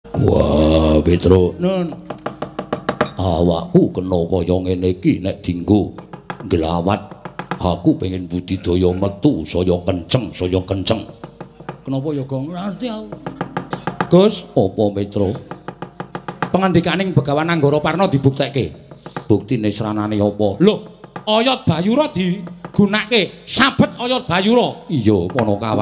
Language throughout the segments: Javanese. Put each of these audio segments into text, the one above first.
Wah, Petro. Nun. Awakku kena kaya ngene iki nek dienggo nglawat. Aku pengen budidaya metu saya kenceng. Kenapa ya, Gong? Ngerti aku. Gus, apa Petro? Pangandikaning Begawan Anggara Parna dibuktekke. Buktine sranane apa? Lho, oyot Bayura digunakake. Sabet oyot Bayura. Iya, Panakawan.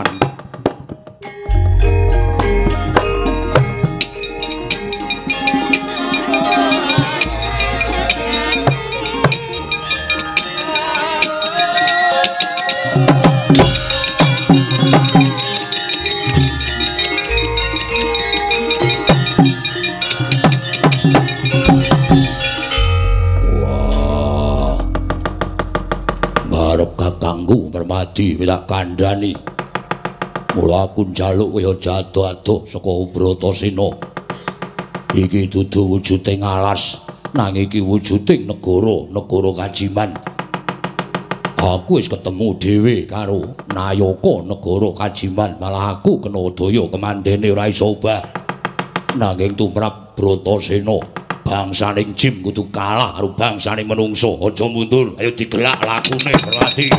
Kakangku Permadi tak kandhani. Mula aku njaluk kaya jatuh-adoh saka Bratasena. Iki dudu wujuding alas, nanging iki wujuding negara Kajiman. Aku wis ketemu dhewe karo Nayaka negara Kajiman, malah aku kena daya kemandene ora iso obah. Nanging tumrap Bratasena bangsaning jim kudu kalah karo bangsaning menungso. Aja mundur, ayo digelak lakune Permadi.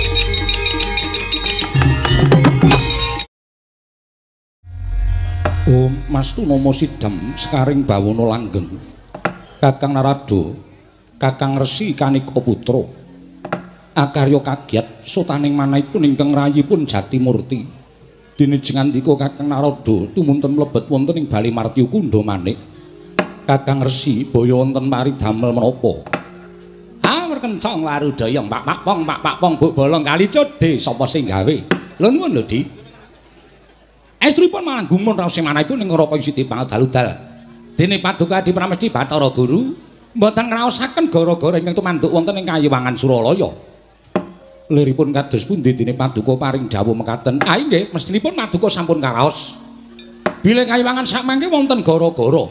Om Mastu Nomo Sidam Sekaring Bawono Langgeng. Kakang Narada, Kakang Resi Kanika Putra. Akarya kagiat sotaning manahipun ingkang rayipun Jatimurti. Dene jengandika Kakang Narada tumunten mlebet wonten ing Bali Martya Kundha Manik. Kakang Resi baya wonten mari damel menapa? Merkencong warudaya Pak Pong Buk Bolong kali codhe sapa sing gawe? Lho nuwun lho, Di. Estripun malah gumun raos manahipun ing Raka Siti Pangadaludal. Dene Paduka Adi Pramesti Bathara Guru mboten ngraosaken gara-gara ingkang tumanduk wonten ing Kayiwangan Suralaya. Liripun kados pundi dene Paduka paring dawuh mekaten? Ah nggih, mestinipun Paduka sampun karaos. Bilih Kayiwangan sakmangke wonten gara-gara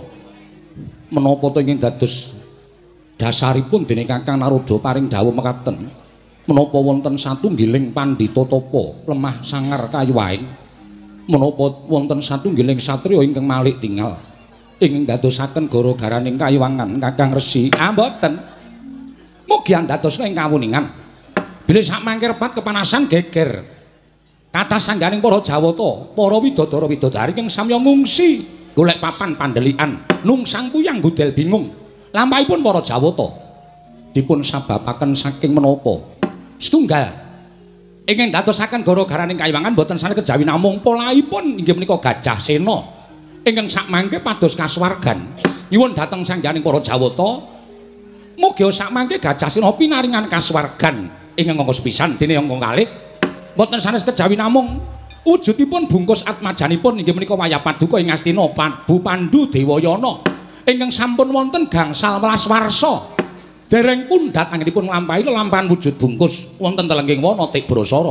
menapa to ingkang dados dasaripun dene Kakang Narada paring dawuh mekaten? Menapa wonten satunggiling pandhita tapa lemah sangar kayuwaing? Menapa wonten satunggiling satriya ingkang malih tingal ingkang dadosaken gara-garaning Kayiwangan Kakang Resi? Ah mboten. Mugi andadosna ing kawuningan. Bilih sakmangke repat kepanasan geger kathah sangganing para Jawata, para widodara-widodari ingkang samya ngungsi golek papan pandhelikan, nungsang kuyang budel bingung. Lampahipun para Jawata dipun sababaken saking menapa? Setunggal ingkang dadosaken gara-garaning Kayiwangan boten sanes kejawi namung polaipun inggih menika Gajah Sena ingkang sakmangke pados kasuwargan nyuwun dhateng sangganing para Jawata mugi sakmangke Gajah Sena pinaringan kasuwargan ingkang angka sepisan dene angka kalih boten sanes kejawi namung wujudipun bungkus atmajanipun inggih menika wayah Paduka ing Astina Bu Pandhu Dewayana ingkang sampun wonten gangsal welas warsa. Dereng pundhat anggenipun nglampahi lelampahan wujud bungkus wonten telengging wana Tik Brasara.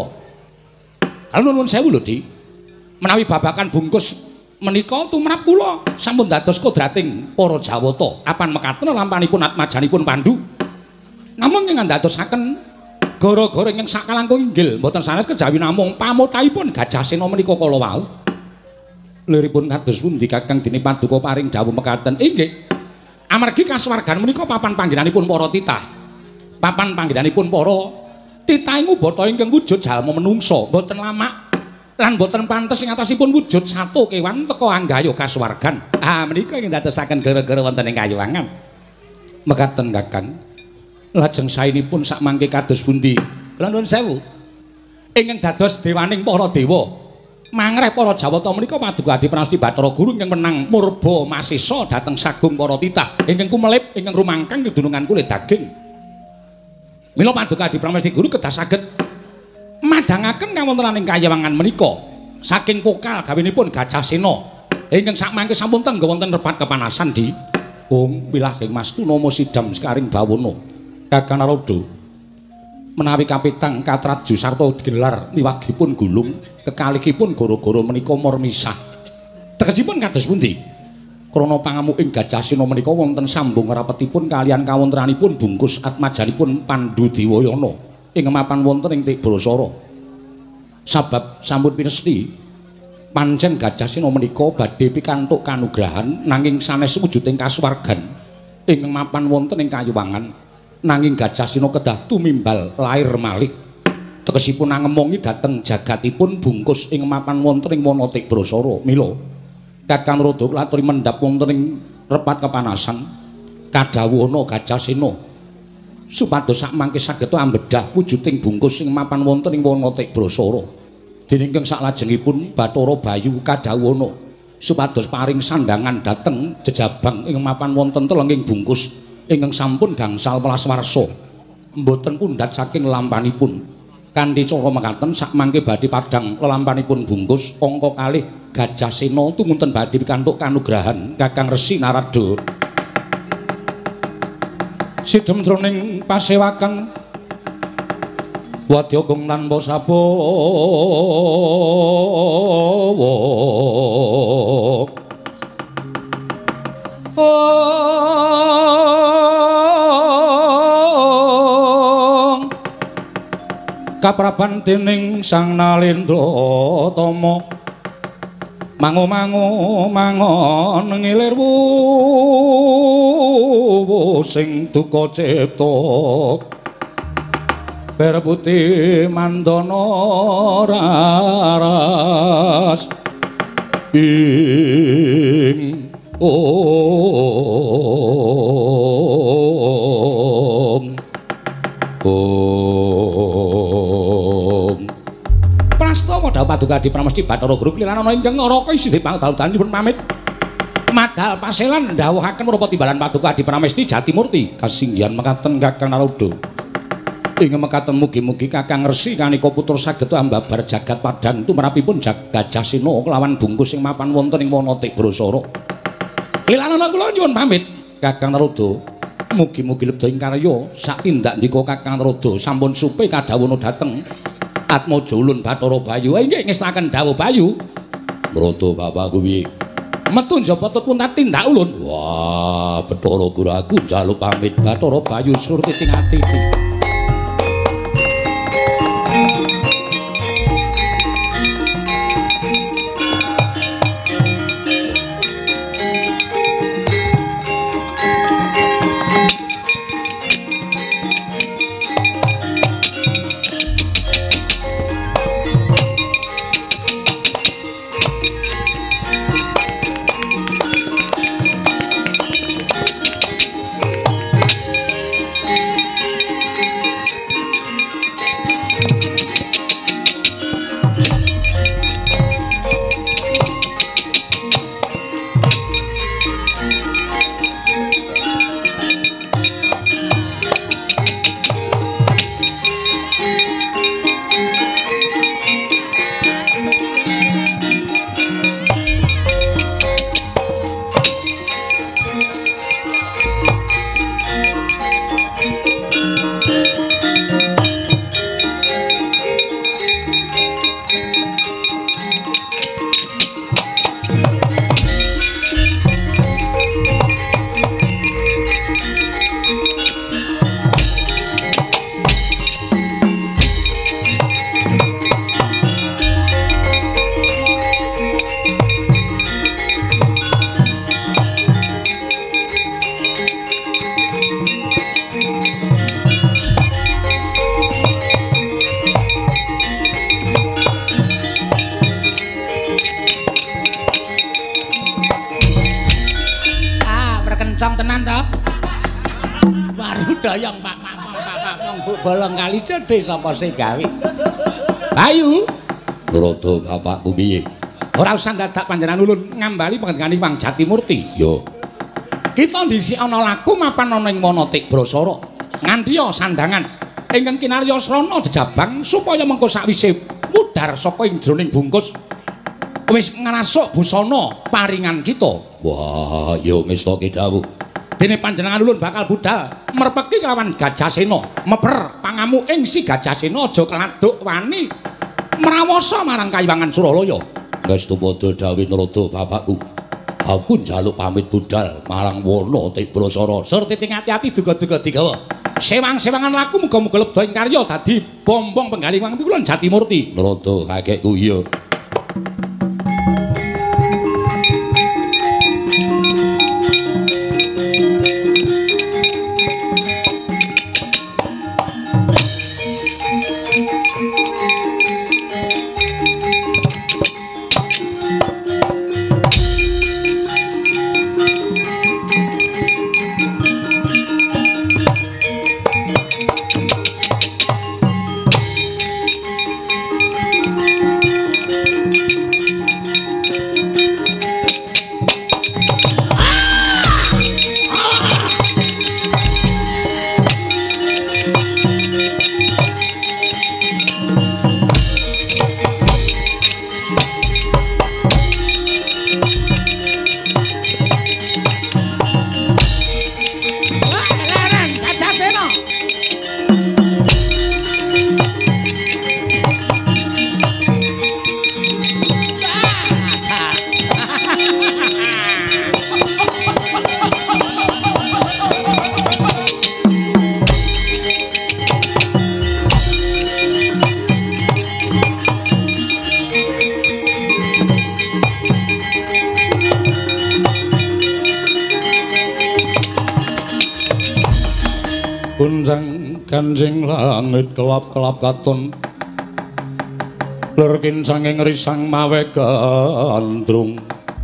Kalau nuwun sewu lho, Di. Menawi babakan bungkus menika tumrap kula sampun dados kodrating para Jawata. Apan mekaten lampahanipun atmajanipun Pandhu. Namung ingkang dadosaken gara-gara ingkang sakalangkung inggil mboten sanes kejawi namung pamutahipun Gajah Sena menika kala wau. Liripun kados pundi Kakang dene Paduka paring dawuh mekaten? Inggih. Amargi kasuwargan menika papan panggenanipun para titah. Papan panggenanipun para titah ing ubata ingkang wujud jalma menungsa, boten lamak lan boten pantes ing atasipun wujud satu kewan teka anggaya kasuwargan. Ah menika ing dadosaken gara-gara wonten ing Kayiwangan. Mekaten Kakang. Lajeng saenipun sakmangke kados pundi? Kula nuwun sewu. Ingkang dados dewaning para dewa mangreh para Jawata menika Paduka Adi Pramesti Bathara Guru ingkang menang murba masisa dhateng sagung para titah ingkang kumelip ingkang rumangkang kedunungan kulit daging. Mila Paduka Adi Pramesti Guru kedah saged madhangaken kawontenaning Kayiwangan menika saking pokal gawenipun Gajah Sena ingkang sakmangke sampun tenggo wonten repat kepanasan Di. Om pilahing Mastu Nomo Sidam Sekaring Bawono. Kakang Narada menawi kapitang katraju sarta digelar niwagipun gulung kekalihipun gara-gara menika mor misah. Tegesipun kados pundi? Krana pangamuking Gajah Sena menika wonten sambung rapetipun kaliyan kawontenanipun bungkus atmajanipun Pandhu Dewayana ing mapan wonten ing Tik Brasara. Sabab sampun pinesti pancen Gajasena menika badhe pikantuk kanugrahan nanging sanes wujuding kasuwargan ing mapan wonten ing Kayuwangan nanging Gajasena kedah tumimbal lair malih tegesipun angemongi dhateng jagatipun bungkus ing mapan wonten ing Wanatik Brasara mila Kakang Rada klaturi mendhap wonten ing repat kepanasan kadhawuhana Gajasena supados sakmangke saged ambedah wujuding bungkus ing mapan wonten ing Wanatik Brasara dening ingkang saklajengipun Bathara Bayu kadhawuhana supados paring sandangan dhateng jejabang ing mapan wonten telenging bungkus ingkang sampun gangsal welas warsa mboten pundhat saking lampanipun kanthi cara mekaten sakmangke badhe padhang lelampanipun bungkus angka kalih Gajasena tumunten badhe pikantuk kanugrahan Kakang Resi Narada sidhem jroning pasewakan Wadya Gong tanpa sabawa kapraban dening Sang Nalendra Tama mangu-mangu mangon ngilir sing duka cipta Berputi mandana raras ing Prastawa dawuh Paduka Adi Pramesti Bathara Guru kliran ana ingkang ngaraka isi pangdalutanipun pamit madal paselan ndhawuhaken menapa timbalan Paduka Adi Pramesti Jatimurti kasinggihan mekaten Kakang Narada ing mekaten mugi-mugi Kakang Resi kanika putra saged ambabar jagat padhang tumrapipun Gajasena kelawan bungkus sing mapan wonten ing Wanatik Brasara. Lilanana kula nyuwun pamit Kakang Narada. Mugi-mugi lebda ing karya sak tindak ndika Kakang Narada sampun supe kadhawuhana dhateng Atmaja Ulun Bathara Bayu. Inggih ngestaken dawuh Bayu. Narada bapakku piye? Metu njaba tutpun tindak ulun. Wah, Bathara Guru aku njaluk pamit Bathara Bayu surti tingati. Dayang Pak bolong kali cedhe sapa sing gawe. Bayu. Narada bapakku piye? Ora usah dadak panjenengan ulun ngambali panjenengane Wang Jatimurti. Yo. Kita ndisi ana laku mapan ana ing Wanatik Brasara. Ngantiya sandangan ingkang kinarya srana jejabang supaya mengko sakwise mudhar saka ing jroning bungkus wis ngrasuk busana paringan kita. Wah, yo ngestake dawuh. Dene panjenengan ulun bakal budal merpeki kelawan Gajasena meper pangamu ing si Gajasena aja keladuk wani mrawasa marang Kayuwangan Suralaya. Ngestu padha dawuh Narada bapakku. Aku njaluk pamit budal marang Wanatik Brasara. Sur titing ati-ati duga-duga digawa. Sewang-sewangan laku muga-muga lebda ing karya dadi bombong penggaling Wang Kulon Jatimurti. Narada kakekku iya. Kuncang kancing langit kelap-kelap katon lerkin sanging risang mawe gandrung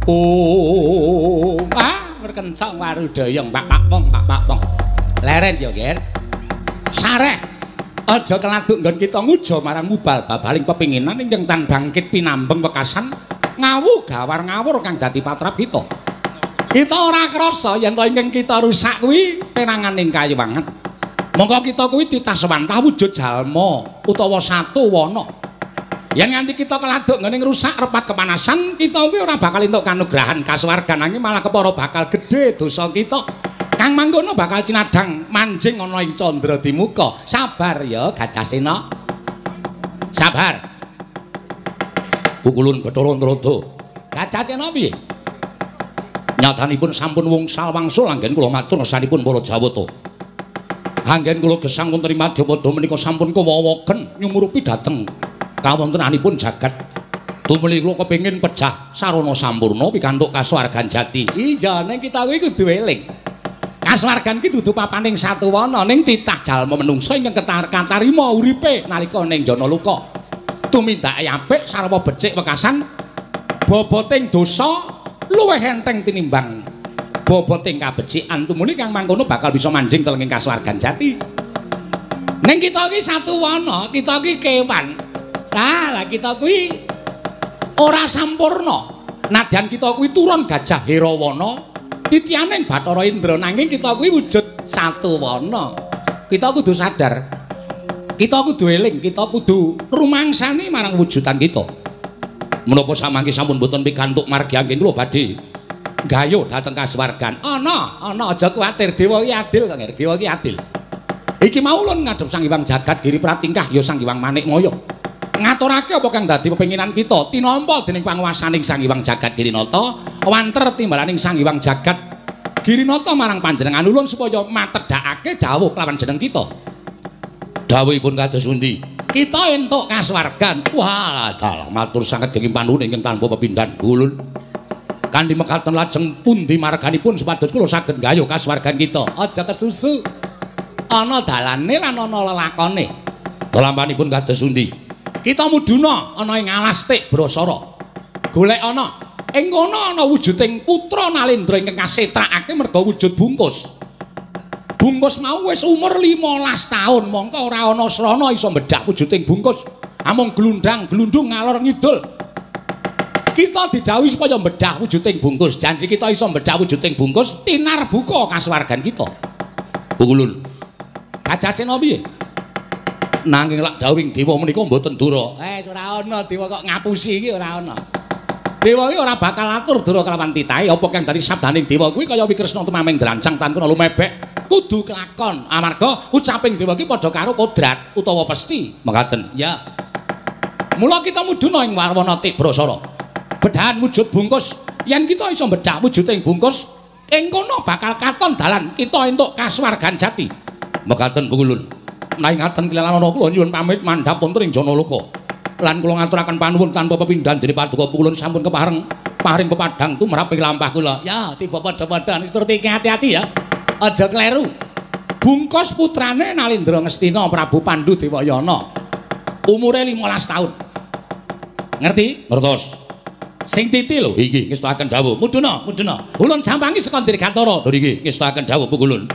berkencang warudayang pak pong leren yo ger sareh aja keladuk nggon kita nguja marang mubal babaling pepinginan ingkang tan bangkit pinambeng wekasan ngawu gawar ngawur kang dadi patrap kita ora krasa yen to ingkang kita rusak kuwi penanganing kayu banget monggo kita kuwi ditaswantah wujud jalma utawa satu wana. Yen nganti kita keladuk ngene ngrusak repat kepanasan, kita kuwi ora bakal entuk kanugrahan kasuwargan nanging malah kepara bakal gedhe dosa kita. Kang mangkono bakal cinadang manjing ana ing candra dimuka. Sabar ya Gajasena. Sabar. Pukulun Bathara Antarada. Gajasena piye? Nyatanipun sampun wungsal wangsul anggen kula matur ngersanipun para Jawata. Anggen kula gesang wonten ing Madyapada menika sampun kewawoken nyumurupi dhateng kawontenanipun jagat. Tumuli kula kepengin pejah sarana sampurna pikantuk kasuwargan jati. Iya ning kita kuwi kudu eling. Kasuwargan ki dudu papaning satu wana ning titah jalma menungsa ingkang katarima uripe nalika ning jana luka. Tumindake apik sarwa becik wekasan boboting dosa luwih enteng tinimbang boboting kabecikan. Tumuli kang mangkono bakal bisa manjing telenging kasuwargan jati. Ning kita iki satu wana, kita iki kewan. Lah kita kuwi ora sampurna. Nadyan kita kuwi turun gajah Herawana, titianing Bathara Indra nanging kita kuwi wujud satu wana. Kita kudu sadar. Kita kudu eling, kita kudu rumangsani marang wujudan kita. Menapa samangke sampun boten pikantuk margi anggen kula badhe gayo dhateng kasuwargan. Ana aja kuwatir, dewa iki adil Kang, dewa iki adil. Iki mau ulun ngadhep Sang Hyang Jagat Giri Pratingkah ya Sang Hyang Manikmaya. Ngaturake apa kang dadi pepinginan kita tinampa dening panguwasaning Sang Hyang Jagat Girinata, wanter timbalaning Sang Hyang Jagat Girinata marang panjenengan ulun supaya matedhakake dawuh kelawan jeneng kita. Dawuhipun kados pundi? Kita entuk kasuwargan. Wah, dalah matur sanget genging panuwun ingkang tanpa pepindhan ulun. Kanthi mekaten lajeng pundi marganipun supados kula saged nggayuh kasuwargan kita. Aja tersusu. Ana dalane lan ana lelakone. Dalampanipun kados pundi? Kita muduna ana ing Alastik Brasara. Golek ana. Ing kono ana wujuding putra Nalendra ingkang kasetrakake merga wujud bungkus. Bungkus mau wis umur 15 taun, mongko ora ana srana iso mbedhak wujuding bungkus. Amung glundang-glundung ngalor ngidul. Kita didhawuhi supaya mbedhah wujuding bungkus. Janji kita iso mbedhah wujuding bungkus tinar buka kasuwargan kita. Ulun. Gajasena piye? Nanging lak dawuhing dewa menika mboten dura. Ora ana dewa kok ngapusi iki ora ana. Dewa iki ora bakal atur dura kelawan titahe apa kang dari sabdaning dewa kuwi kaya Wikresna tumaming drancang tan kono lumebek. Kudu kelakon amarga ucaping dewa iki padha karo kodrat utawa pesti. Mekaten. Ya. Mula kita muduna ing warwana Tik Brasara. Bedhahan wujud bungkus, yen kita iso mbedhak wujuding bungkus, ing kono bakal katon dalan kita entuk kasuwargan jati. Mekaten Pungulun. Nai ngaten kelelana kula nyuwun pamit mandhap wonten ing Janalaka. Lan kula ngaturaken panuwun tanpa pepindhan dening Paduka Pungulun sampun paring pepadhang tumrap ing lampah kula. Ya, tiba padha-padha Surti hati-hati ya. Aja kleru. Bungkus putrane Nalendra Ngastina Prabu Pandhu Dewayana. Umure 15 taun. Ngerti? Ngertos. Sing titi lho iki ngestakaken dawuh. Muduna. Ulun jampangi saka Dirgantara. Lho iki ngestakaken dawuh Pungulun.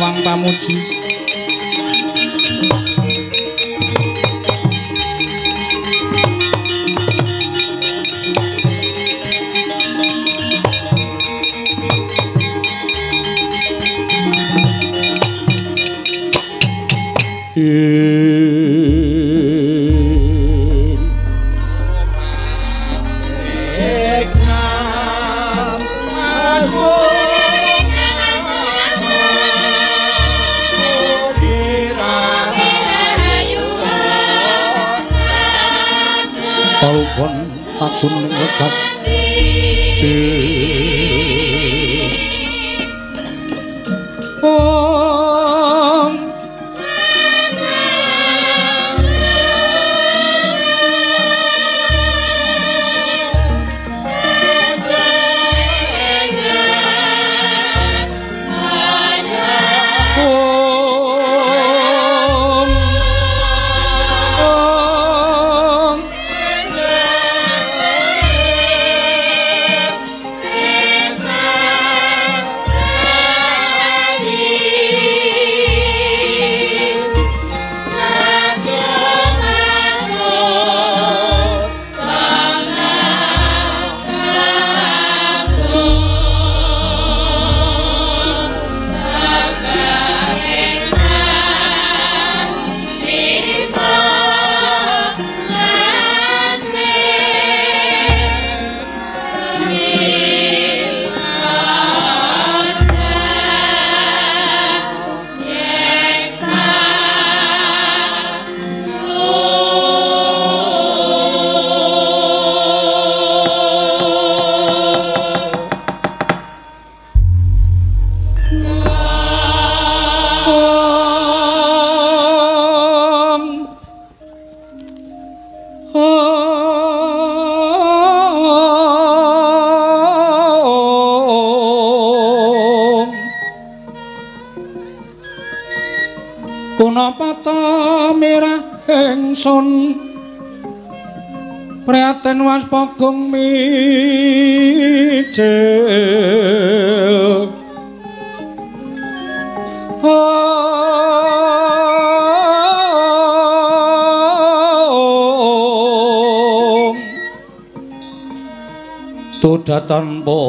Awang pamuji Palpon takun ning legas Kunapata mirah ingsun prihatin waspagong mijil Tuda tanpa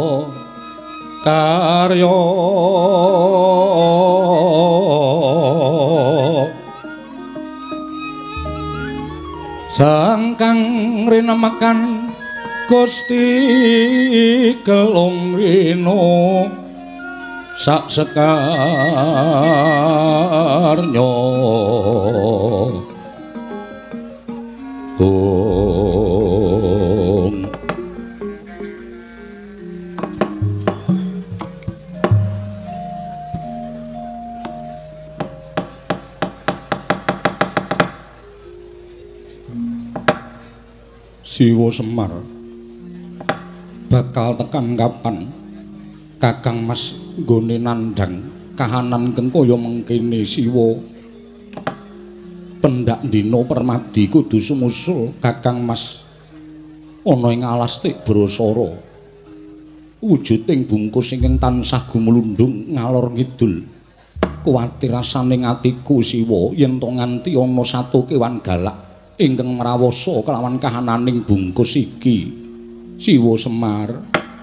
karya sangkang rinemakan Gusti kelong rino sak sekarnya Siwa Semar bakal tekan kapan Kakang Mas nggone nandhang kahanan keng kaya mengkene Siwa pendak dina permadi kudu sumusul Kakang Mas ana ing alas Tik Brasara wujuding bungkus ingkang tansah gumlundung ngalor ngidul kuwatir rasaning atiku Siwa yen to nganti ana satu kewan galak ingkang mrawasa kelawan kahananing bungkus iki Siwa Semar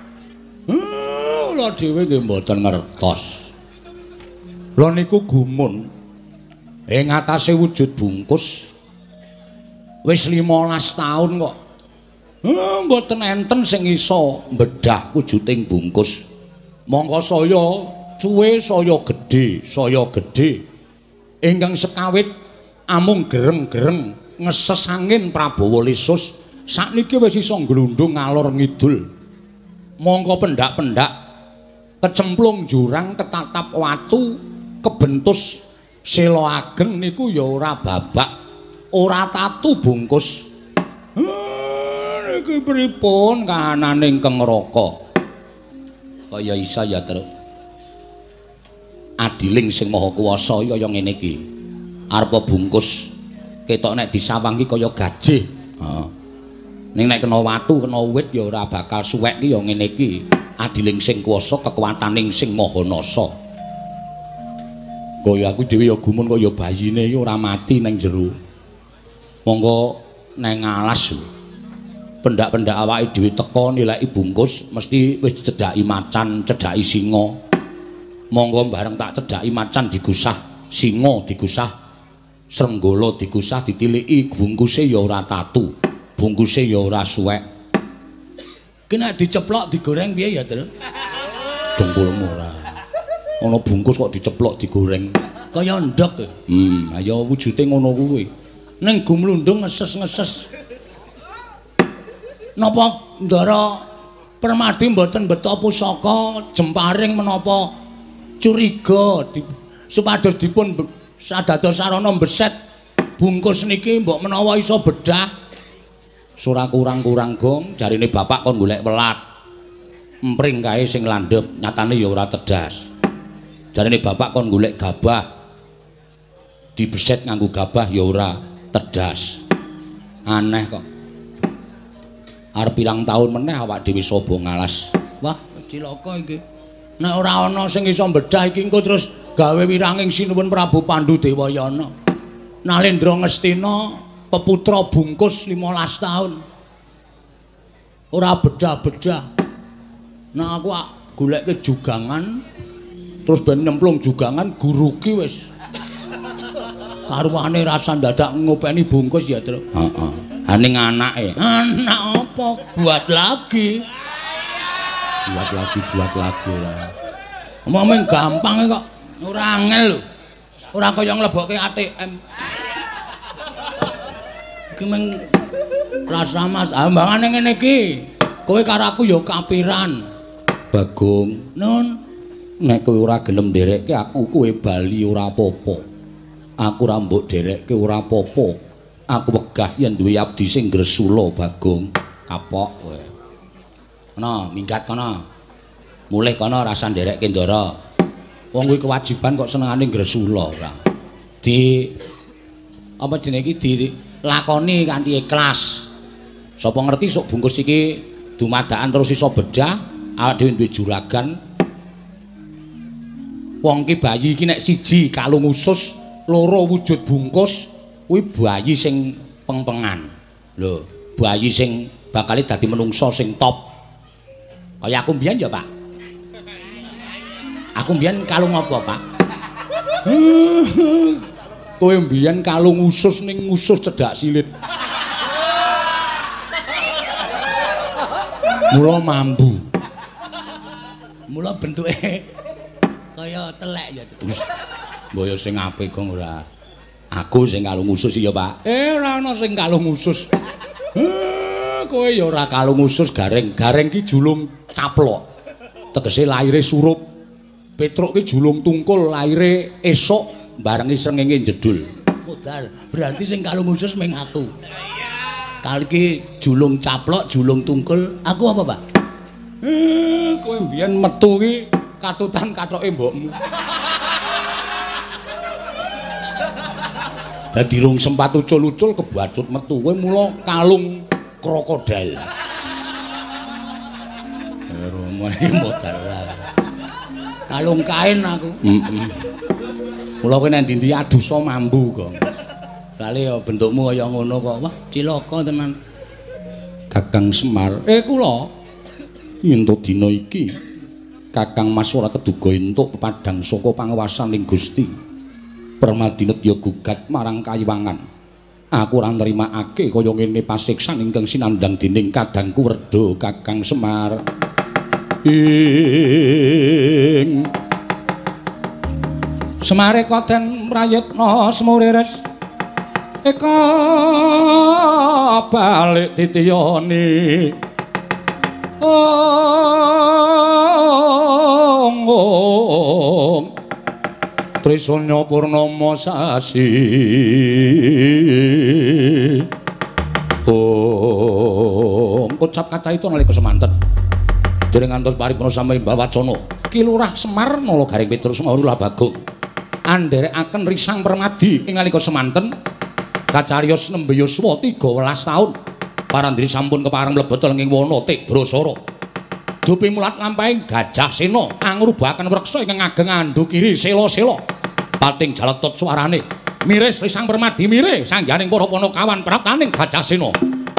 kula dhewe nggih mboten ngertos lha niku gumun ing atase wujud bungkus wis 15 taun kok mboten enten sing iso mbedhah wujuding bungkus mongko saya cuwe saya gedhe ingkang sekawit amung gereng-gereng ngeses angin Prabawa Lesus sakniki wis iso glundung ngalor ngidul mongko pendak-pendak kecemplung jurang ketatap watu kebentus sela ageng niku ya ora babak ora tatu bungkus niki pripun kahananing Keng Raka kaya isa ya terus adiling sing maha kuwasa ya ngene iki arepa bungkus ketok nek disawangi kaya gajih. Heeh. Ning nek kena watu, kena wit ya ora bakal suwek ki ya ngene iki. Adiling sing kuwasa kekuwataning sing maha nasa. Kaya aku dhewe ya gumun kaya bayine iki ora mati nang jero. Monggo nang alas. Pendak-pendak awake dhewe teka nilai bungkus mesti wis cedhaki macan, cedhaki singa. Monggo bareng tak cedhaki macan digusah, singa digusah, srenggala digusah ditiliki bungkuse ya ora tatu, bungkuse ya ora suwek. Ki nek diceplok digoreng piye ya, Tru? Dengkulmu ora. Ana bungkus kok diceplok digoreng. Kaya ndok. Ayo wujude ngono kuwi. Ning gumlundung ngeses-ngeses. Napa Ndara Permadi mboten beta pusaka jemparing menapa curiga supados dipun sadados sarana mbeset bungkus niki mbok menawa iso bedah. Sura kurang-kurang gong jarine bapak kon golek welat. Empring kae sing landhep nyatane ya ora tedas. Jarine bapak kon golek gabah. Dibeset nganggo gabah ya ora tedas. Aneh kok. Arep pirang taun meneh awak dhewe sobo ngalas. Wah, cilaka iki. Nek ora ana sing iso mbedah iki engko terus gawe wiranging sinuwun Prabu Pandhu Dewayana. Nalendra Ngastina peputra bungkus 15 taun. Ora bedah-bedah. Nah aku goleke jugangan terus ben nyemplung jugangan guruki wis. Karuane rasa dadak ngopeni bungkus ya, Tru. Heeh. Haning anake. Anak apa? Buat lagi. Buat lagi lah. Omong gampang kok. Ora angel lho. Ora kaya nglebokke ATM. Iki meng rasa Mas, ambangane ngene iki. Kowe karo aku ya kapiran. Bagong. Nun. Nek kowe ora gelem nderekke aku kowe bali ora apa-apa. Aku ora mbok nderekke ora apa-apa. Aku wegah yen duwe abdi sing gresula Bagong. Kapok kowe. Ana minggat kana. Mulih kana rasa nderekke Ndara. Wong kuwi kewajiban kok senengane gresula ora. Di apa jenenge iki dilakoni kanthi ikhlas. Sapa ngerti sok bungkus iki dumadakan terus iso bedah, awake dhewe duwe juragan. Wong ki bayi iki nek siji kalung usus, loro wujud bungkus, kuwi bayi sing pengpengan. Lho, bayi sing bakal dadi menungso sing top. Kaya aku mbiyen ya, Pak. Aku mbiyen kalung apa, Pak? Kowe mbiyen kalung usus ning usus cedhak silit. Mula mambu. Mula bentuke kaya telek ya. Mbaya sing apik kok ora. Aku sing kalung usus ya, Pak. Ora ana sing kalung usus. Kowe ya ora kalung usus gareng. Gareng ki julung caplok. Tegese laire surup. Petruk ki julung tungkul, laire esok barengi srengenge jedul. Modal. Berarti sing kalung usus meng aku. Kali ki julung caplok, julung tungkul. Aku apa, Pak? Kowe mbiyen metu ki katutan kathoke mbokmu. Dadi rung sempat ucul-ucul kebacut metu kowe mula kalung krokodil. Romo iki modal. Kalung kain aku. Mula kowe nek ndi-ndi adusa mambu kok. Kali ya bentukmu kaya ngono kok. Wah, cilaka tenan. Kakang Semar, kula entuk dina iki Kakang Mas ora keduga entuk pepadhang saka pangawasaning Gusti. Permadinet ya gugat marang Kayiwangan. Aku ora nrimakake kaya ngene pasiksan ingkang sinandhang dening kadangku Werda Kakang Semar. Ing Semare koden mrayitna semuriris eka balik titiyani Trisanya Purnama sasi ucap kaca itu nalika semanten dereng ngantos paripurna samemba wacana Ki Lurah Semar nala Garing Petrus Maurula Bagong andherekaken Risang Permadi ing nalika semanten kacariyos nembe yuswa 13 taun parandri sampun kepareng mlebet lenging wana Tebrasara dupi mulat lampahing Gajah Sena angrubaken wreksa ingkang ageng andukiri sela-sela pating jaletut suarane miris Risang Permadi mire sangganing para Panakawan praptaning Gajasena.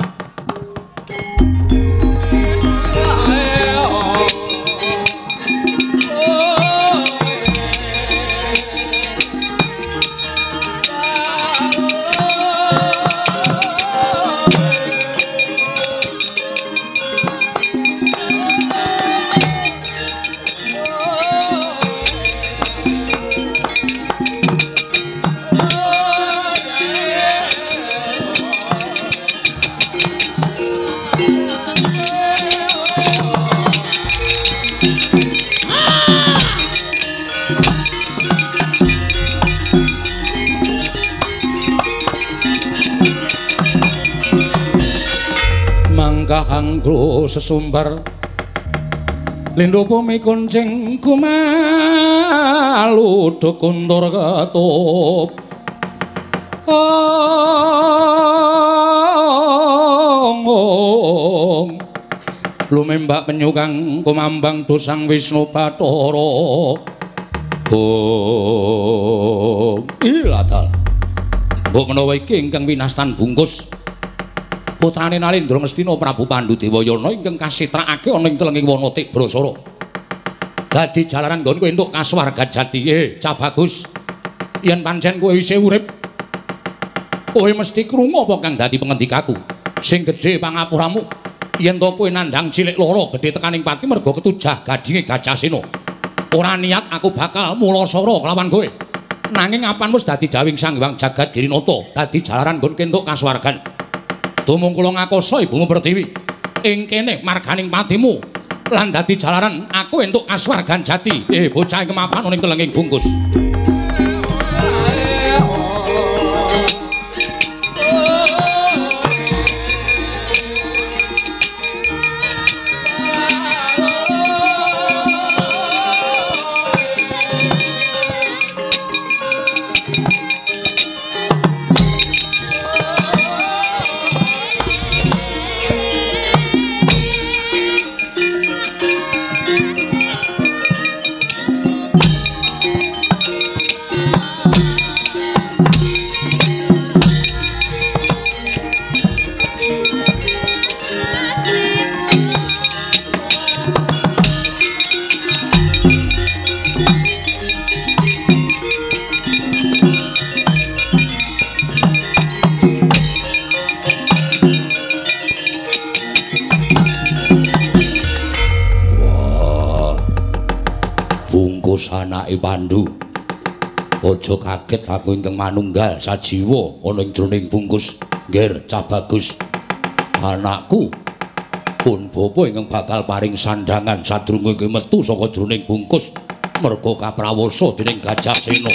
Kahanggo sesumbar Lindho bumi kuncing kumalu dukundur ketup lumembak penyukang kumambang dosang Wisnu Bathara iladal mbok menawa iki ingkang winastan bungkus putrane Nalendra Ngastina Prabu Pandudewayana ingkang kasitrakake ana ing telenging Wanatik Brasara. Dadi jalaran nggon kowe entuk kasuwargan jati. Cah bagus. Yen pancen kowe isih urip, kowe mesti krungu apa kang dadi pengendikaku. Sing gedhe pangapuramu, yen to kowe nandhang cilik loro gedhe tekaning pati merga ketujah gadinge Gajasena. Ora niat aku bakal mulasara kelawan kowe. Nanging apan wis dadi dawing Sang Hyang Jagat Girinata. Dadi jalaran nggon entuk kasuwargan. Tumung kula ngakoso Ibumu Pertiwi ing kene marganing patimu lan dadi jalaran aku entuk kasuwargan jati. Bocah kemapan ning telenging bungkus. Anake Pandhu aja kaget aku ingkang manunggal sajiwa ana ing jroning bungkus. Nggih cah bagus anakku pun bapa ingkang bakal paring sandangan sadurunge kowe metu saka jroning bungkus merga kaprawasa dening Gajasena.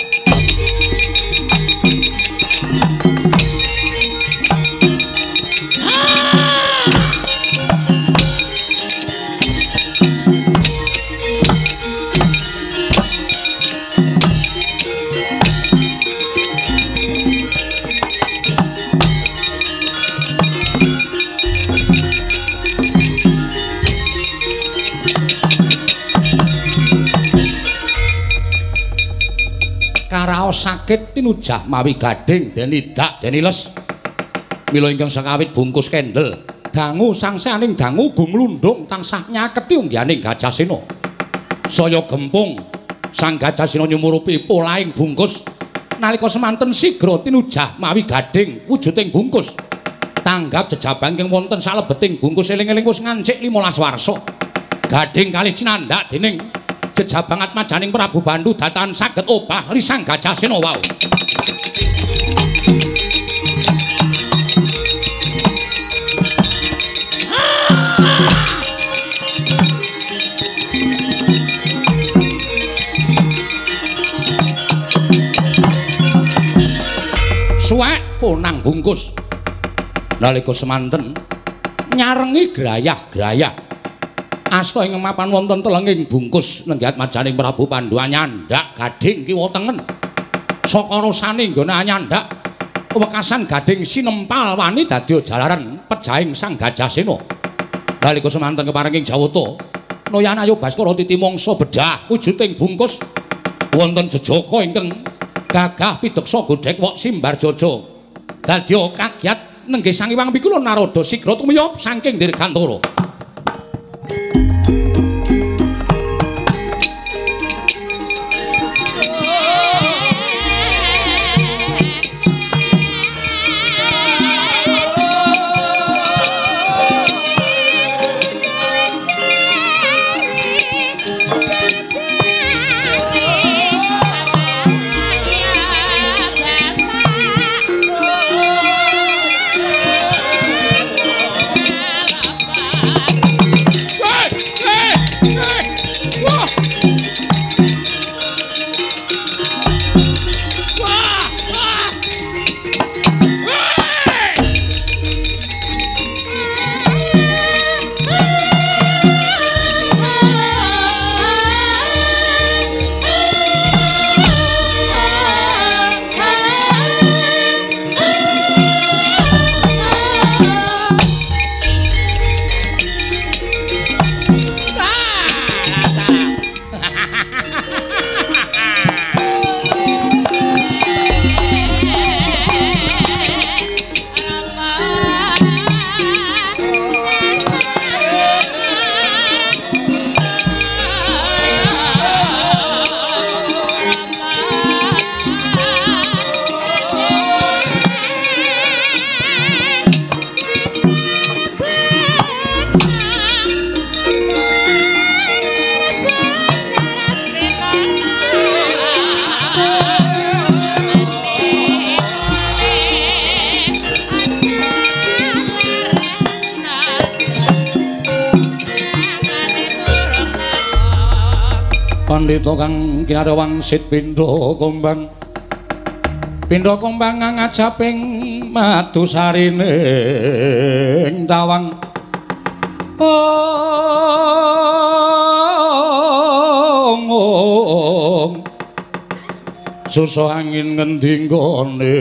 Sakit tinujah mawi gading deni dak deni les mila ingkang sakawit bungkus kendel dangu sangsaning dangu gumlundung tansah nyaketi unggianing Gajasena saya gempung Sang Gajasena nyumurupi polaing bungkus nalika semanten sigra tinujah mawi gading wujuding bungkus tanggap jejabang ing wonten salebeting bungkus eling-eling wis ngancik 15 warsa gading kali cinandak dening jejabang atmajaning Prabu Bandu datan saged obah Risang Gajasena wau. Suwek punang bungkus nalika semanten nyarengi grayah-grayah asta ing mapan wonten telenging bungkus nenggiat majaning Prabu Pandhu nyandak gading kiwa tengen saka rasane nggone nyandak wekasan gading sinempal wani dadi jalaran pejahing Sang Gajasena nalika semanten keparenging jawata Noyan Ayo Baskara titi mangsa bedah wujuding bungkus wonten jejaka ingkang gagah pideksa godhek wok simbar jaja dadya kagiat nenggih Sang Hyang Wingula Narada sigra tumiyop saking Dirgantara. Pandhita kang kinarya wangsit pindha kombang ngajaping madu sarining tawang ong susah angin ngendi nggone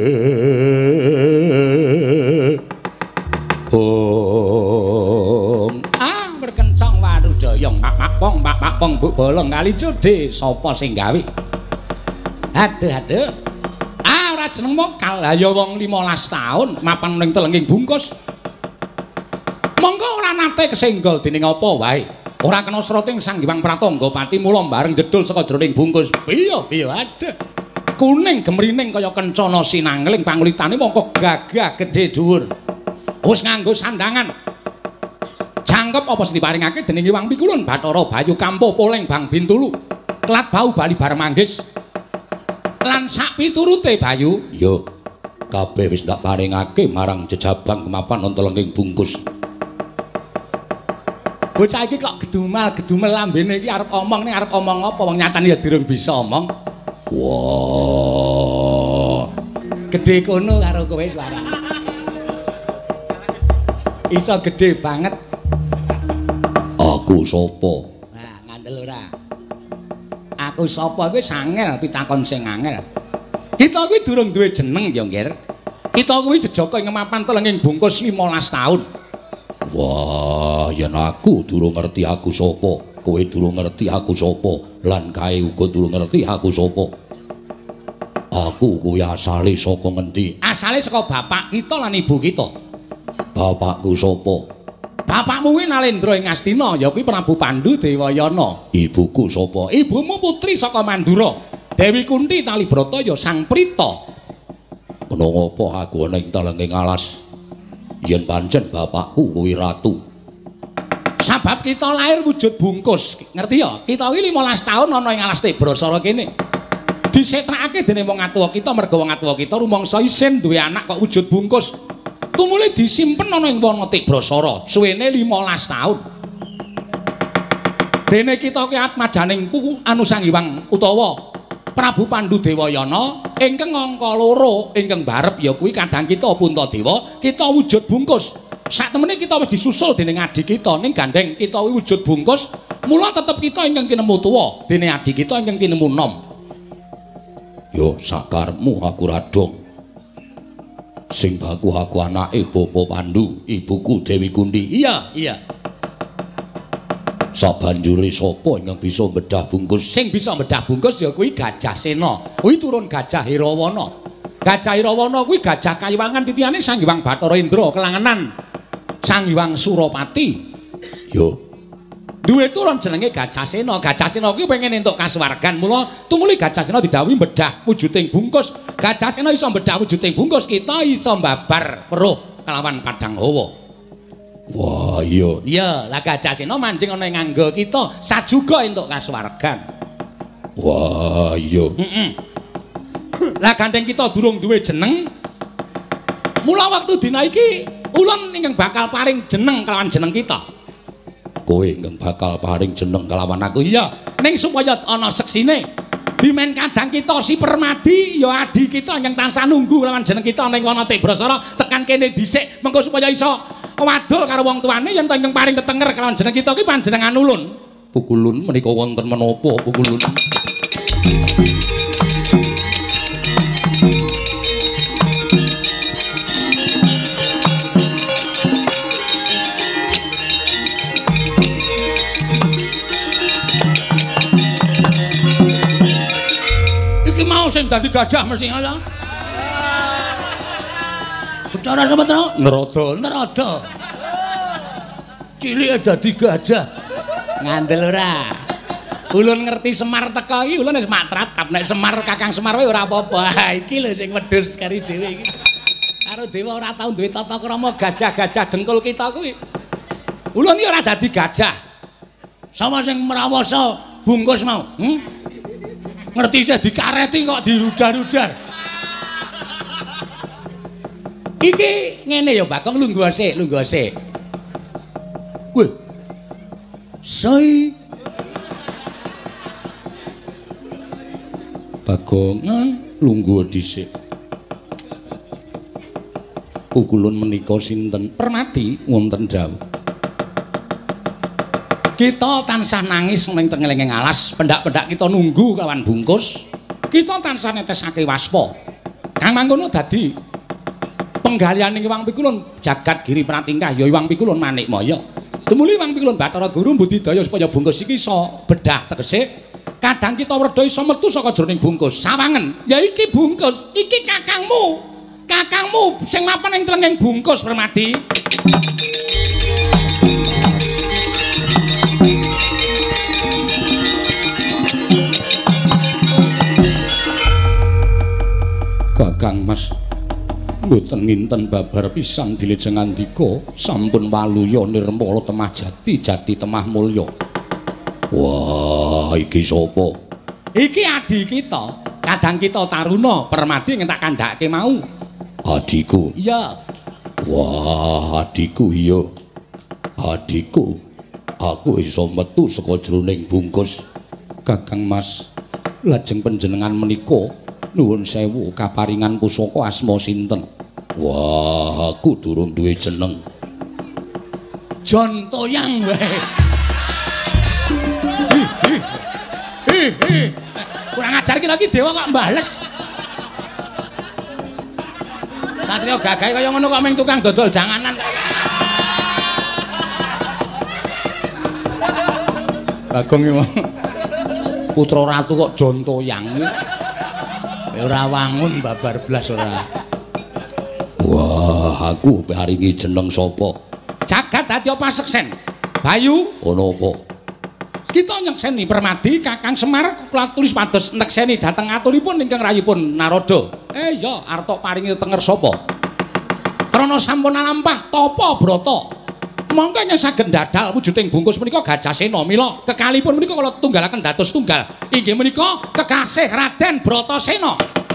berkencang waru doyong mak pong mbok bolong kali cudhe sapa sing gawe aduh ora jeneng mokal lah ya wong 15 taun mapan ning telenging bungkus monggo ora nate kesenggol dening apa wae ora kena srating Sang Hyang Pratangga Pati mula bareng jedul saka jroning bungkus piye aduh kuning gemrining kaya kencana sinangling pangulitane mongko gagah gedhe dhuwur wis nganggo sandangan jangkep apa sing diparingake dening Hyang Pikulun Bathara Bayu Kampo Poleng Bang Bintulu Kelat Bau Bali Barmanggis lan sak piturute Bayu yo kabeh wis ndak paringake marang jejabang kemapan wonten lengking bungkus bocah iki kok gedumel lambene iki arep omong ning arep omong apa wong nyatane ya durung bisa omong wah gedhe kono karo kowe suara iso gedhe banget. Aku sapa? Nah, ngandel ora. Aku sapa kuwi sangel pitakon sing angel. Kita kuwi durung duwe jeneng ya, Nggir. Kita kuwi jejaka ing mapan telenging bungkus 15 taun. Wah, yen aku durung ngerti aku sapa, kowe durung ngerti aku sapa, lan kae uga durung ngerti aku sapa. Aku kuwi asale saka ngendi? Asale saka bapak kita lan ibu kita. Bapakku sapa? Bapakmu kuwi Nalendra ing Astina, ya kuwi Prabu Pandhu Dewayana. Ibuku sapa? Ibumu putri saka Mandura. Dewi Kunti Talibrata ya Sang Prita. Menapa apa aku ana ing telenging alas? Yen pancen bapakku kuwi ratu. Sabab kita lahir wujud bungkus. Ngerti ya? Kita kuwi 15 taun ana ing alas Tebrasara kene. Disetrakake dening wong atuwa kita merga wong atuwa kita rumangsa isin duwe anak kok wujud bungkus. Tumule disimpen ana ing wana Tebrasara suwene 15 taun. Dene kita ki atmajaning anu Sang Hyang utawa Prabu Pandhu Dewayana ingkang angka 2 ingkang barep ya kuwi kadang kita Puntadewa kita wujud bungkus. Saktemene kita wis disusul dening adik kita ning gandeng kita wujud bungkus mula tetep kita ingkang tinemu tuwa dene adik kita ingkang tinemu nom. Yo sakarmu aku radong. Sing baku aku anake Bapa Pandhu, ibuku Dewi Kunti. Iya, iya. Sabanjure sapa ingkang bisa mbedah bungkus? Sing bisa mbedah bungkus ya kuwi Gajah Sena. Kuwi turun Gajah Irawana. Gajah Irawana kuwi gajah kayiwangan titiyane Sang Hyang Bathara Indra kelangenan Sang Hyang Surapati. Yo. Duwe turun jenenge Gajah Sena. Gajah Sena kuwi pengen entuk kasuwargan. Mula tumuli Gajah Sena didhawuhi mbedah wujuding bungkus. Gajah Sena iso mbedah wujuding bungkus, kita iso mbabar weruh kelawan Padang Hawa. Wah, iya. Iya, lah Gajah Sena mancing ana ing nganggo kita sajuga entuk kasuwargan. Wah, iya. Lah gandeng kita durung duwe jeneng. Mula wektu dina iki ulun ingkang bakal paring jeneng kelawan jeneng kita. Kowe ingkang bakal paring jeneng kelawan aku. Iya, ning supaya ana seksine. Dimen kadang kita si Permadi ya adi kita yang tansah nunggu lawan jeneng kita ning wana Tebrasara tekan kene dhisik mengko supaya iso wadul karo wong tuane yen ingkang paring tetenger kelawan jeneng kita ki panjenengan ulun. Pukulun menika wonten menapa pukulun? Sing dadi gajah mesti ngono. Bicara sama terus. Nerada. Cilik dadi gajah. Ngandel ora. Ulun ngerti Semar teka iki, ulun wis matratap nek Semar Kakang Semar wae ora apa-apa. Iki lho sing wedhus kari dhewe iki. Karo dewa ora tau duwe tata krama gajah-gajah dengkul kita kuwi. Ulun iki ora dadi gajah. Sama sing mrawasa bungkus mau. Ngerti sih dikareti kok dirudar-rudar. Iki ngene ya Bakong lungguh sik. Weh. Sai. Bagongan lungguh dhisik. Pukulun menika sinten? Permadi wonten dawuh. Kita tansah nangis ning tengelenging alas, pendak-pendak kita nunggu kawan bungkus. Kita tansah netesake waspa. Kang mangkono dadi penggalianing Hyang Pikulun jagat giri pratingkah ya Hyang Pikulun Manikmaya. Tumuli Hyang Pikulun Bathara Guru mbudidaya supaya bungkus iki iso bedah tegese kadang kita werda iso metu saka jroning bungkus. Sawangen, ya iki bungkus, iki kakangmu. Kakangmu sing mapan ing telenging bungkus Permadi. Kakang Mas mboten nginten babar pisan dilejeng andika sampun waluya nirmala temah jati temah mulya. Wah, iki sapa? Iki adi kita. Kadang kita taruna Permadi ngentak kandhake mau. Adiku. Iya. Wah, adiku iya. Adiku. Aku iso metu saka jroning bungkus. Kakang Mas, lajeng panjenengan menika nuwun sewu kaparingan pusaka asma sinten? Wah, aku durung duwe jeneng. Jon Toyang wae. Kurang ajar iki lagi dewa kok mbales. Satria gagahe kaya ngono kok ming tukang dodol janganan. Bagong iki putra ratu kok Jon Toyang iki. Ora wangun babar blas ora. Wah, aku paringi jeneng sapa? Jagat Adya Paseksen. Bayu, ono apa? Kita nyekseni Permadi Kakang Semar kula tulis pados nekseni dhateng aturipun ingkang rayipun Narada. Iya, arta paringi tenger sapa? Krana sampun lampah tapa brata. Mongko yen saged ndadal wujuding bungkus menika Gajah Sena mila kekalipun menika kula tunggalaken dados tunggal. Inggih menika kekasih Raden Bratasena.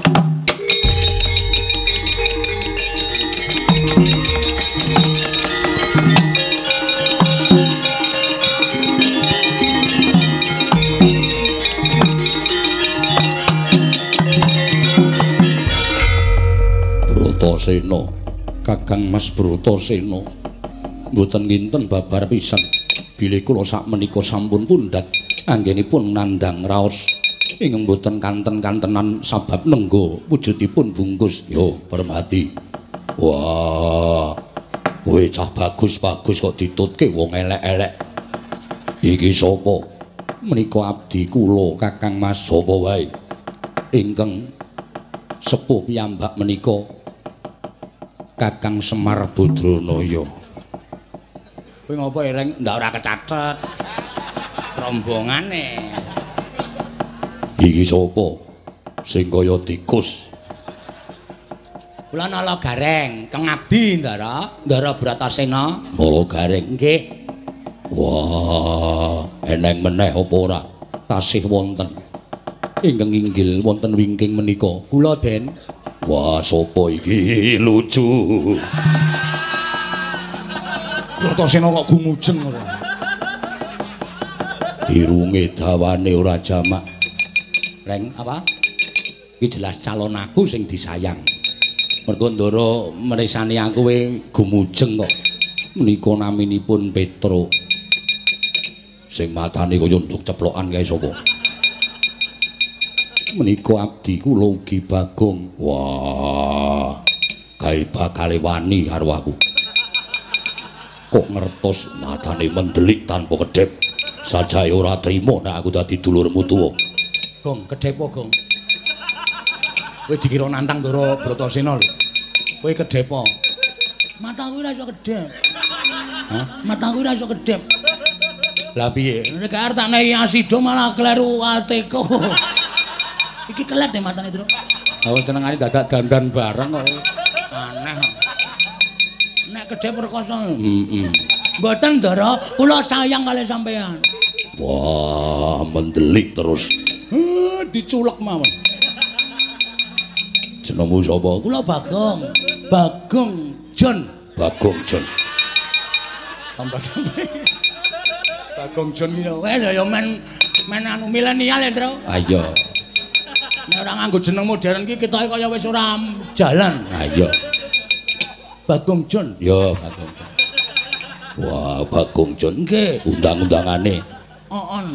Bratasena, Kakang Mas Bratasena. Mboten nginten babar pisan bilih kula sakmenika sampun pundhat anggenipun nandhang raos ing mboten kanten-kantenan sabab nenggo wujudipun bungkus. Yo Permadi. Wah, kowe cah bagus kok ditutke wong elek-elek. Iki sapa? Menika abdi kula Kakang Mas sapa wae. Ingkang sepuh piyambak menika Kakang Semar Badranaya. Kowe ngopo Ireng ndak ora kecathet rombongane. Iki sapa? Sing kaya tikus. Kula Nala Gareng, Kang Abdi Ndara Bratasena. Nala Gareng nggih. Wah, eneng meneh apa ora? Tasih wonten ingkang inggil wonten wingking menika. Kula Den. Wah, sapa iki lucu. Bratasena kok gumujeng ora. Irunge dawane ora jamak. Reng apa? Iki jelas calon aku sing disayang. Mergo ndara mresani aku kowe gumujeng kok. Menika naminipun Petro. Sing matane kaya nduk ceplokan kae sapa? Menika abdi kula ugi Bagong. Wah, kae bakal wani karo aku. Kok ngertos matane mendelik tanpa kedhep. Sajae ora trima nek aku dadi dulurmu tuwa. Gong, kedhep apa, Gong? Kowe dikira nantang Ndara Bratasena lho. Kowe kedhep apa? Mataku ora iso kedhep. Hah? Mataku ora iso kedhep. Lah piye? Nek arep tak nehi asido malah kleru atiku. Iki kelet ya matane, Tru. Awas senengane dadak dandan bareng kok. Aneh. Nek kedhep perkoso. Mboten, Ndara, kula sayang kalih sampean. Wah, mendelik terus. Diculek mawon. Jenengmu sapa? Kula Bagong. Bagong Jon. Bagong Jon. Tambah sampe. Bagong Jon iki wis ya men anu milenial ya, Tru. Ah iya. Nek ora nganggo jeneng modern iki ketoke kaya wis ora jalan. Ah iya. Bagong Jon. Ya, Bagong Jon. Wah, Bagong Jon nggih, undang-undangane. Oon.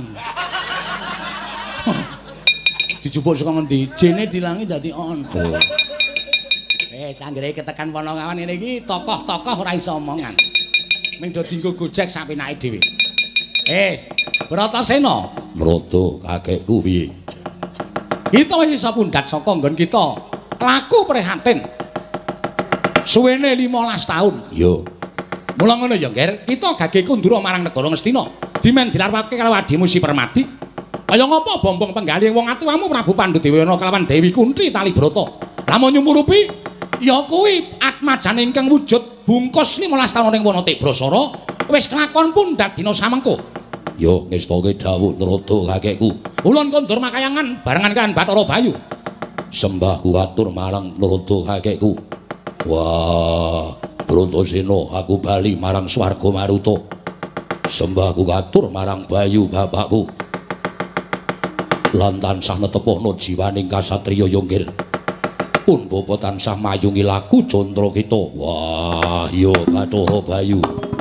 Dijupuk saka ngendi? Jene dilangi dadi on. Oh. Sanggere ketekan Wonokawan ngene iki tokoh-tokoh ora iso omongan. Ming do dienggo Gojek sapenake dhewe. Bratasena, mrodo kakekku piye? Kita wis iso pundhat saka nggon kita. Laku prihatin. Suwene 15 taun. Yo. Mula ngono ya, Nger. Kita gage kundura marang negara Ngastina. Dimen dilarwake karo adimu Si Permati. Kaya ngapa bombong penggalih wong atuwamu Prabu Pandhadewana kelawan Dewi Kunthi Talibrata. Lamun nyumurupi ya kuwi atmajane ingkang wujud bungkus 15 taun ning Wonotik Brasara wis kelakon pundhat dina samengko. Ya ngestake dawuh Narada kakekku. Ulun kondur makayangan barengan kan Bathara Bayu. Sembahku atur marang Narada kakekku. Wah, Bratasena aku bali marang swarga Maruta. Sembahku atur marang Bayu bapakku. Lan tansah netepana jiwaning kasatriya Yonggir. Pun bapa tansah mayungi laku Candra kita. Wah, ya Bathara Bayu.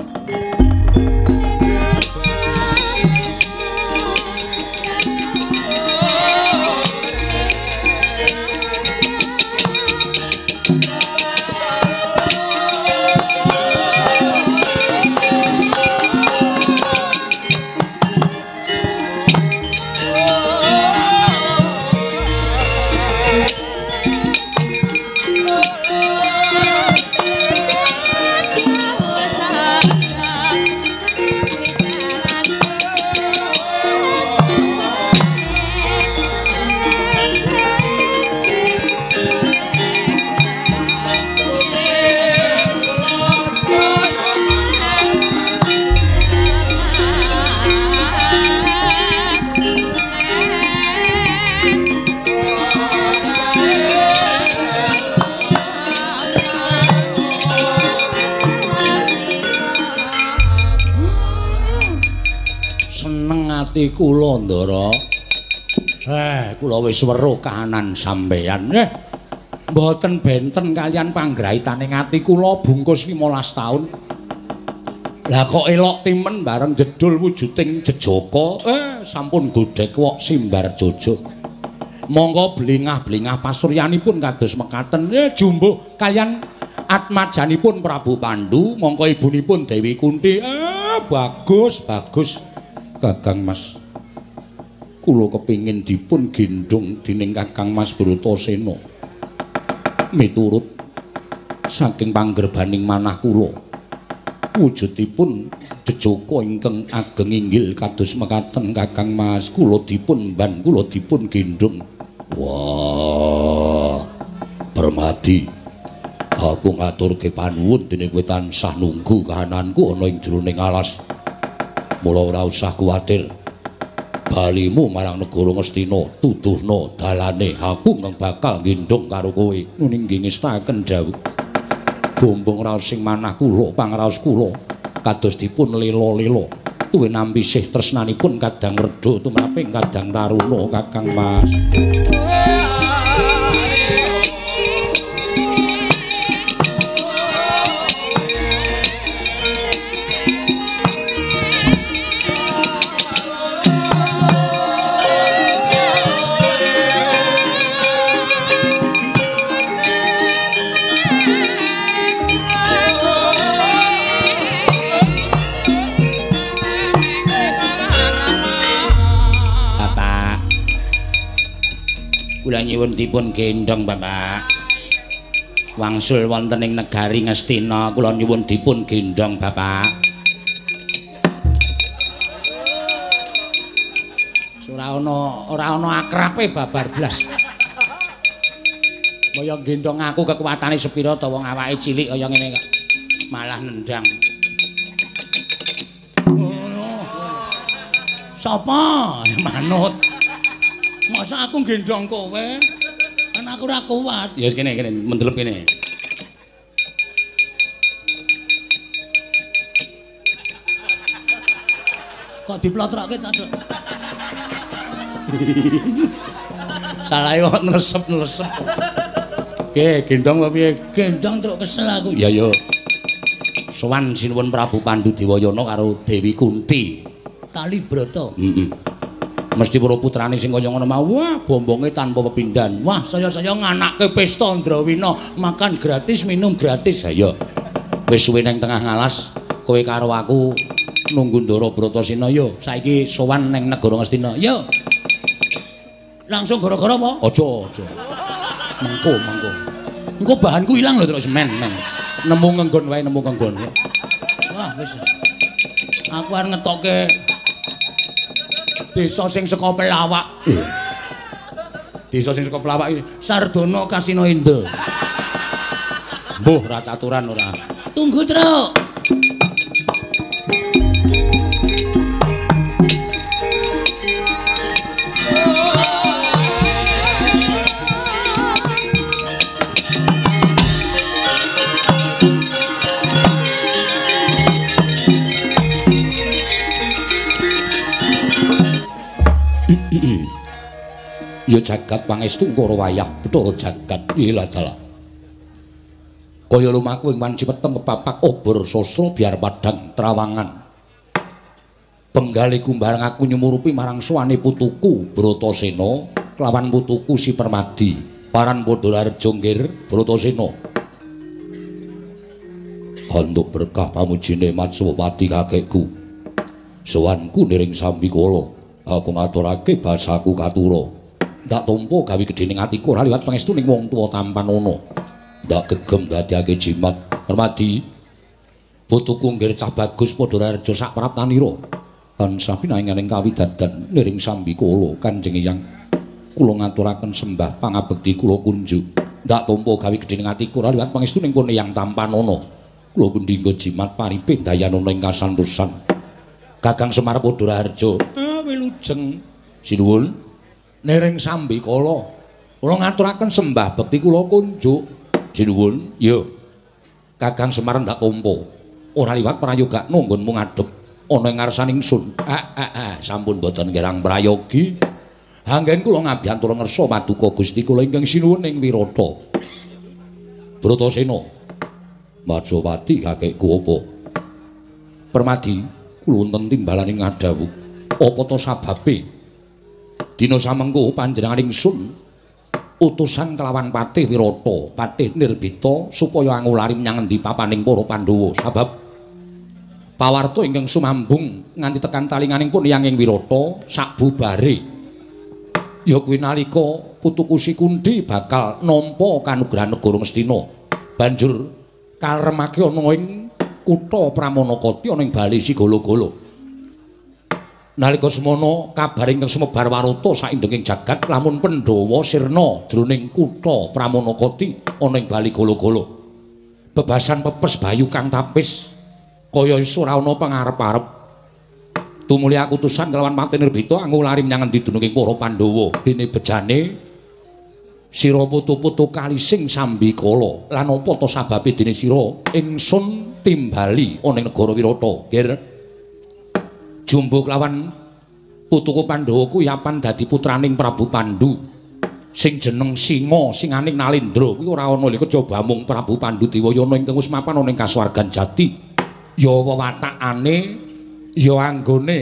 Kula Ndara. Kula wis weruh kahanan sampeyan. Mboten benten kalian panggraitaning ati kula bungkus 15 taun. Lah kok elok timen bareng jedul wujuding jejaka. Sampun godhek wok simbar jojo. Monggo blingah-blingah pasuryanipun kados mekaten. Jumbuh kalian atmajanipun Prabu Pandhu, mongko ibunipun Dewi Kunthi. Bagus, bagus. Kakang Mas. Kula kepingin dipun gendhong dening Kakang Mas Bratasena. Miturut saking panggerbaning manah kula. Wujudipun jejaka ingkang ageng inggil kados mekaten Kakang Mas. Kula dipun gendhong. Wah. Permadi. Aku ngaturke panuwun dene kowe tansah nunggu kahananku ana ing jroning alas. Mula ora usah kuwatir. Balimu marang negara Ngastina, tuduhna dalane aku nang bakal gendhong karo kowe. Nuning ngestaken dawuh. Bombong raos sing manah kula, pangraos kula kados dipun lela-lela. Tuwin nampi sih tresnanipun kadang reda tumraping kadang taruna Kakang Mas. Kula nyuwun dipun gendhong Bapak. Wangsul wonten ing negari Ngastina, kula nyuwun dipun gendhong Bapak. Ora ana akrabe babar blas. Kaya gendhong aku kekuatane sepira ta wong awake cilik kaya ngene kok. Malah nendang. Sapa? Manut. Masa aku gendong kowe? Kan aku ora kuat. Ya kene mendelep kene. Kok diplotrokke ta, Duk? Salahe kok nresep. Oke, gendong apa piye? Gendong truk kesel aku. Ya yo. Sowan sinuwun Prabu Pandudewayana karo Dewi Kunti. Kalibrata. Mesti para putrane sing kaya ngono mau. Wah, bombonge tanpa pepindhan. Wah, saya nganakke pesta Ndrawina, makan gratis, minum gratis. Ayo. Wis suwe nang tengah ngalas, kowe karo aku nunggu Ndara Bratasena yo. Saiki sowan nang negara Ngastina. Yo. Langsung gara-gara apa? Aja. Mengko. Engko bahanku ilang lho terus men. Nemu ngenggon wae Wah, wis. Aku arep ngetokke desa sing saka Pelawak. Desa sing saka Pelawak iki Sardana Kasina Indah. Mbuh ra caturan ora. Tunggu, Truk. Ya jagat pangestu karo wayah Bathara jagat ilah dalah. Kaya lumaku ing wanci peteng kepapak obor sastra biar padhang trawangan. Penggali kumbarang aku nyumurupi marang suwane putuku Bratasena kelawan putuku si Permadi. Paran padha rejo nggir Bratasena. Handuk berkah pamujine Matswapati kakekku. Sowanku niring Sambikala. Aku ngaturake basaku katura. Ndak tampa gawe gedhening atiku ora liwat pangestuning wong tuwa tampan ana. Ndak gegem dadiake jimat. Permadi. Putuku nggir cah bagus padha rejo sak praptanira. Lan sapinaing kawidadan niring Sambikala Kanjeng Hyang. Kula ngaturaken sembah pangabekti kula kunjuk. Ndak tampa gawe gedhening atiku ora liwat pangestuning kono yang tampan ana. Kula bendingga jimat paripe dayan ana ing kasantosan. Kakang Semar Padaraharja. Wilujeng. Sinuwun. Niring Sambikala, kula ngaturaken sembah bekti kula kunjuk. Sinuwun, ya. Kakang Semar ndak tampa. Ora liwat prayoga nunggonmu ngadhep ana ing ngarsaning ingsun. Sampun boten kirang prayogi. Anggen kula ngabiyantura ngersa paduka Gusti kula ingkang sinuwun ing Wirata. Bratasena. Matswapati kakekku apa? Permadi, kula wonten timbalaning ngadawu. Apa ta sababe? Dina samengko panjenengan ingsun utusan kelawan Patih Wirata, Patih Nirbita supaya angulari menyang endi papaning para Pandhawa. Sabab pawarta ingkang sumambung nganti tekan talinganing pun Hyang Wirata sakbubare ya kuwi nalika putuku Sikundi bakal nampa kanugrahan negara Ngastina banjur karemake ana ing kutha Pramanakati ana ing bali Sigala-gala. Nalika semana kabar ingkang sumebar warata saindenging jagat lamun Pandhawa sirna jroning kutha Pramanakati ana ing bali Gala-gala. Bebasan pepes bayu kang tapis kaya iso ora ana pangarep-arep. Tumuli akutusan kelawan Patinerbita angulari menyang endi dununging para Pandhawa dene bejane sira putu-putu kalising sambikala lan apa ta sababe dene sira ingsun timbali ana ing negara Wirata. Ger Jumbuk lawan putuku Pandhawa kuwi apan dadi putraning Prabu Pandhu sing jeneng Singa singaning Nalendra kuwi ora ana lho kejaba mung Prabu Pandhu Dewayana ingkang wis mapan ana ing kasuwargan jati ya wawatakane ya anggone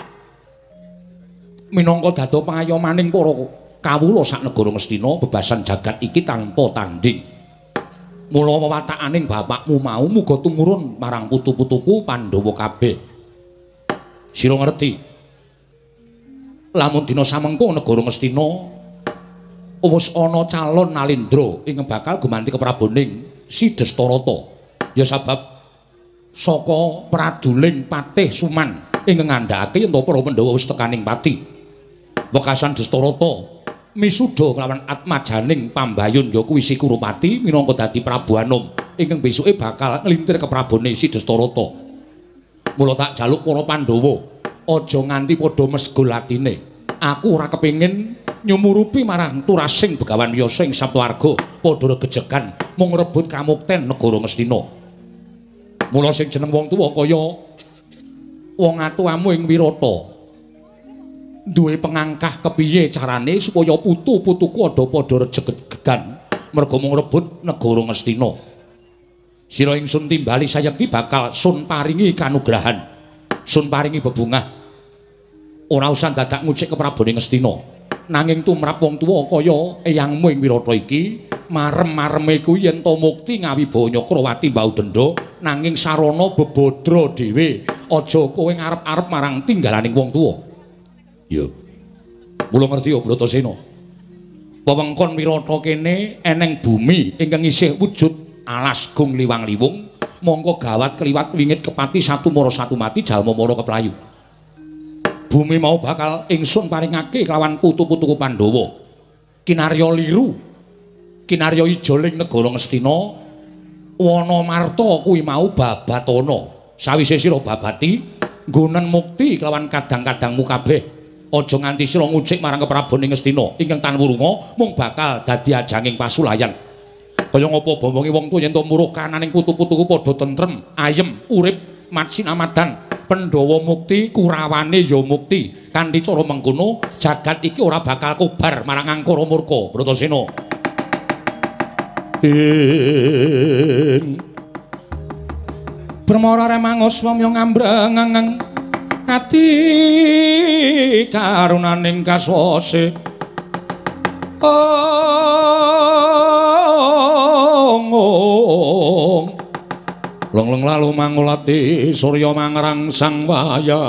minangka dadi pangayomaning para kawula sak negara Ngastina bebasan jagat iki tanpa tanding. Mula wawatakaning bapakmu mau muga tumurun marang putu-putuku Pandhawa kabeh. Sira ngerti lamun dina samengko negara Ngastina wis ana calon Nalendra ingkang bakal gumanti kepraboning Sidestarata ya sabab saka praduling Patih Suman ingkang ngandhakake yen para Pandhawa wis tekaning pati. Wekasan Destarata misuda kelawan atmajaning pambayun ya kuwi Sikurupati minangka dadi Prabu Anom ingkang besuke bakal nglintir keprabone Sidestarata. Mula tak jaluk para Pandhawa aja nganti padha mesgul atine. Aku ora kepengin nyumurupi marang turasing Begawan Wiyasa ing Saptawarga padha regejegan mung rebut kamukten negara Ngastina. Mula sing jeneng wong tuwa kaya wong atuamu ing Wirata duwe pengangkah kepiye carane supaya putu-putuku ada padha regejegan merga mung rebut negara Ngastina. Sira ingsun timbali sayekti bakal sun paringi kanugrahan, sun paringi bebungah. Ora usah dadak ngucik keprabone Ngastina. Nanging tumrap wong tuwa kaya eyangmu ing Wirata iki, marem-mareme kuwi yen to mukti ngawibawa Nyakrawati mbau denda, nanging sarana bebodra dhewe. Aja kowe ngarep-arep marang tinggalaning wong tuwa. Ya. Mula ngerti ya Bratasena. Wewengkon Wirata kene eneng bumi ingkang isih wujud alas gung liwang-liwung mongko gawat kliwat wingit kepati satu mara satu mati jalma mara keplayu. Bumi mau bakal ingsun paringake kelawan putu-putuku Pandhawa kinarya liru kinarya ijoling negara Ngastina wana marta kuwi mau babatana sawise sira babati nggonen mukti kelawan kadang-kadangmu kabeh aja nganti sira ngucik marang keprabone Ngastina ingkang tan wurunga mung bakal dadi ajanging pasulayan. Kaya ngapa bombonge wong tuwa yen to muruh kananing putu-putuku padha tentrem, ayem, urip, matsinamadan, Pandhawa mukti, Kurawane ya mukti. Kanthi cara mengkono, jagat iki ora bakal kobar marang angkara murka, Bratasena. Bremara remangos wamya ngambrang ati karunaning kaswase. Long lalu mangulati surya mangrang sang waya.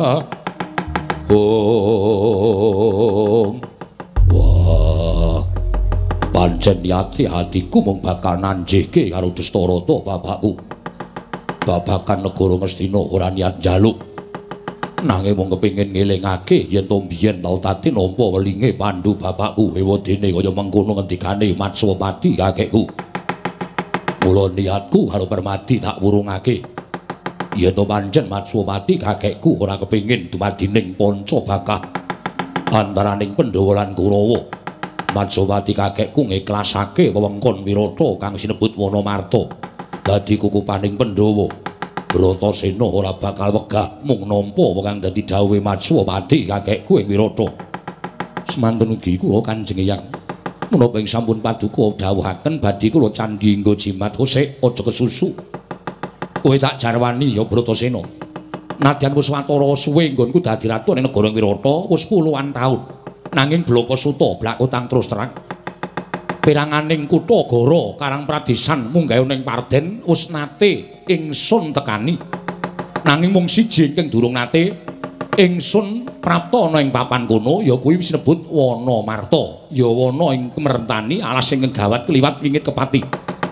Wah, pancen ati-atiku mung bakal nanjihke karo Destarata bapakku. Babagan negara Ngastina ora niat njaluk. Nanging mung kepengin ngelingake yen to biyen tau tati nampa welinge Pandhu bapakku ewadene kaya mengkono ngendikane Matswapati kakekku. Mula niatku karo Permadi tak wurungake. Yen to pancen Matswapati kakekku ora kepengin dumadining Pancabakah antaraning Pandhawa lan Kurawa. Matswapati kakekku ngiklasake wewengkon Wirata kang sinebut Wanamarta dadi kukupaning Pandhawa. Bratasena ora bakal wegah mung nampa kang dadi dawuhe Matswapati kakekku ing Wirata. Semanten ugi kula Kanjeng Eyang menapa ing sampun paduka dawuhaken badhe kula candhi nggo jimat kosek aja kesusu. Kowe tak jarwani ya Bratasena. Nadyan wis watara suwe nggonku dadi ratu ning negara Wirata wis puluhan taun. Nanging Blakasuta blakutang terus terang. Peranganing kutha Gora Karang Pradesan munggah ning Parden wis nate ingsun tekani. Nanging mung siji ingkang durung nate ingsun prapta ana ing papan kono ya kuwi sinebut Wanamarta. Ya wana ing merentani alas sing gawat kliwat wingit kepati.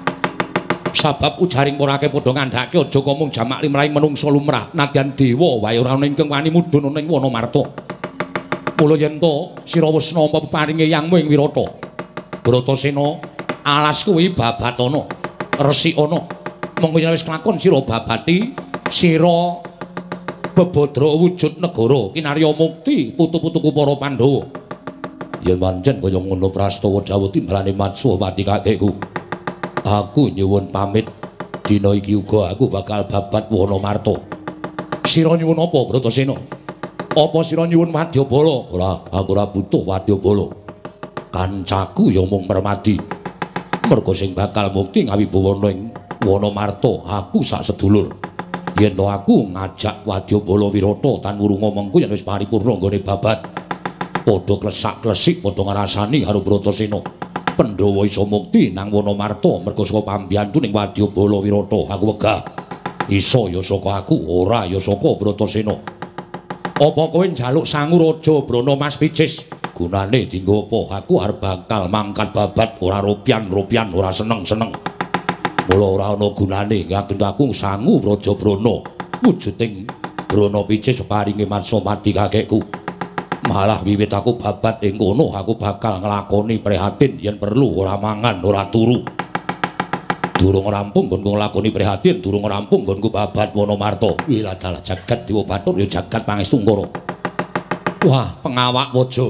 Sabab ujaring para akeh padha ngandhake aja kok mung jamak limrahing manungsa lumrah, nadyan dewa wae ora ana ingkang wani mudhun ana ing Wanamarta. Mula yen to sira wis nampa peparinge yangmu ing Wirata, Bratasena, alas kuwi babatana, resikana. Monggo yen wis kelakon sira babati, sira bebodra wujud negara kinarya mukti putu-putuku para Pandhawa. Yen pancen kaya ngono prastawa dawuh timbalane Matswapati kakekku. Aku nyuwun pamit dina iki uga aku bakal babat Wanamarta. Sira nyuwun apa Bratasena? Apa sira nyuwun wadyabala? Ora, aku ora butuh wadyabala. Kancaku ya mung Permadi. Merga sing bakal mukti ngawibawana ing Wanamarta aku sak sedulur. Yen to aku ngajak wadyabala Wirata tan wurunga mengku yen wis paripurna nggone babat. Padha klesak-klesik padha ngrasani karo Bratasena. Pandhawa isa mukti nang Wanamarta merga saka pambiyantu ning wadyabala Wirata. Aku wegah. Isa ya saka aku, ora ya saka Bratasena. Apa kowe njaluk sangu Raja Brana Mas Picis? Gunane dienggo apa? Aku arep bakal mangkat babat, ora ropian-ropian, ora seneng-seneng. Mula ora ana gunane ngakeni aku sangu Raja Brana. Wujuding Brana Picis paringe Matswapati kakekku. Malah wiwit aku babat ing kono aku bakal nglakoni prihatin yen perlu ora mangan, ora turu. Durung rampung nggonku nglakoni prihatin, durung rampung nggonku babat Wanamarta. Wiladala jagat Dewa Bathara ya jagat Pangestungkara. Wah, pengawak waja.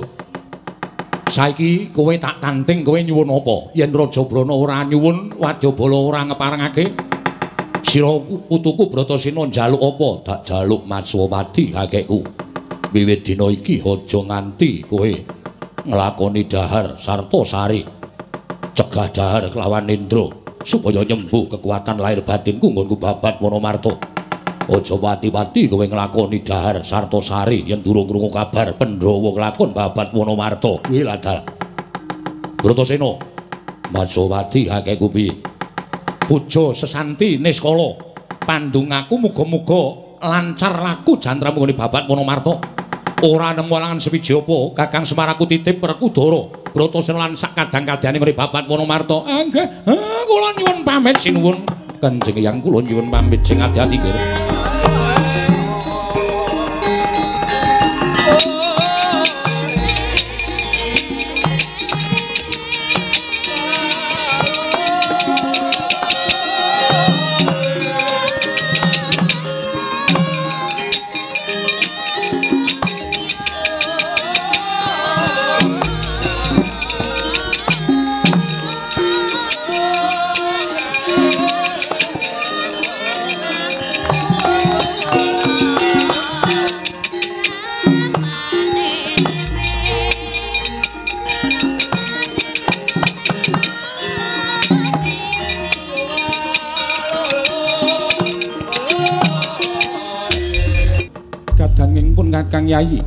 Saiki kowe tak tanting kowe nyuwun apa? Yen Raja Brana ora nyuwun, wadyabala ora ngeparengake, sira putuku Bratasena njaluk apa? Tak jaluk Matswapati kakekku. Wiwit dina iki aja nganti kowe nglakoni dahar sarta sari. Cegah dahar kelawan Indra supaya nyembuh kekuatan lahir batinku nggonku babat Wanamarta. Aja pati-pati kowe nglakoni dahar sarta sari yen durung krungu kabar Pandhawa kelakon babat Wanamarta. Kuwi ladal. Bratasena, Matswapati kakekku piye? Puja sesanti niskala. Pandungaku muga-muga lancar laku jantramu nggone babat Wanamarta. Ora nemu alangan sewiji apa Kakang Semaraku titip Werkudara Bratasena lan sak kadang-kadane mrih babat Wanamarta. Nggih, kula nyuwun pamit sinuwun. Kanjeng Hyang kula nyuwun pamit sing ati-ati nggih. Kakang Yayi,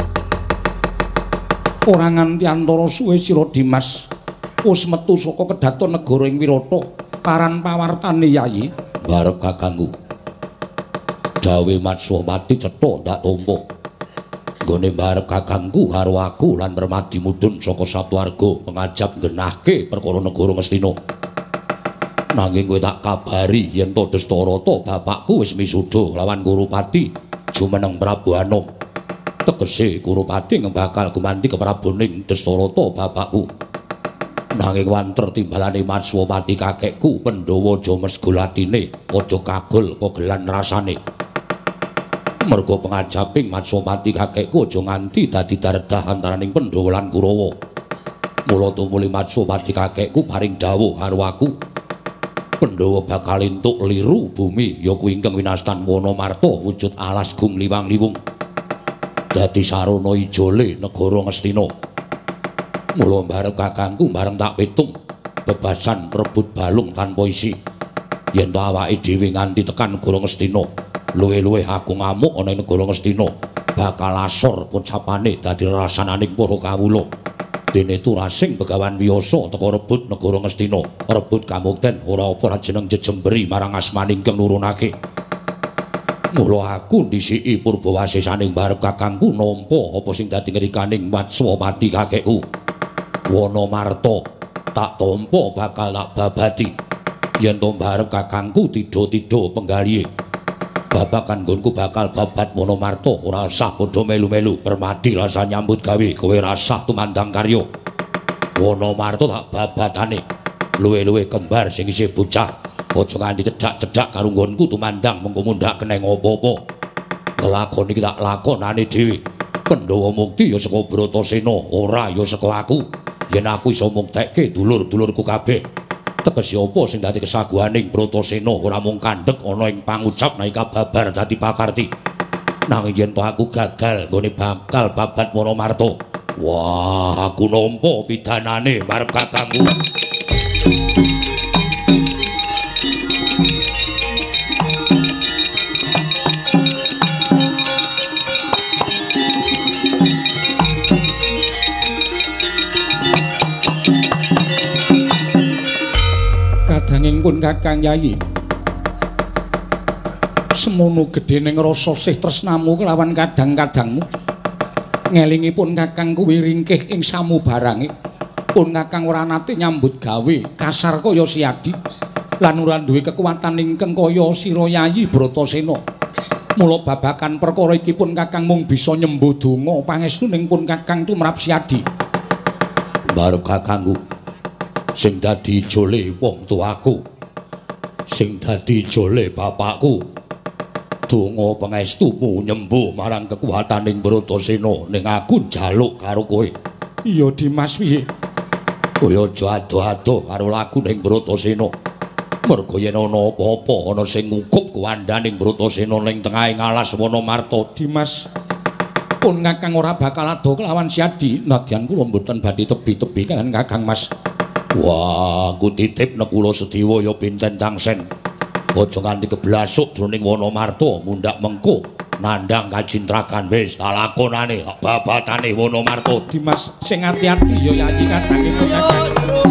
ora nganti antara suwe sira Dimas wis metu saka kedaton negara ing Wirata. Paran pawartane Yayi barep kakangku. Dawe Matswapati cetha ndak tampa. Nggone barep kakangku karo aku lan Permadi mudhun saka Saptwarga pengajap ngenahke perkara negara Ngastina. Nanging kowe tak kabari yen to Dastarata bapakku wis misuda lawan Kurupati jumeneng Prabu Anom. Tegese Kurupati bakal gumanti kepraboning Dastarata bapakku. Nanging wanter timbalane Matswapati kakekku Pandhawa aja mesgulatine, aja kagol kogelan rasane. Merga pengajaping Matswapati kakekku aja nganti dadi daredah antaraning Pandhawa lan Kurawa. Mula tumuli Matswapati kakekku paring dawuh karo aku. Pandhawa bakal entuk liru bumi ya kuwi ingkang winastan Wanamarta wujud alas gung liwang-liwung. Dadi sarana ijole negara Ngastina. Mula barep kakangku bareng tak pitung bebasan rebut balung tanpa isi. Yen to awake dhewe nganti tekan negara Ngastina, luwih-luwih aku ngamuk ana ing negara Ngastina, bakal asor pocapane dadi rasananing para kawula. Dene turasing Begawan Wiyasa teka rebut negara Ngastina, rebut kamukten ora apa jeneng jejemberi marang asmaning kang nurunake. Mula aku ndhisiki Purbawasisaning barep kakangku nampa apa sing dadi ngrikaning Watswapati kakekku. Wonomarta tak tampa bakal tak babati. Yen to barep kakangku tidha-tidha penggalihe. Babakan nggonku bakal babat Wonomarta ora usah padha melu-melu. Permadi rasa nyambut gawe, kowe rasah tumandang karya. Wonomarta tak babatane. Luwe-luwe kembar sing isih bocah. Aja nganti cedhak-cedhak karo nggonku tumandang mengko mundhak keneng apa-apa. Kelakon iki tak lakonane dhewe. Pandhawa mukti ya saka Bratasena, ora ya saka aku. Yen aku iso muktekke dulur-dulurku kabeh. Tegese apa sing dadi kesaguhaning Bratasena ora mung kandhek ana ing pangucap naika babar dadi pakarti. Nanging yen to aku gagal nggone bakal babat Wonomarta. Wah, aku nampa pidanane marep kakangku. Kadanging pun Kakang Yayi, semono gedhening rasa sih tresnamu kelawan kadang-kadangmu. Ngelingipun Kakang kuwi ringkih ing samubarange. Pun Kakang ora nate nyambut gawe kasar kaya siadi lan ora duwe kekuatan ingkang kaya sira Yayi Bratasena. Mula babakan perkara iki pun Kakang mung bisa nyembuh donga pangestuning pun Kakang tumrap siadi. Barep kakangku sing dadi jole wong tuaku, sing dadi jole bapakku, donga pangestumu nyembuh marang kekuwataning Bratasena ning aku njaluk karo kowe. Iya Dimas piye? Kowe aja ado-ado karo laku ning Bratasena. Merga yen ana apa-apa ana sing ngukup kuwandaning Bratasena ning tengahing alas Wonomarta, Dimas pun Kakang ora bakal ado kelawan siadi. Nadyan kula mboten badhe tebi-tebi kan Kakang Mas. Wah, aku titip nek kula Sediwa ya pinten tangsen. Aja nganti keblasuk jroning Wonomarta mundhak mengko nandhang kacintrakan wis tak lakonane babatane Wonomarta. Dimas sing ati-ati ya Yayi kadangipun Kakang.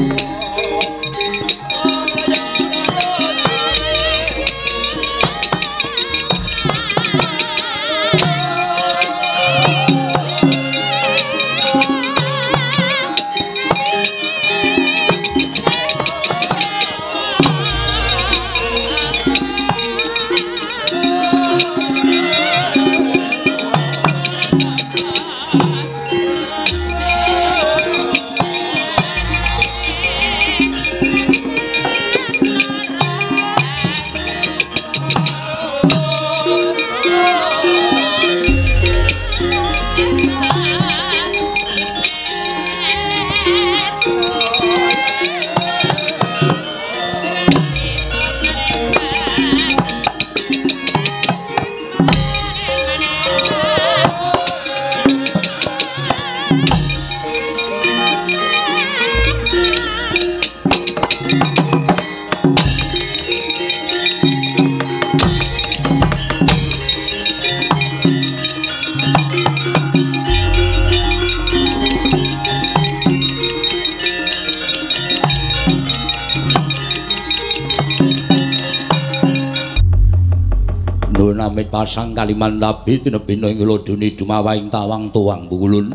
Amit pasang kaliman labi tinebina ing lodone dumawaing tawang tuwang bukulun.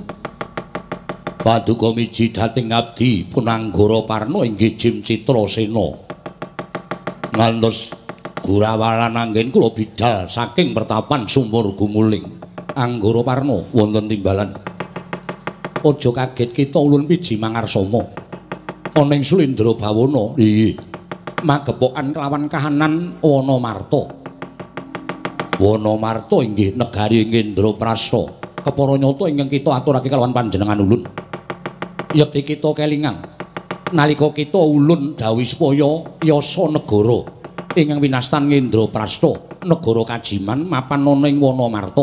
Paduka miji dating abdi Punanggara Parna inggih Jim Citrasena. Ngantos Gurawalan anggen kula bidhal saking pertapan Sumur Gumuling. Anggara Parna wonten timbalan. Aja kaget kita ulun piji mangarsama. Ana ing Slendra Bawana, nggih. Magepokan kelawan kahanan Wonomarta. Wonomarta inggih negari Indraprastha. Kepara nyata ingkang kita aturake kalawan panjenengan ulun. Yekti kita kelingan nalika kita ulun dawuh supaya yasa negara ingkang winastan Indraprastha, negara kajiman mapan ana ing Wonomarta.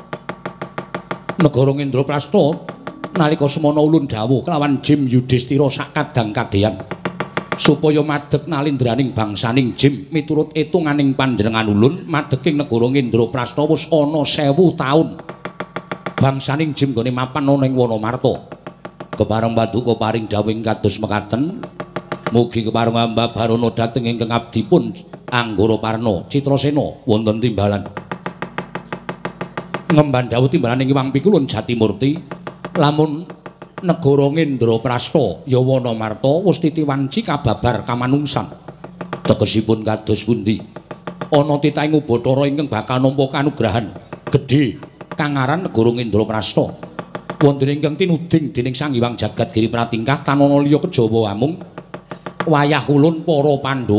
Negara Indraprastha nalika semana ulun dawuh kelawan Jim Yudhistira sakadang kadeyan supaya madeg nalindraning bangsaning Jim miturut etunganing panjenengan ulun madeging negara Indraprastha wis ana 1000 taun. Bangsaning Jim gone mapan ana ing Wonomarta. Kepareng paduka paring dawuh kados mekaten. Mugi kepareng ambabarana dhateng ingkang abdipun Anggara Parna Citrasena wonten timbalan. ngemban dawuh timbalaning Iwang Pikulun Jatimurti lamun negara Ngendraprasta ya Wanamarta wis titiwanci kababar kamanungsan tegesipun kados pundi ana titahing Ubathara ingkang bakal nampa kanugrahan gedhe kang aran negara Ngendraprasta wonten ingkang tinuding dening Sang Hyang Jagat Giri Pratingkah tanana liya kejawa amung wayah ulun para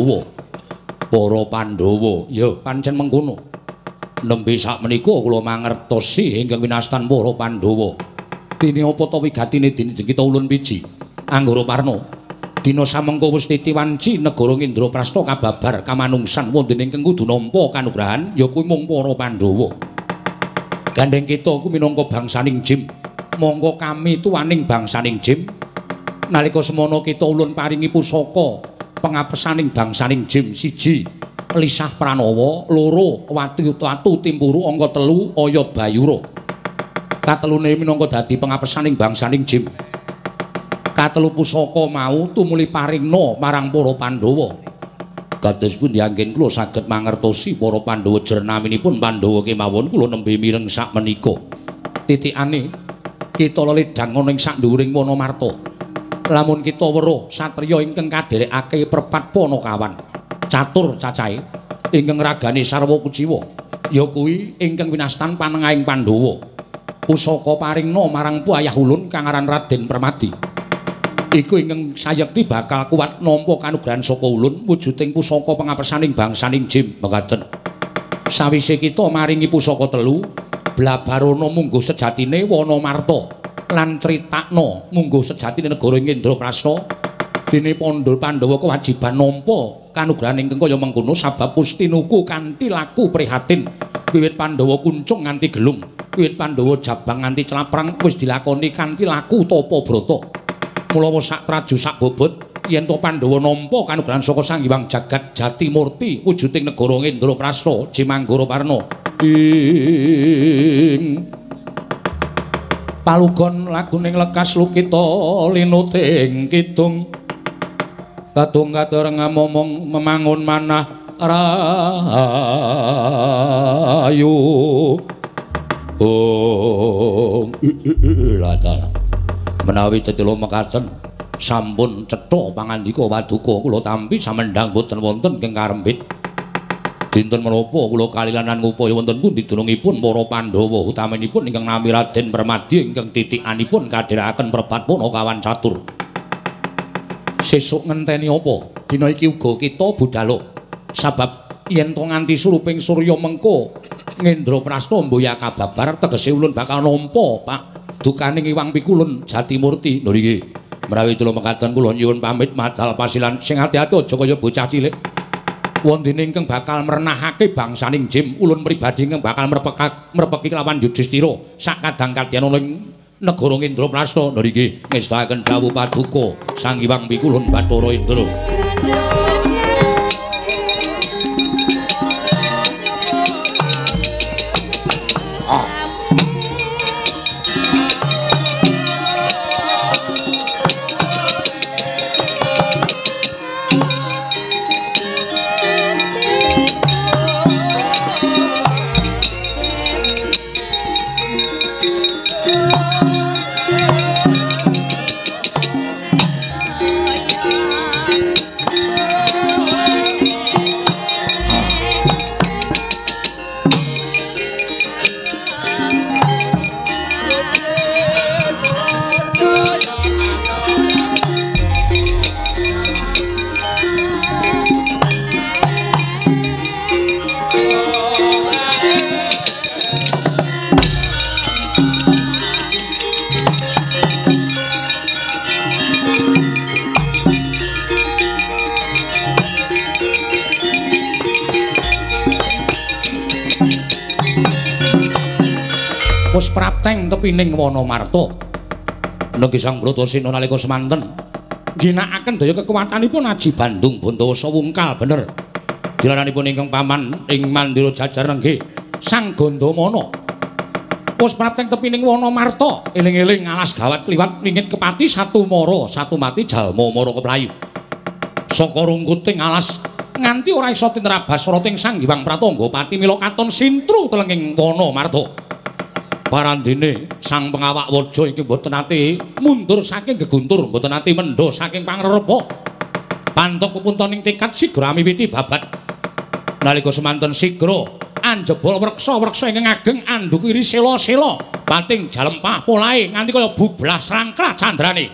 Pandhawa ya pancen mengkono nembe sakmenika kula mangertosi ingkang winastan para Pandhawa dene apa ta wigatine dene kita ulun piji Anggara Parna dina samengko wis titiwanci negara Ngendraprasta kababar kamanungsan wonten ingkang kudu nampa kanugrahan ya kuwi mung para Pandhawa gandeng kita kuwi minangka bangsaning Jim monggo kami tuwaning bangsaning Jim nalika semana kita ulun paringi pusaka pengapesaning bangsaning Jim 1 Lisah Pranawa 2 Watu Timpuru angka 3 Oyot Bayura katelune minangka dadi pengapesaning bangsaning Jim katelu pusaka mau tumuli paringna marang para Pandhawa kados pundi anggen kula saged mangertosi para Pandhawa jernaminipun Pandhawa kemawon kula nembe mireng sakmenika titikane kita ledang ana ing sakndhuwuring Wanamarta lamun kita weruh satriya ingkang kadherekake perpat Panakawan catur cacahe ingkang ragane sarwa kuciwa ya kuwi ingkang winastan panengahing Pandhawa pusaka paringna marang Wayah Ulun kang aran Raden Permadi iku ingkang sayekti bakal kuwat nampa kanugrahan saka ulun wujuding pusaka pengapesaning bangsaning Jim mekaten sawise kita maringi pusaka 3 Blabarana mungguh sejatine Wanamarta lan critakna mungguh sejatine negara Ngendraprasta dene Pandhawa kewajiban nampa kanugrahan ingkang kaya mengkono sabab Pustinuku kanthi laku prihatin wiwit Pandhawa kuncung nganti gelung wiwit Pandhawa jabang nganti celaprang wis dilakoni kanthi laku tapa brata mula sak traju sak bobot yen to Pandhawa nampa kanugrahan saka Sang Hyang Jagat Jatimurti wujuding negara Ngendraprasta Jimanggara Parna ing palugon laguning lekas lukita linuting kidung kadung katur ngamomong memangun manah rayu latara menawi cetilo mekaten sampun cetha pangandika Paduka kula tampi samendhang boten wonten ing karembit dinten menapa kula kalilanan ngupaya wonten pundi dunungipun para Pandhawa utaminipun ingkang nami Raden Permadi ingkang titikanipun kadherekaken perbat Panakawan catur sesuk ngenteni apa dina iki uga kita budhalo sabab yen to nganti suruping surya mengko Ngendraprasta mboya kababar tegese ulun bakal nampa Pak dukaning Iwang Pikulun Jatimurti lho nggih menawi kula mekaten kula nyuwun pamit madhal pasilan sing ati-ati aja kaya bocah cilik wonten ingkang bakal mrenahake bangsaning Jim ulun pribadi ingkang bakal mrepeki lawan Yudhistira sak kadang-kadang ana ing negara Ngendraprasta lho nggih ngestakaken dawuh Paduka Sang Hyang Pikulun Bathara Indra wis prapteng tepining Wanamarta nggih Sang Bratasena nalika semanten ginakaken daya kekuwatanipun Aji Bandung Bandawasa wungkal bener dilananipun ingkang paman ing Mandira Jajar nggih Sang Gandamana wis prapteng tepining Wanamarta eling-eling alas gawat kliwat wingit kepati satu mara satu mati jalma mara keplayu saka rungkuting alas nganti ora isa tinrabas rating Sang Hyang Pratangga Pati mila katon sintru telenging Wanamarta Parandene sang pengawak waja iki mboten ati mundur saking geguntur, mboten ati mendho saking pangrepa. Pantuk pepuntoning tekad sigra miwiti babat. Nalika semanten sigra anjebol wreksa-wreksa ingkang ageng andukiri sela-sela pating jalempah polahe nganti kaya bublas rangkra candrane.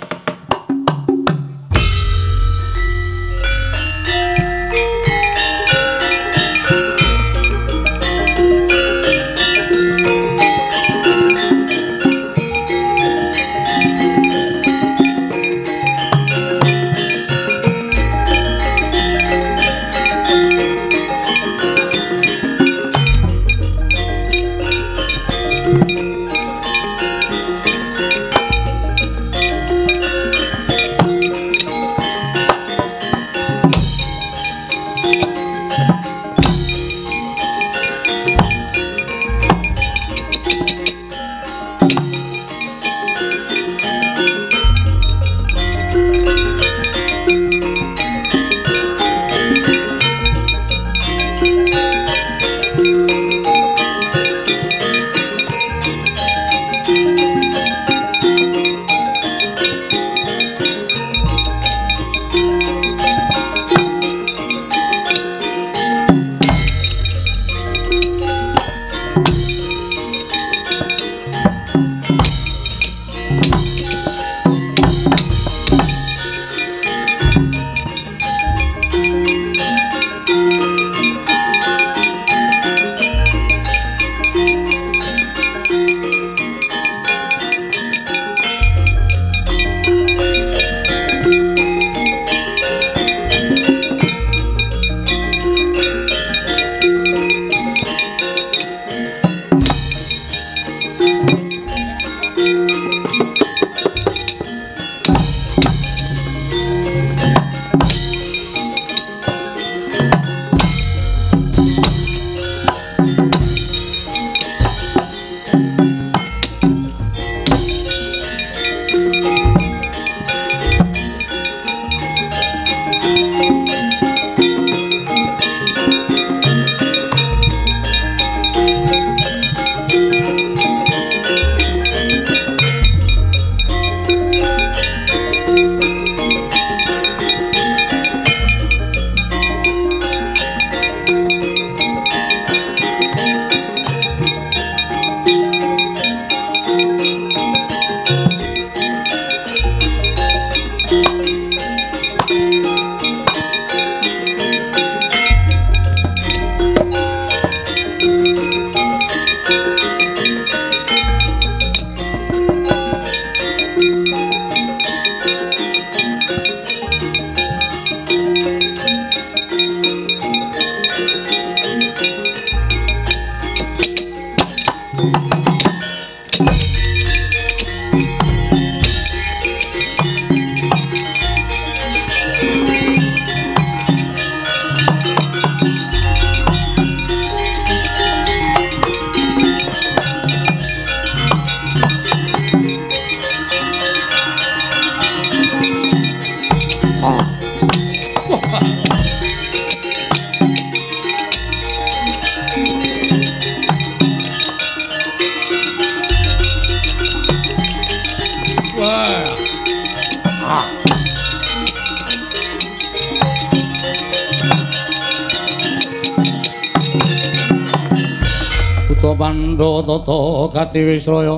Pandha tata gati wisraya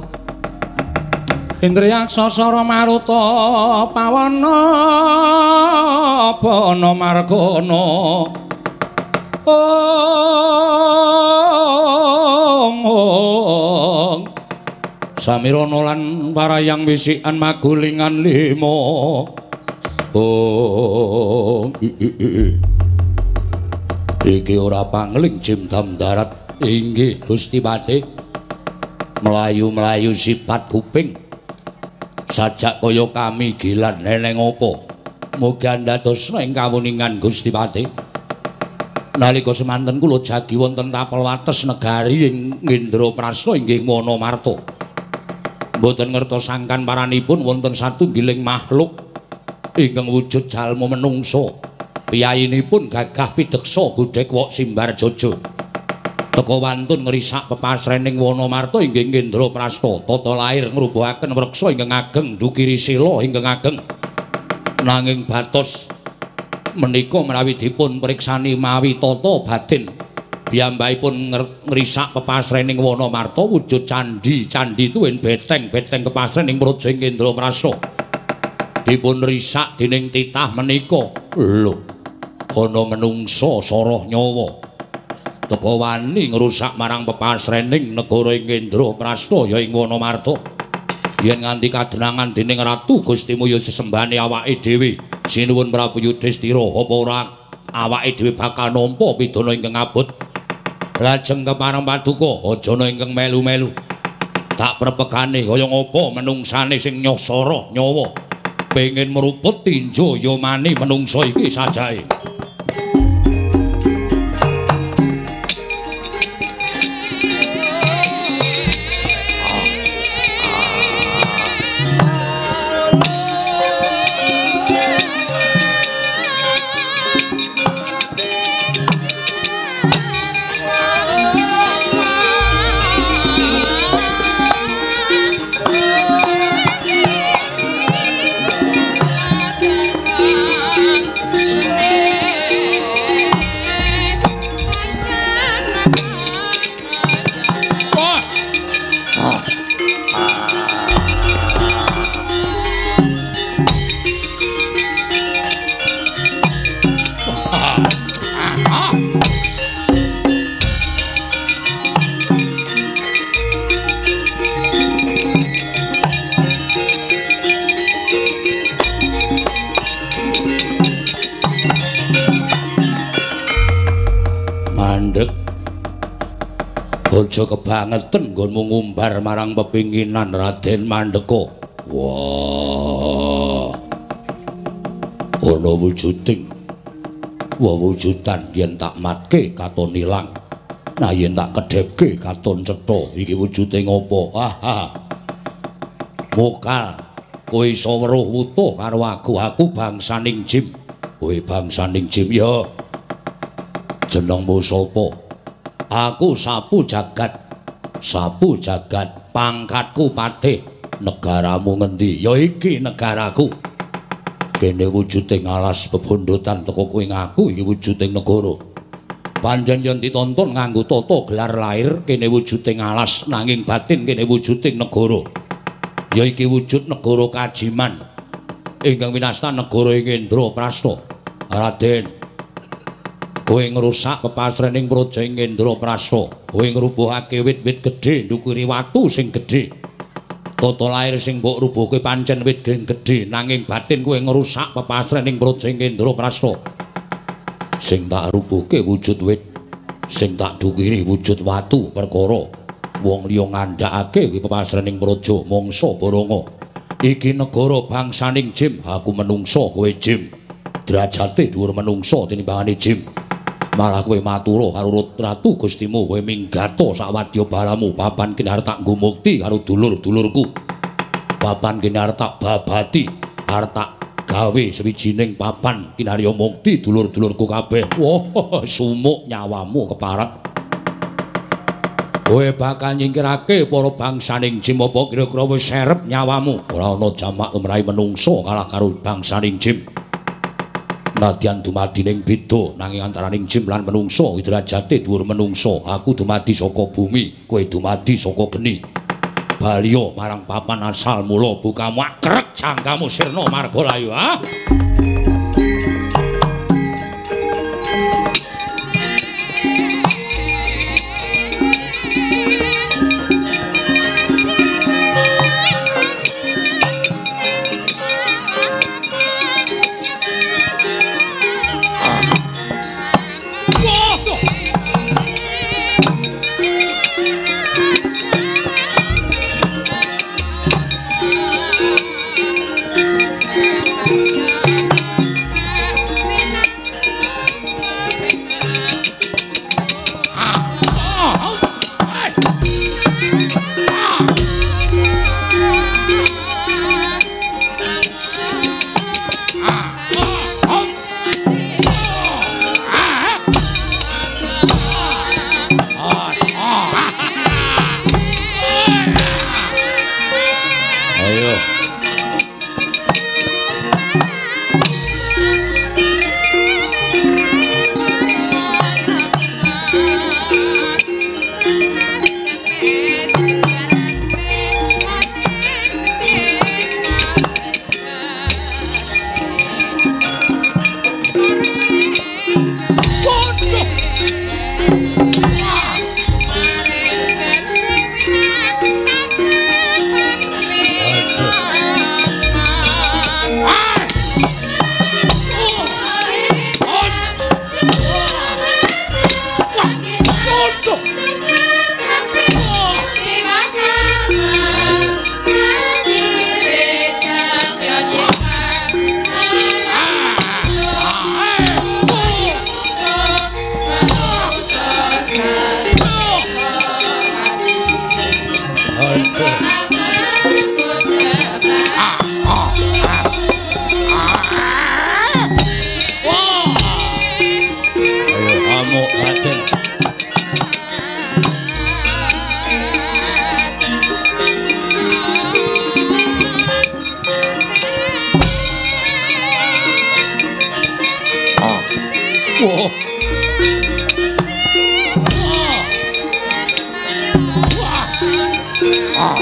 Indriyaksa sara maruta pawana bana margana Samirana lan parayang wisikan magulingan lima iki ora pangling jimdam darat inggih Gusti Pati melayu-melayu sifat kuping sajak kaya kami gilan neneng apa mugi andadosna ing kawuningan Gusti Pati nalika semanten kula jagi wonten tapel wates negari ing Indraprastha inggih Monomarta mboten ngertosangkan paranipun wonten satunggiling makhluk ingkang wujud jalma menungsa piyayinipun gagah pideksa Gudhek Wok Simbar Jojo Teka wantun ngrisak pepasrening Wanamarta inggih Ngendra Prasta tata lair ngrubuhaken wreksa ingkang ageng dukiri sila ingkang ageng nanging batos menika menawi dipun priksani mawi tata batin piyambakipun ngrisak pepasrening Wanamarta wujud candhi tuwin beteng pepasrening Praja Ngendra Prasta dipun risak dening titah menika lho ana menungsa soroh nyawa teka wani ngrusak marang pepasrening negara Ngendra Prasta ya ing Wanamarta yen nganti kadenangan dening Ratu Gusti Mulya sesembahane awake dhewe sinuwun Prabu Yudhistira apa ora awake dhewe bakal nampa pidana ingkang abot lajeng kepareng paduka aja ana ingkang melu-melu tak prepegane kaya ngapa menungsane sing nyosoro nyawa pengen meruput tinjo yomane menungsa iki sajae. Aja kebangetan nggonmu ngumbar marang pepinginan Raden Mandeka. Wah. Ana wujuding wewujudan yen tak matke katon ilang. Nah yen tak kedhepke katon cetha iki wujude ngopo? Mokal kowe iso weruh wutuh karo aku bangsaning Jim. Kowe bangsaning Jim ya. Jenengmu sapa? Aku sapu jagat pangkatku patih negaramu ngendi ya iki negaraku kene wujuding alas bebondotan teko kowe ngaku iki wujuding negara panjen yen ditonton nganggo tata gelar lair kene wujuding alas nanging batin kene wujuding negara ya iki wujud negara Kajiman ingkang winastan negara Ngendra Prasta. Raden kowe ngrusak pepasrening Praja Ngendra Prasta, kowe ngrubuhake wit-wit gedhe ndukuri watu sing gedhe. Tata lair sing mbok rubuhke pancen wit gedhe nanging batin kowe ngrusak pepasrening Praja Ngendra Prasta. Sing tak rubuhke wujud wit, sing tak dukiri wujud watu perkara wong liya ngandhakake kuwi pepasrening praja mangsa Baranga. Iki negara bangsaning Jim, aku menungsa kowe Jim. Derajate dhuwur menungsa tinimbangane Jim. Malah kowe matura karo Ratu Gustimu kowe minggato sawadya balamu papan kene arep tak nggo mukti karo dulur-dulurku. Papan kene arep tak babati, arep tak gawe sawijining papan kinarya mukti dulur-dulurku kabeh. Wah, sumuk nyawamu keparat. Kowe bakal nyingkirake para bangsaning Jim apa kira-kira wis serep nyawamu? Ora ana jamak lumrahe menungsa kalah karo bangsaning Jim. Nadyan dumadi ning beda nanging antaraning Jim lan menungsa derajate dhuwur menungsa. Aku dumadi saka bumi, kowe dumadi saka geni. Baliya marang papan asal mula bukamu akrek jangkamu sirna margalayu ha. Wah. Ah.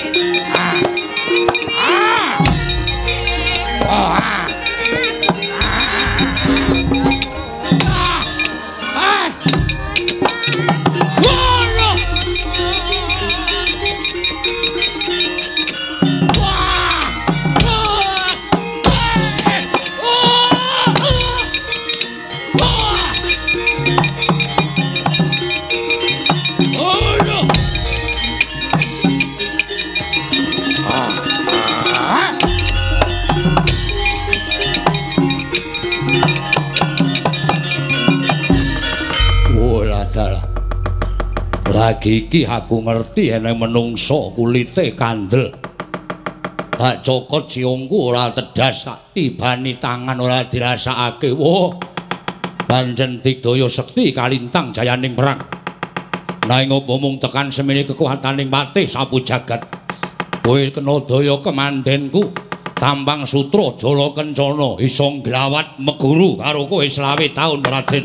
Lagi iki aku ngerti eneng menungso kulite kandel. Tak cokot siungku ora tedas, tak tibani tangan ora dirasakake. Wah. Pancen digdaya sekti kalintang jayaning perang. Nanging apa mung tekan semene kekuataning patih sapu jagat. Kowe kena daya kemandenku. Tambang Sutra Jala Kencana isa nglawat meguru karo kowe 20 taun Raden.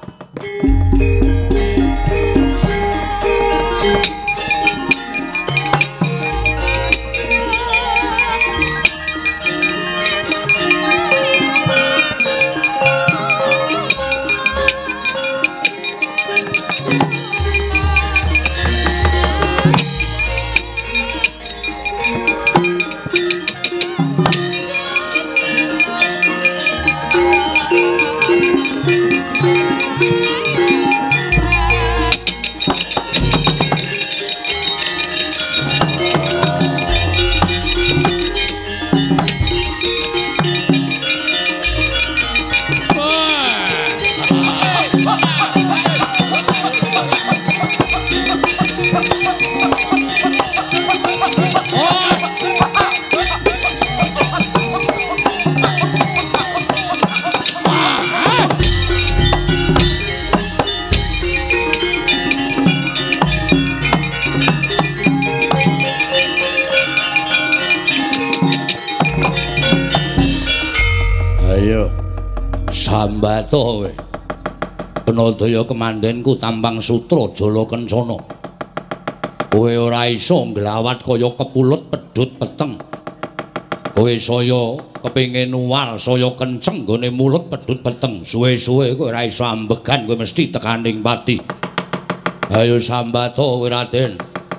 Sambato kowe. Kena daya kemandenku Tambang Sutra Jala Kencana. Kowe ora iso nglawat kaya kepulut pedhut peteng. Kowe saya kepengin nuwal saya kenceng nggone mulut pedhut peteng. Suwe-suwe kowe ora iso ambegan, kowe mesti tekaning pati. Ayo sambato kowe Raden.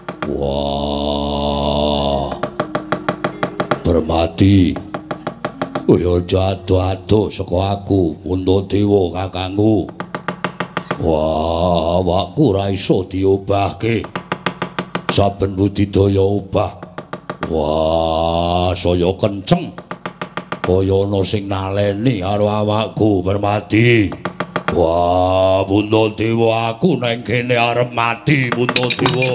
Wah. Permati. Kaya jatuh-atuh saka aku, Puntadewa kakangku. Wah, awakku ora iso diobahke. Saben budidaya obah. Wah, saya kenceng. Kaya ana sing naleni karo awakku, Permati. Wah, Puntadewa aku nang kene arep mati, Puntadewa.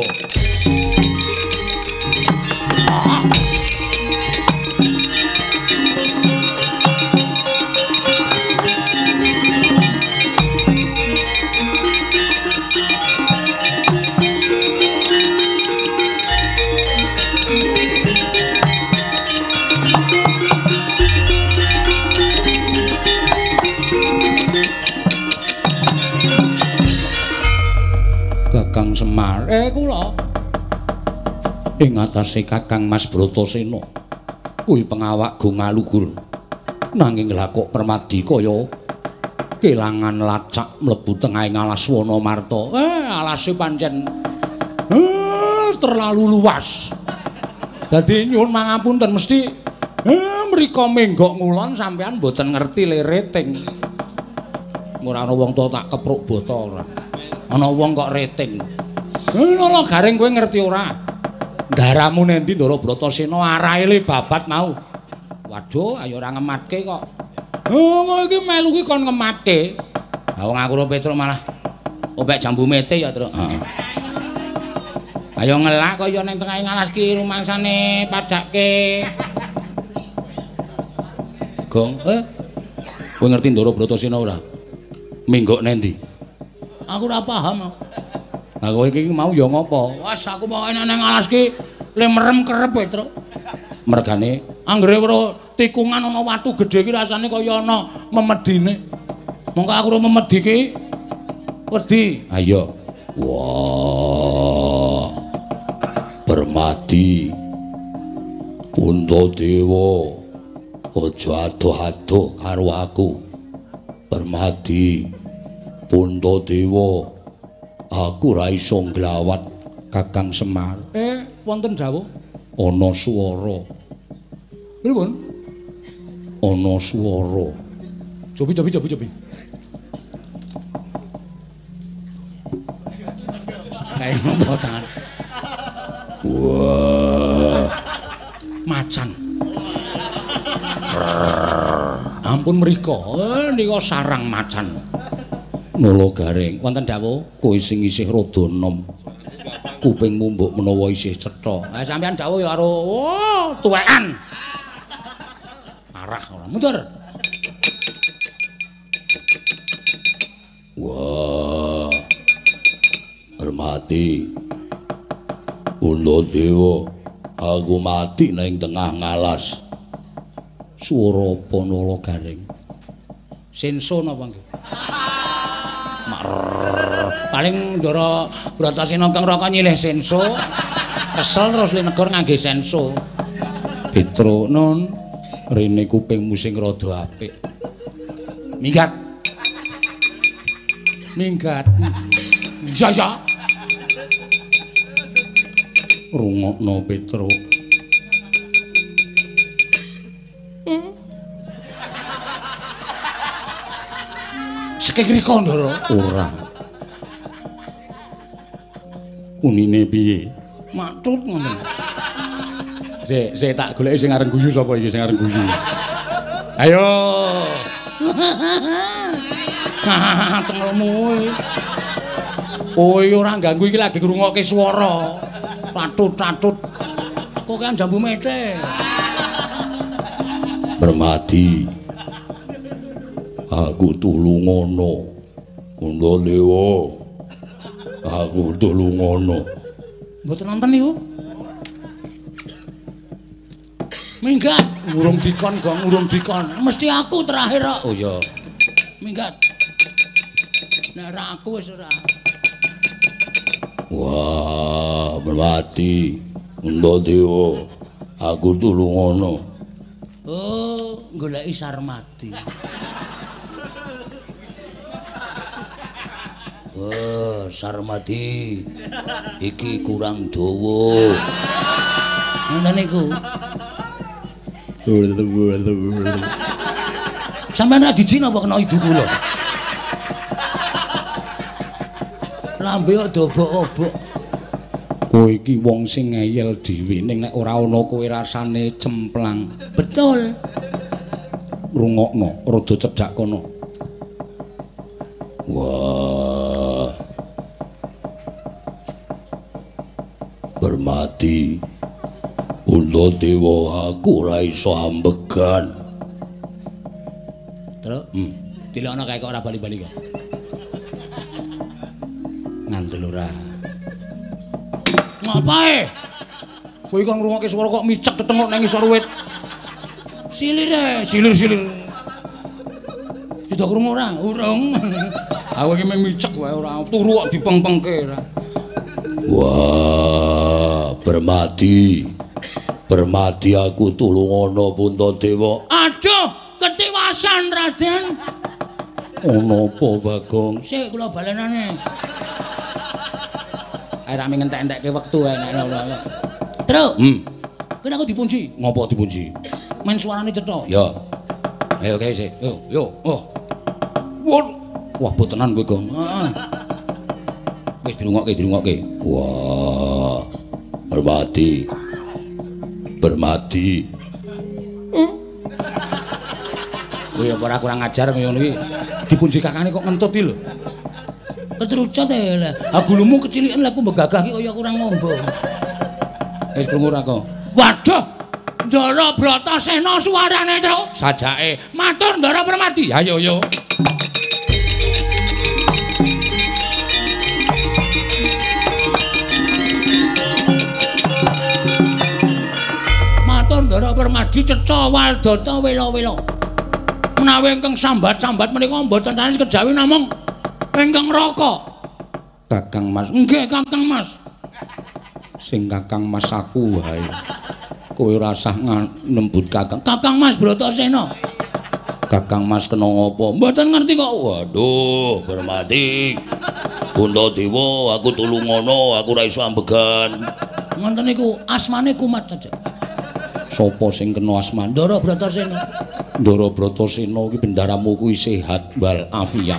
Semar kula ing atase Kakang Mas Bratasena kuwi pengawak go ngalugur nanging lha kok Permadi kaya kelangan lacak mlebu tengahing alas Wanamarta. Alase pancen terlalu luas. Dadi nyuwun mangapunten mesti mriko menggok ngulon sampean mboten ngerti lereting. Ora ana wong to tak kepruk bata ora. Ana wong kok reting. Lha garing kowe ngerti ora? Ndaramu nendi Ndara Bratasena arahe le babat mau. Waduh, ayo ora ngematke kok. Kowe iki melu ki kon ngematke. Ha wong aku karo Petruk malah opek jambu mete ya, Truk. Heeh. Ayo ngelak kaya ning tengahing alas ki rumangsane padake. Gong, kowe ngerti Ndara Bratasena ora? Minggok nendi? Aku ora paham. Lah kowe iki mau ya ngopo? Wes aku pokoke nang alas ki le merem kerep kowe, Truk. Mergane anggere weruh tikungan ana watu gedhe iki rasane kaya ana memedine. Mongko aku ora memedi ki. Wedi. Ayo. Wah. Permati. Puntadewa. Aja adoh-adoh karo aku. Permati. Puntadewa. Aku ra iso nglawat Kakang Semar. Wonten dawuh ana swara. Pripun? Ana swara. Cobi. Kayak ngopo tangan. Wah. Macan. Ampun mriko, nika sarang macan. Nolo garing, wonten dawuh kowe sing isih rada enom. Kupingmu mbok menawa isih cetha. Ha sampean dawuh ya karo tuwekan. Marah ora. Mundur. Wah. Hormati. Puntadewa, aku mati ning tengah ngalas. Swara apa nala garing? Senso napa nggih? Paling Ndara Bratasena kang raka nyilih senso. Kesel terus Linegor ngangge senso. Petro non rene kupingmu sing rada apik. Minggat. Ya. Rungokno Petro. Sekegrika Ndara. Ora. Unine piye? Matut ngoten. Sik tak goleki sing areng guyu sapa iki sing areng guyu. Ayo. Cengelmu. Kowe ora ganggu iki lagi ngrungokke swara. Patut-patut. Kok kan jambu mete. Permati. Aku tulungono. Puntadewa. Aku tulungono. Mboten nonton niku. Minggat. Urung dikon, Gong, urung dikon. Mesti aku terakhir kok. Oh iya. Minggat. Nek ora aku wis ora. Wah, Permati. Puntadewa. Aku tulungono. Oh, goleki Sarmati. Wah, Sarmati. Iki kurang dawa. Ngoten niku. Sampeyan ra dijin apa kena idu kula? Lambe kok dobok-obok. Kowe iki wong sing ngeyel dhewe ning nek ora ana kowe rasane cemplang. Betul. Rungokno, rada cedhak kono. Wah. Permati. Puntadewa aku ora iso ambegan. Terus? Dilokno kae kok ora bali-bali kok. Ngandel ora. Ngapae? Kowe kok ngrungokke swara kok micek tetengok nang ngisor wit. Silir. Sudah krungu ora? Urung. Aku iki mung micek wae ora turu kok dipengpengke ora. Wah, Permati aku tulungono Puntadewa. Aduh, ketiwasan Raden. Ono apa, Bagong? Sik kula balenane. Ae ra ngentek-entekke wektu ae nek ora. Truk. Kene aku dipunci. Ngopo dipunci? Men suarane cetha. Ya. Ayo kae sik. Yo. Oh. Wah, botenan kowe, Gong. Heeh. Wis dirungokke. Wah. Permati. Kowe ora kurang ajar ngono iki. Dipunci kakane kok ngentut iki lho. Ketrucut e lho. Ha gulumu kecilikan lha aku mbegagah ki kaya kurang ngombo. Wis krungu ra kok. Waduh. Ndara Bratasena suarane truk. Sajake. Matur Ndara Permati. Ayo yo. Matur Ndara Permati cetha Waldata wela-wela. Menawi ingkang sambat-sambat menika mboten sanes kejawi namung ingkang raka. Kakang Mas. Nggih, Kakang Mas. Sing Kakang Mas aku wae. Kowe ora usah nembut Kakang. Kakang Mas Bratasena. Kakang Mas kena ngapa? Mboten ngerti kok. Waduh, Bermati. Bundhadewa, aku tulungono, aku ora iso ambegan. Ngoten niku asmane kumat saja. Sapa sing kena asma? Ndara Bratasena. Ndara Bratasena iki bendaramu kuwi sehat wal afiat.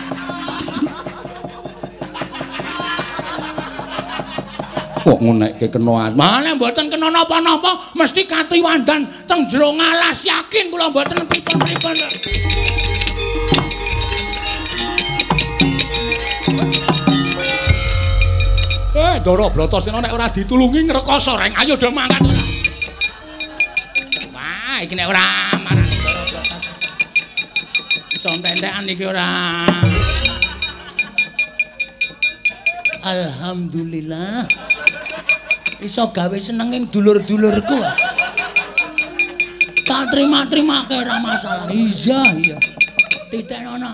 Kok ngonekke kena asma? Nek mboten kena napa-napa mesti katiwandan teng jero ngalas, yakin kula mboten pripun-pripun. Ndara Bratasena nek ora ditulungi ngrekoso reng. Ayo do mangkat ora. Wah, iki nek ora marani Ndara Bratasena. Iso entek-entekan iki ora. Alhamdulillah. Iso gawe senenging dulur-dulurku. Tak terima-terima ke ora masalah. Iya, iya. Titekno.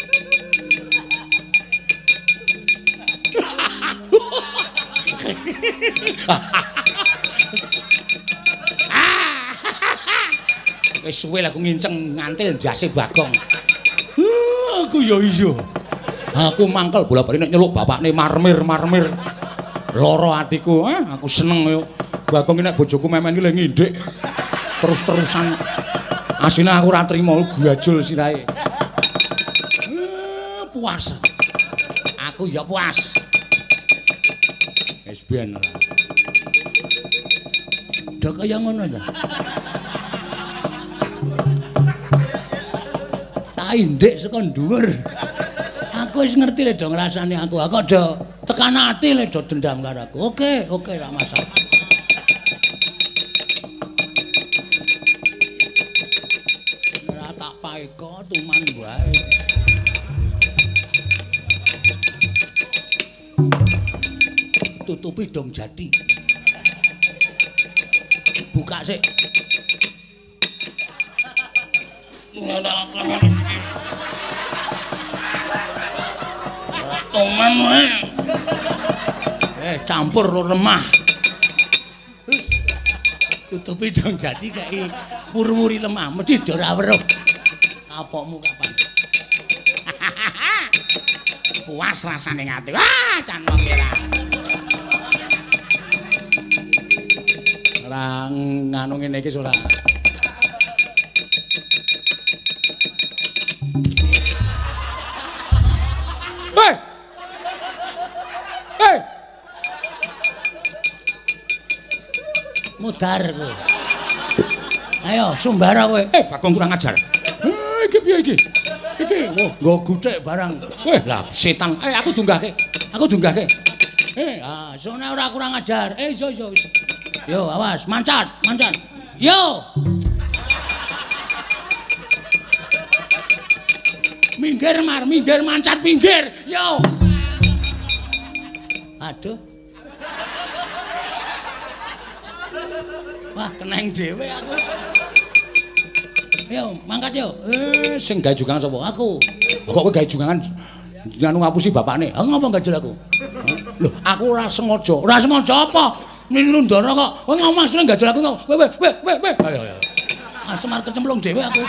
Wis suwe aku nginceng ngantil jase Bagong. Aku ya iya. Aku mangkel bola-bali nek nyeluk bapakne marmir. Loro atiku, aku seneng yo. Bagong nek bojoku memen iki le ngindik. Terus-terusan. Asine aku ora trima gajul sirahe. Puas. Aku ya puas. Wis ben ora. Dok kaya ngono ta. Tak indik saka dhuwur. Aku wis ngerti le do ngrasani aku. Aku do tekan ati le do dendam karo aku. Oke, ora masalah. Ora tak paeka tuman wae. Tutupi dong jati. Buka sik. Tuman wae. Campur lemah. Terus tutupi dong jadi kayak purwuri lemah. Mesti ora weruh. Apokmu kapan? Puas rasane ngati. Wah, can wong kira. Ora nganu ngene iki ora. Mudar kowe. Ayo sumbara kowe. Bagong kurang ajar. Iki piye iki? Iki nggo guthik barang. Lah setan. Aku dunggahke. Sone ora kurang ajar. Iso. Yo, awas, mancat. Yo. Minggir mancat pinggir. Yo. Aduh. Wah, keneng dhewe aku. Yo, mangkat yo. Sing gawe jugangan sapa? Aku. Kok kowe gawe jugangan nganu ngapusi bapakne? Ngopo gajul aku? Loh, aku ora sengaja. Ora sengaja apa? Niru ndara kok. Kowe ngomong asline gajul aku kok. Weh. Ayo. Semar kecemplung dhewe aku.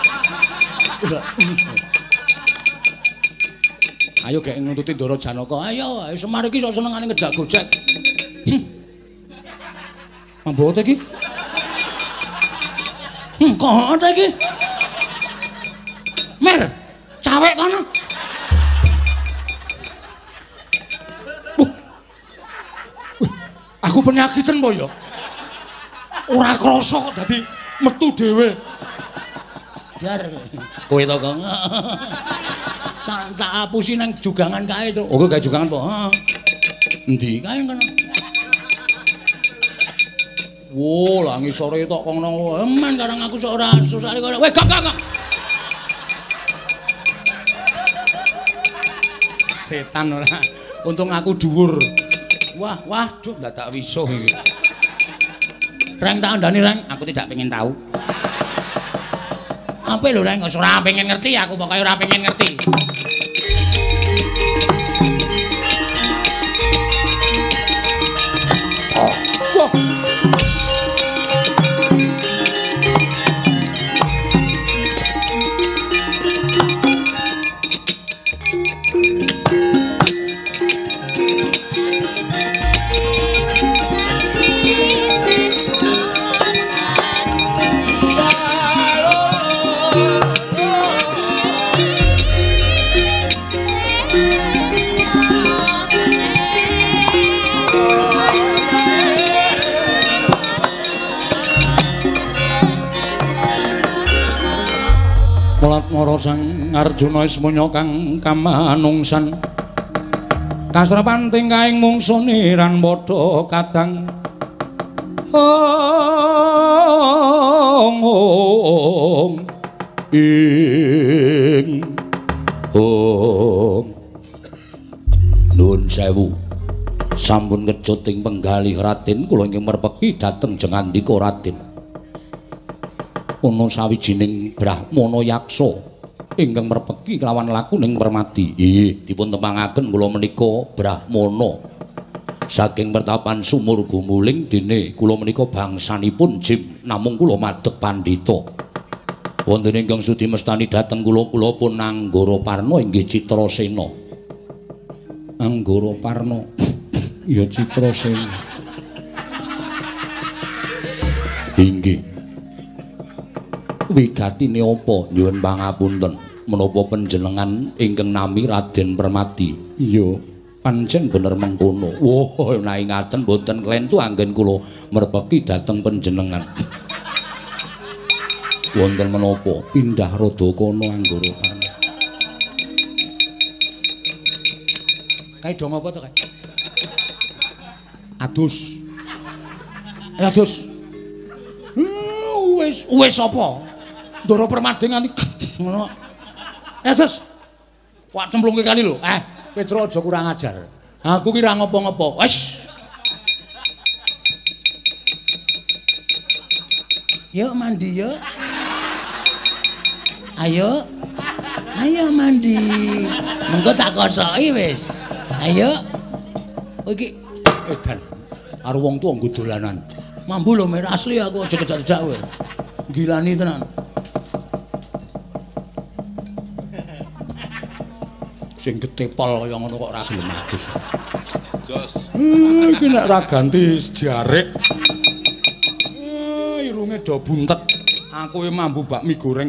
Ayo gek nuntuti Ndara Janaka. Ayo, Semar iki sok senengane ngejak gojek. Mambo ta iki? Kok ta iki? Mer, cawek kono. Aku penyakiten po ya. Ora krasa kok dadi metu dhewe. Dar. Kowe to kok. Tak apusi nang jugangan kae to. Oh, kowe gawe jugangan po? Heeh. Endi kae kono? Wo, lah ngisore tok kono. Eman karang aku sok ora susah kono. Weh, gak. Setan ora. Untung aku dhuwur. Waduh, ndak tak wisuh iki. Reng tak andani, Reng. Aku tidak pengen tahu. Apa lho Reng, ora pengen ngerti aku pokoke ora pengen ngerti. Wah. Mara Sang Arjuna Ismanya kang kamanungsan kasrepanting kaing mungsune ran padha kadang ing nuwun sewu sampun kecut ing penggalih Raden kula ingkang merpeki dhateng jengandika Raden ana sawijining brahmana yaksa ingkang merpeki kelawan lakuning Permati. Nggih, dipun tempangaken kula menika brahmana saking pertapan sumur gumuling dene kula menika bangsanipun Jim namung kula madhep pandhita. Wonten ingkang sudi mestani dhateng kula pun Anggara Parna inggih Citrasena. Anggara Parna ya Citrasena. Inggih. Wigatine apa nyuwun pangapunten menapa panjenengan ingkang nami Raden Permati? Iya, pancen bener mengkono. Wah, menawi ngaten boten klentu anggen kula merpeki dhateng panjenengan. Wonten menapa pindah rada kono Anggara Parna? Kae dong apa to kae? Adus. Adus. Wis apa? Ndara Permadi nganti ngono. Yesus. Wak cemplungke kali lho. Petra aja kurang ajar. Aku ki ra ngopo-ngopo. Wis. Yuk mandi yuk. Ayo. Ayo mandi. Mengko tak kosoki wis. Ayo. Kowe iki edan. Karo wong tuwa nggo dolanan. Mambu lho merah asli aku aja cedak-cedak kowe. Gilani tenan. Sing ketepol kaya ngono kok ora gelem adus. Jos. Iki nek ra ganti jarek. Irunge do buntet. Aku e mambu bakmi goreng.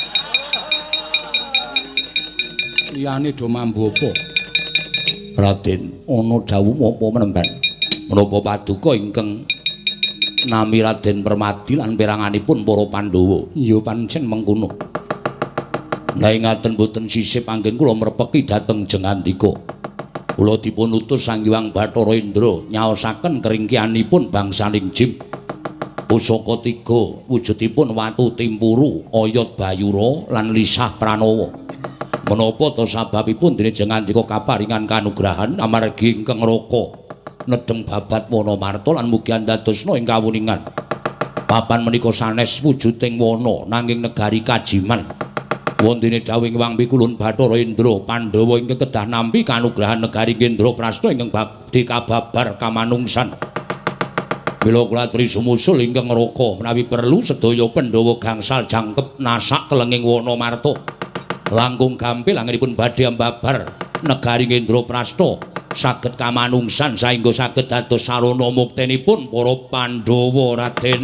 Liyane do mambu apa? Raden, ana dawuh apa menemban? Menapa paduka ingkang nami Raden Permadi lan peranganipun para Pandhawa? Ya pancen mengkono. Lah ngaten boten sisip anggen kula merpeki dhateng jengandika. Kula dipun utus Sang Hyang Bathara Indra nyaosaken keringkianipun bangsaning Jim. Pusaka 3 wujudipun watu timpuru, oyot bayura lan lisah pranawa. Menapa to sababipun dene jengandika kaparingan kanugrahan amargi ingkang raka nedeng babat Wanamarta lan mugi andadosna ing kawuningan. Papan menika sanes wujuding wana nanging negari kajiman. Wontene dawing Hyang Pikulun Bathara Indra Pandhawa ingkang kedah nampi kanugrahan negari Indraprastha ingkang badhe kababar kamanungsan. Mila kula aturi sumusul ingkang raka menawi perlu sedaya Pandhawa gangsal jangkep nasak telenging Wanamarta. Langkung gampil anggenipun badhe ambabar negari Indraprastha saged kamanungsan saengga saged dados sarana muktenipun para Pandhawa Raden.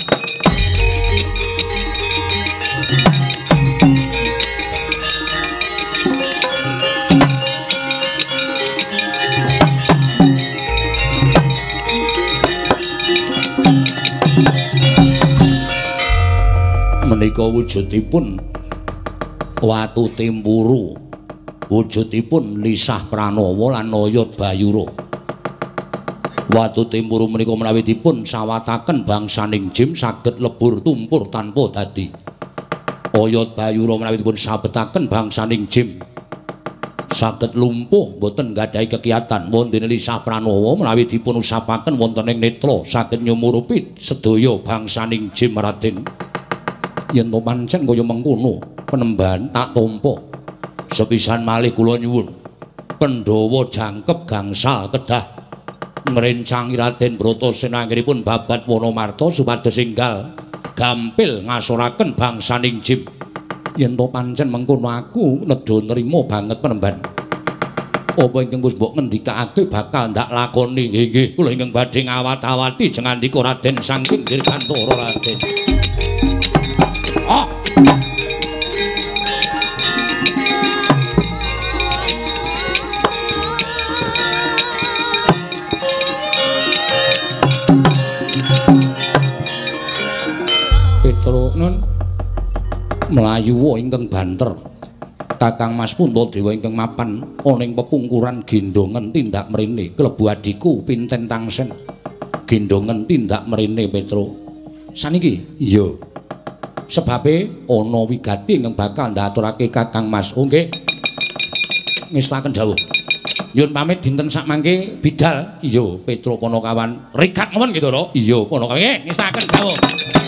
Menika wujudipun watu timpuru, wujudipun lisah pranawa lan oyot bayura. Watu timpuru menika menawi dipun sawataken bangsaning Jim saged lebur tumpur tanpa dadi. Oyot bayura menawi dipun sabetaken bangsaning Jim saged lumpuh boten gadhahi kekiyatan. Wonten lisah pranawa menawi dipun usapaken wonten ing netra saged nyumurupi sedaya bangsaning Jim Raden. Yen to pancen kaya mengkono, penembahan tak tampa. Sepisan malih kula nyuwun, Pandhawa jangkep gangsal kedah ngrencangi Raden Bratasena anggenipun babat Wonomarta supados enggal gampil ngasuraken bangsaning Jim. Yen to pancen mengkono aku nedha nrimo banget penembahan. Apa ingkang wis mbok ngendikake bakal ndak lakoni. Nggih, kula ingkang badhe ngawat-awati jengandika Raden saking Dirgantara Raden. Oh. Petro nun mlayu ingkang banter. Kakang Mas Puntadewa ingkang mapan ana ing pepungkuran gendongen tindak mrene klebu adiku Pinten Tangsen. Gendongen tindak mrene Petro. Saniki? Iya. Sebabe ana wigati ingkang bakal ndaturake Kakang Mas. Oh nggih. Ngestaken dawuh. Nyuwun pamit dinten sak mangke bidal. Iya, Petro Panakawan. Rikat ngoten gitu lho. Iya, Panakawan. Nggih, ngestaken dawuh.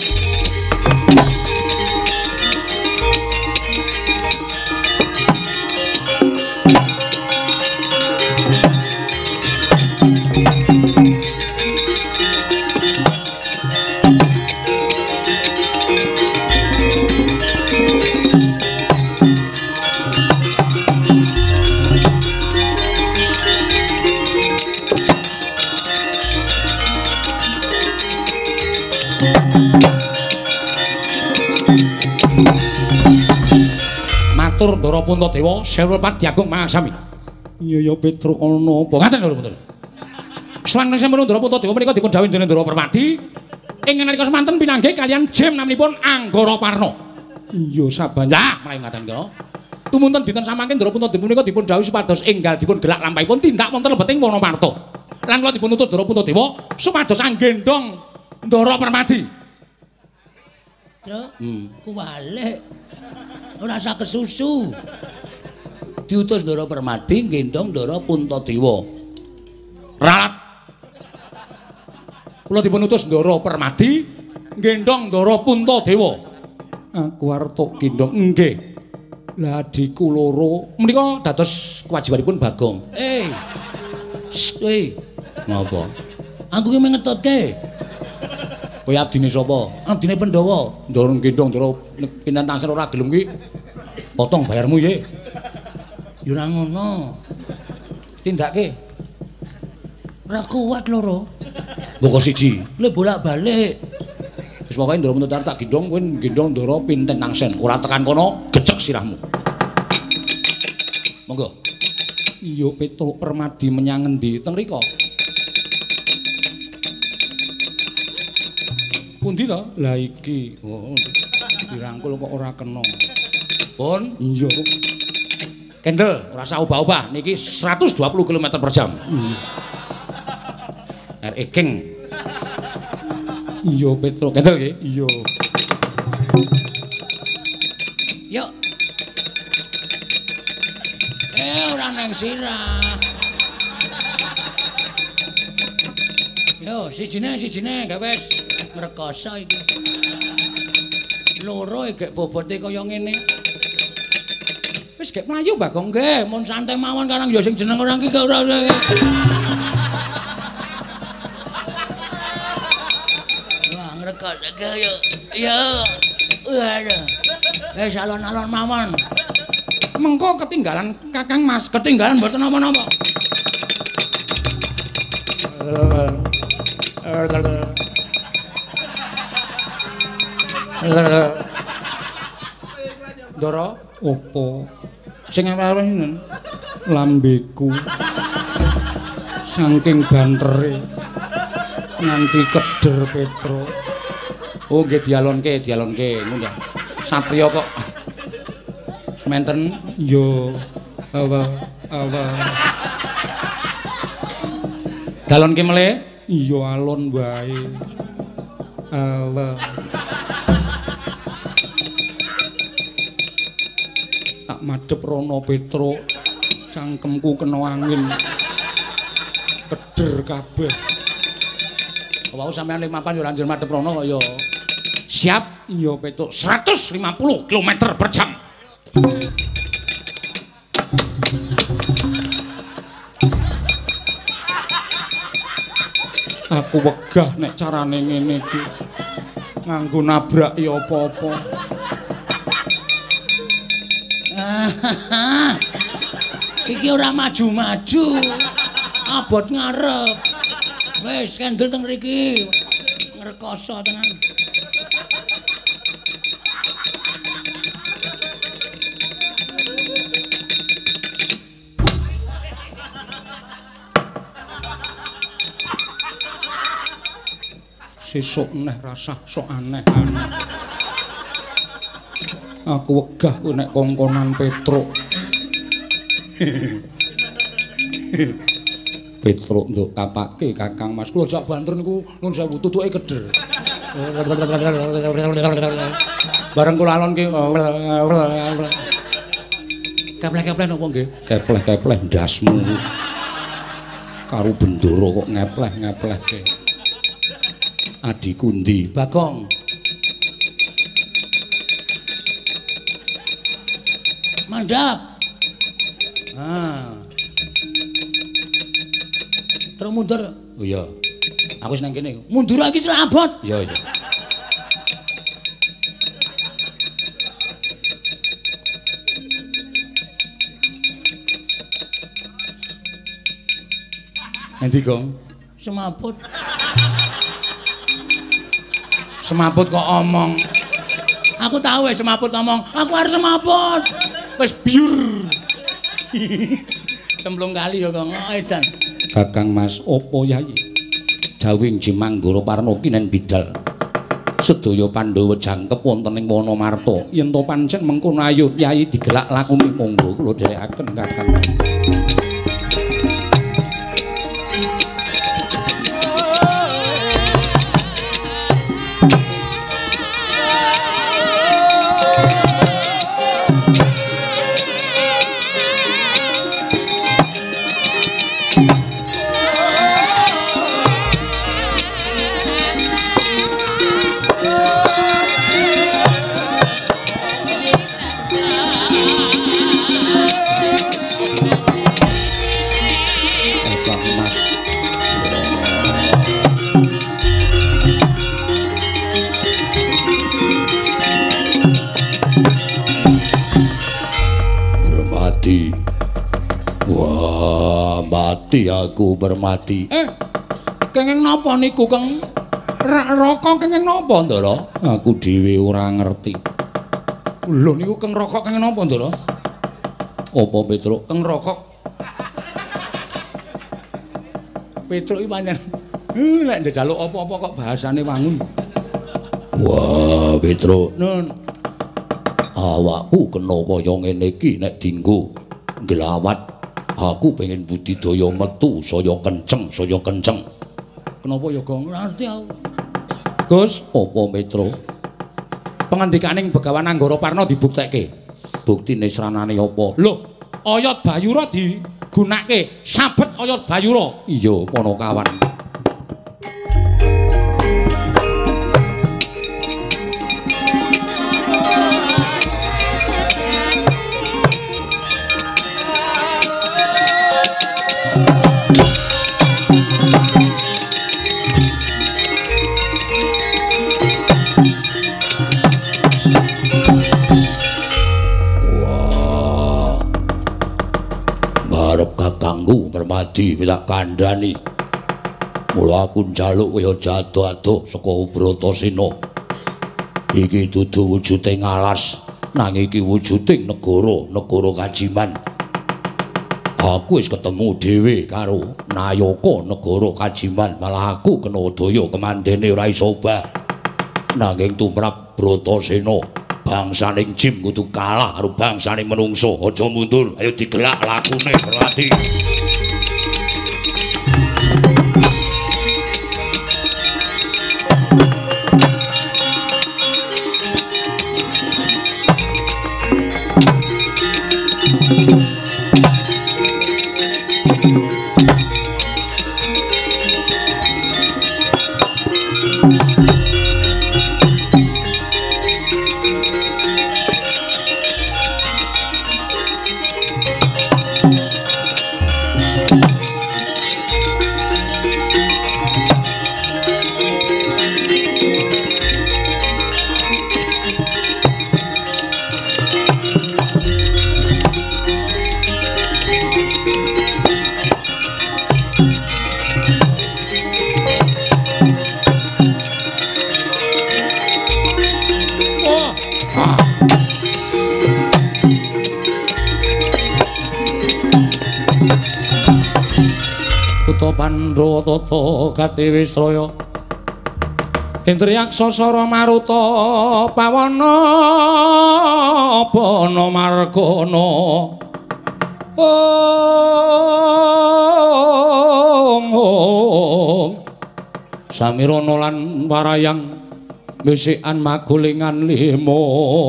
Matur Ndara Puntadewa sewu pati agung mangasami. Iya ya Petro ana apa? Ngaten lho Puntadewa. Sawanten sampun Ndara Puntadewa menika dipun dawuh dening Ndara Permati ing nalika semanten pinanggih kaliyan Jim naminipun Anggara Parna. Iya saban. Lah, mlayu ngaten kira. Tumunten dinten samangke Ndara Puntadewa menika dipun dawuh supados enggal dipun gelak lampahipun tindak wonten lebeting Wonomarta. Lan kula dipun utus Ndara Puntadewa supados anggendhong Ndara Permati. Cuk, kuwalik. Ora usah kesusu. Diutus Ndara Permati nggendhong Ndara Puntadewa. Ralat. Kula dipun utus Ndara Permati nggendhong Ndara Puntadewa. Aku arep tok gendhong nggih. Lah adiku loro menika dados kewajibanipun Bagong. Ngapa? Aku ki mengetutke. Kowe abdine sapa? Abdine Pandhawa. Ndara gendhong Ndara Pinten Tangsen ora gelem ki. Potong bayarmu ye. Ya ora ngono. Tindake. Ora kuat loro. Mboko siji. Le bolak-balik. Wis pokoke Ndara Puntadewa tak gendhong kowe gendhong Ndara Pinten Tangsen. Ora tekan kono gecek sirahmu. Monggo. Iya Petro Permadi menyang endi teng rika? Pundi to? Lah iki. Oh, dirangkul kok ora kena. Pun? Iya. Kendel, ora usah obah-obah. Niki 120 km per jam. RE King. Iya Petro, kendel nggih? Iya. Yuk. Ora nang sirah. Yo, sijine gak wis ngrekoso iki. Loro gek bobote kaya ngene. Wis gek mlayu Bagong nggih, mun santai mawon karang ya sing jeneng orang iki ora. Wah, ngrekoso yo. Yo. Waduh. Wis alon-alon mawon. Mengko ketinggalan Kakang Mas, ketinggalan mboten napa-napa. Ndara, opo? Sing eweh lambeku. Saking bantere nganti keder Petro. Oh nggih dialonke, ngono. Satriya kok. Menten yo awa. Dalonke mele? Iya alon wae. Awa. Tak madhep rono Petro. Cangkemku kena angin. Keder kabeh. Wau sampean ning mapan yo ora njur madhep rono kok yo. Siap. Iya, Petruk. 150 km per jam. Aku wegah nek carane ngene iki. Nganggo nabrak ya apa-apa. Iki ora maju-maju. Abot ngarep. Wis kendel teng mriki. Ngrekoso tenan. Sesuk neh rasah sok aneh. Aku wegah ku nek kongkonan Petruk. Petruk nduk kapake Kakang Mas. Kula jak banter niku nuwun sewu tutuke keder. Bareng kula alon ki kepleh-kepleh napa nggih? Kepleh-kepleh ndasmu. Karo bendoro kok ngepleh-ngeplehke. Adiku ndi? Bagong. Mandap. Terus mundur. Oh iya. Aku wis nang kene. Mundur lagi selabot. Iya, iya. Endi, Gong? Semaput. Semaput kok omong. Aku tahu wis semaput ngomong. Aku harus semaput. Wis biur. Semblung kali ya, Kang. Edan. Kakang Mas, opo Yayi? Dawing Jimanggara Parna kinen bidal. Sedaya Pandhawa jangkep wonten ing Wonomarta. Yen to pancen mengkono ayo Yayi digelak lakune monggo kula dherekaken Kakang. Wah, mati aku bermati. Kenging napa niku, Kang? Rokok kenging napa, Ndara? Aku dhewe ora ngerti. Lho niku Kang rokok kenging napa, Ndara? Apa Petruk? Kang rokok. Petruk iki pancen nek njaluk apa-apa kok bahasane wangun. Wah, Petruk. Nun. Awakku kena kaya ngene iki nek dienggo nglawat. Aku pengen budidaya metu saya kenceng, saya kenceng. Kenapa ya, Gong? Ora ngerti aku. Gus, apa Petruk? Pangandikaning Begawan Anggara Parna dibuktekke. Buktine sranane apa? Lho, oyot Bayura digunakake. Sabet oyot Bayura. Iya, Panakawan. Kakangku Permadi tak kandhani. Mula aku njaluk kaya jado-ado saka Bratasena. Iki dudu wujude ngalas, nanging iki wujuding negara Kajiman. Aku wis ketemu dhewe karo Nayaka negara Kajiman, malah aku kena daya kemandene ora iso obah. Nanging tumrap Bratasena bangsaning jim kudu kalah karo bangsaning menungso. Aja mundur, ayo digelak lakune Permadi. Para Pandhawa tata gati Wisraya Indriyaksa Sara Maruta Pawana Bana Margana Samirana lan Warayang Misikan Magulingan lima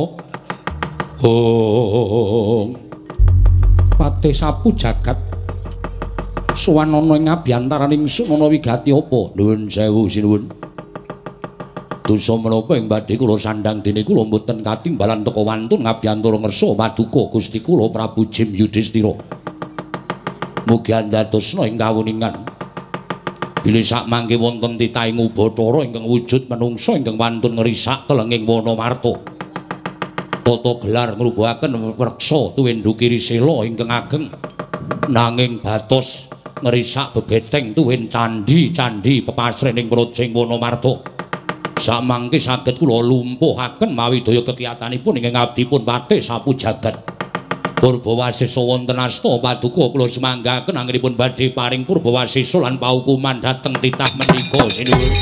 Patih sapu jagat suwanana ing abiyantaraning sunana wigati apa nuwun sewu sinuwun dosa menapa ing badhe kula sandhang dene kula mboten katimbalan teka wantun ngabiyantara ngersa paduka Gusti kula Prabu Jim Yudhistira mugi andadosna ing kawuningan bilih sak mangke wonten titahing Ubathara ingkang wujud manungsa ingkang wantun ngrisak kelenging Wanamarta tata gelar ngrubuhaken reksa tuwindukiri sela ingkang ageng nanging batos ngrisak bebeteng tuwin candhi-candhi pepasrening Projeng Wanamarta samangke saged kula lumpuhaken mawi daya kekiyatanipun ingkang abdipun patih sapu jagat Purbawasesa wonten asta paduka kula semanggaken anggenipun badhe paring Purbawasesa lan paukuman dhateng titah menika sinuwun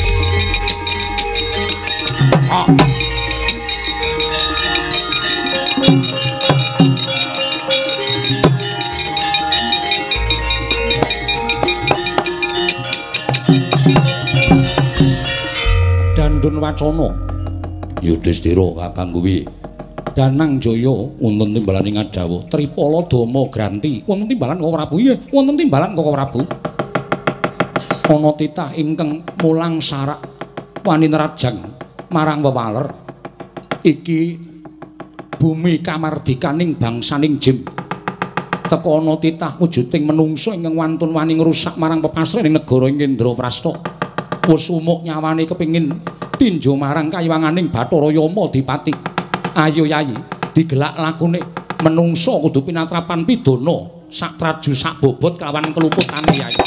Dandun Wacana Yudhistira kakang kuwi Danang Jaya wonten timbalan ing Adhawa Tripala Dama Granti wonten timbalan Koko Prabu nggih wonten timbalan Koko Prabu ana titah ingkang mulang sarak wani nerajang marang wewaler iki bumi kamardikaning bangsaning Jim teka ana titah wujuding manungsa ingkang wantun wani ngrusak marang pepasrening negara ing Indraprastha wis umuk nyawane kepingin tinju marang kayiwanganing Bathara Yama Dipati ayo yayi digelak lakune menungsa kudu pinatrapan pidana sak traju sak bobot kelawan keluputane yayi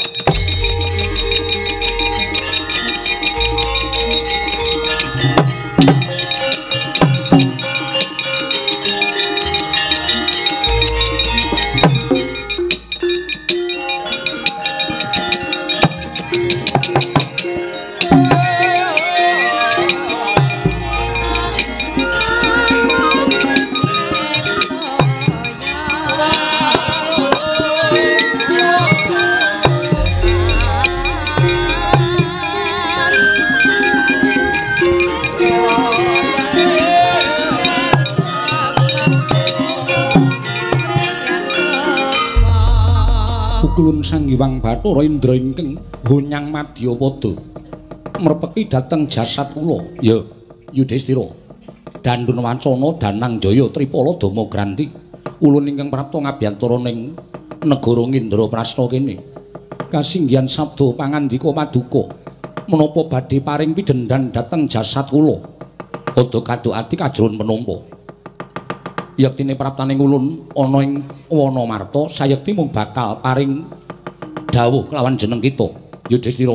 Kulun Sang Hyang Bathara Indra ingkang Hunyang Madyapada mrepeki dhateng jasad kula ya Yudhistira Dandun Wacana Danang Jaya Tripala Dama Granti ulun ingkang prapta ngabiyantara ning negara Indraprastha kene kasinggihan sabda pangandika paduka menapa badhe paring pidendhan dhateng jasad kula padha kadhokati kajron menapa yektine praptaning ulun ana ing Wanamarta sayekti mung bakal paring dawuh kelawan jeneng kita Yudhistira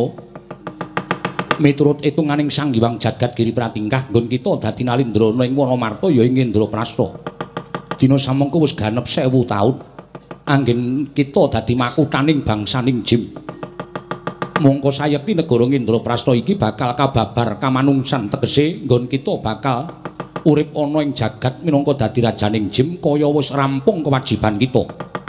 miturut itunganing Sang Hyang Jagat Giri Pratingkah nggon kita dadi nalindrana ing Wanamarta ya ing Indraprastha dina samangka wis ganep 1000 taun anggen kita dadi makuthaning bangsaning Jim mongko sayekti negara Indraprastha iki bakal kababar kamanungsan tegese nggon kita bakal urip ana ing jagat minangka dadi rajaning Jim kaya wis rampung kewajiban kita.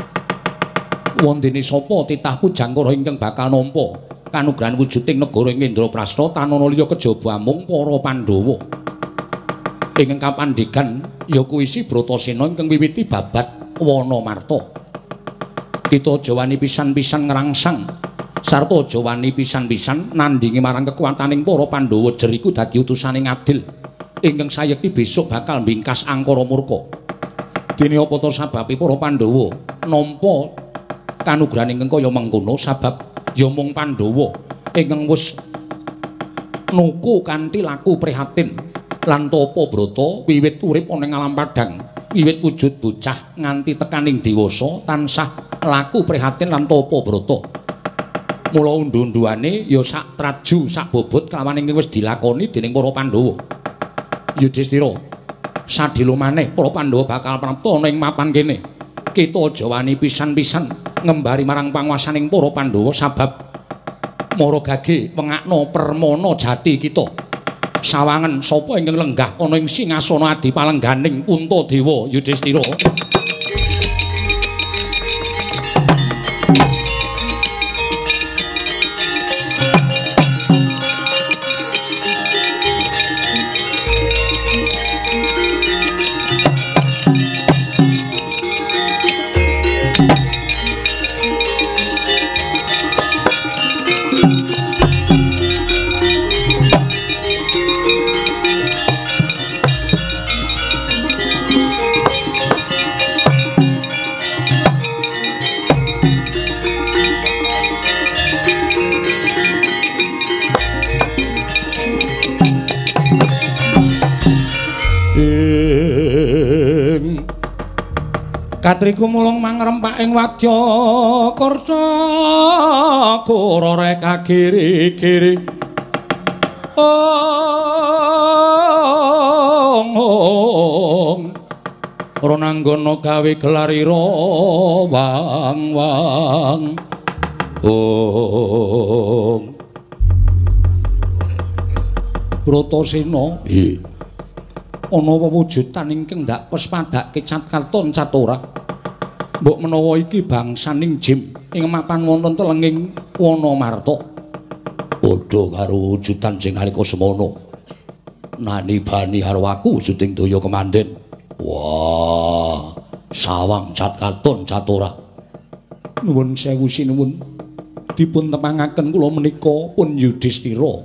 Wondene sapa titah pujangkara ingkang bakal nampa kanugrahan wujuding negara ing Indraprastha tanana liya kejaba amung para Pandhawa. Ingkang kapandhegan ya kuwi si Bratasena ingkang wiwiti babat Wanamarta. Kita aja wani pisan-pisan ngrangsang sarta aja wani pisan-pisan nandhingi marang kekuwataning para Pandhawa jeriku dadi utusaning adil. Ingkang sayekti besok bakal mbingkas angkara murka. Dene apa to sababe para Pandhawa nampa kanugrahan ingkang kaya mengkono sabab ya mung Pandhawa ingkang wis nuku kanthi laku prihatin lan tapa brata wiwit urip ana ing alam padhang wiwit wujud bocah nganti tekaning dewasa tansah laku prihatin lan tapa brata. Mula undu-unduane ya sak traju sak bobot kelawan ingkang wis dilakoni dening para Pandhawa. Yudhistira sadhela maneh para Pandhawa bakal prapta ana ing mapan kene. Kita aja wani pisan-pisan ngembari marang panguwasaning para Pandhawa sabab Mara gage pengakna permana jati kita. Sawangen sapa ingkang lenggah ana ing singasana adi palengganing Puntadewa Yudhistira. Katriku mulung mangrempak ing wadya karsa kurore kagiri-giri Ronanggana gawe gelarira wang-wang Bratasena ana wewujudan ingkang ndak pespadake Catkarton Catora. Mbok menawa iki bangsaning jim ing mapan wonten telenging Wanamarta. Padha karo wujudan sing nalika semana. Nani bani karo aku wujuding daya kemanden. Wah, sawang Catkarton Catora. Nuwun sewu sinuwun. Dipun tepangaken kula menika pun Yudhistira.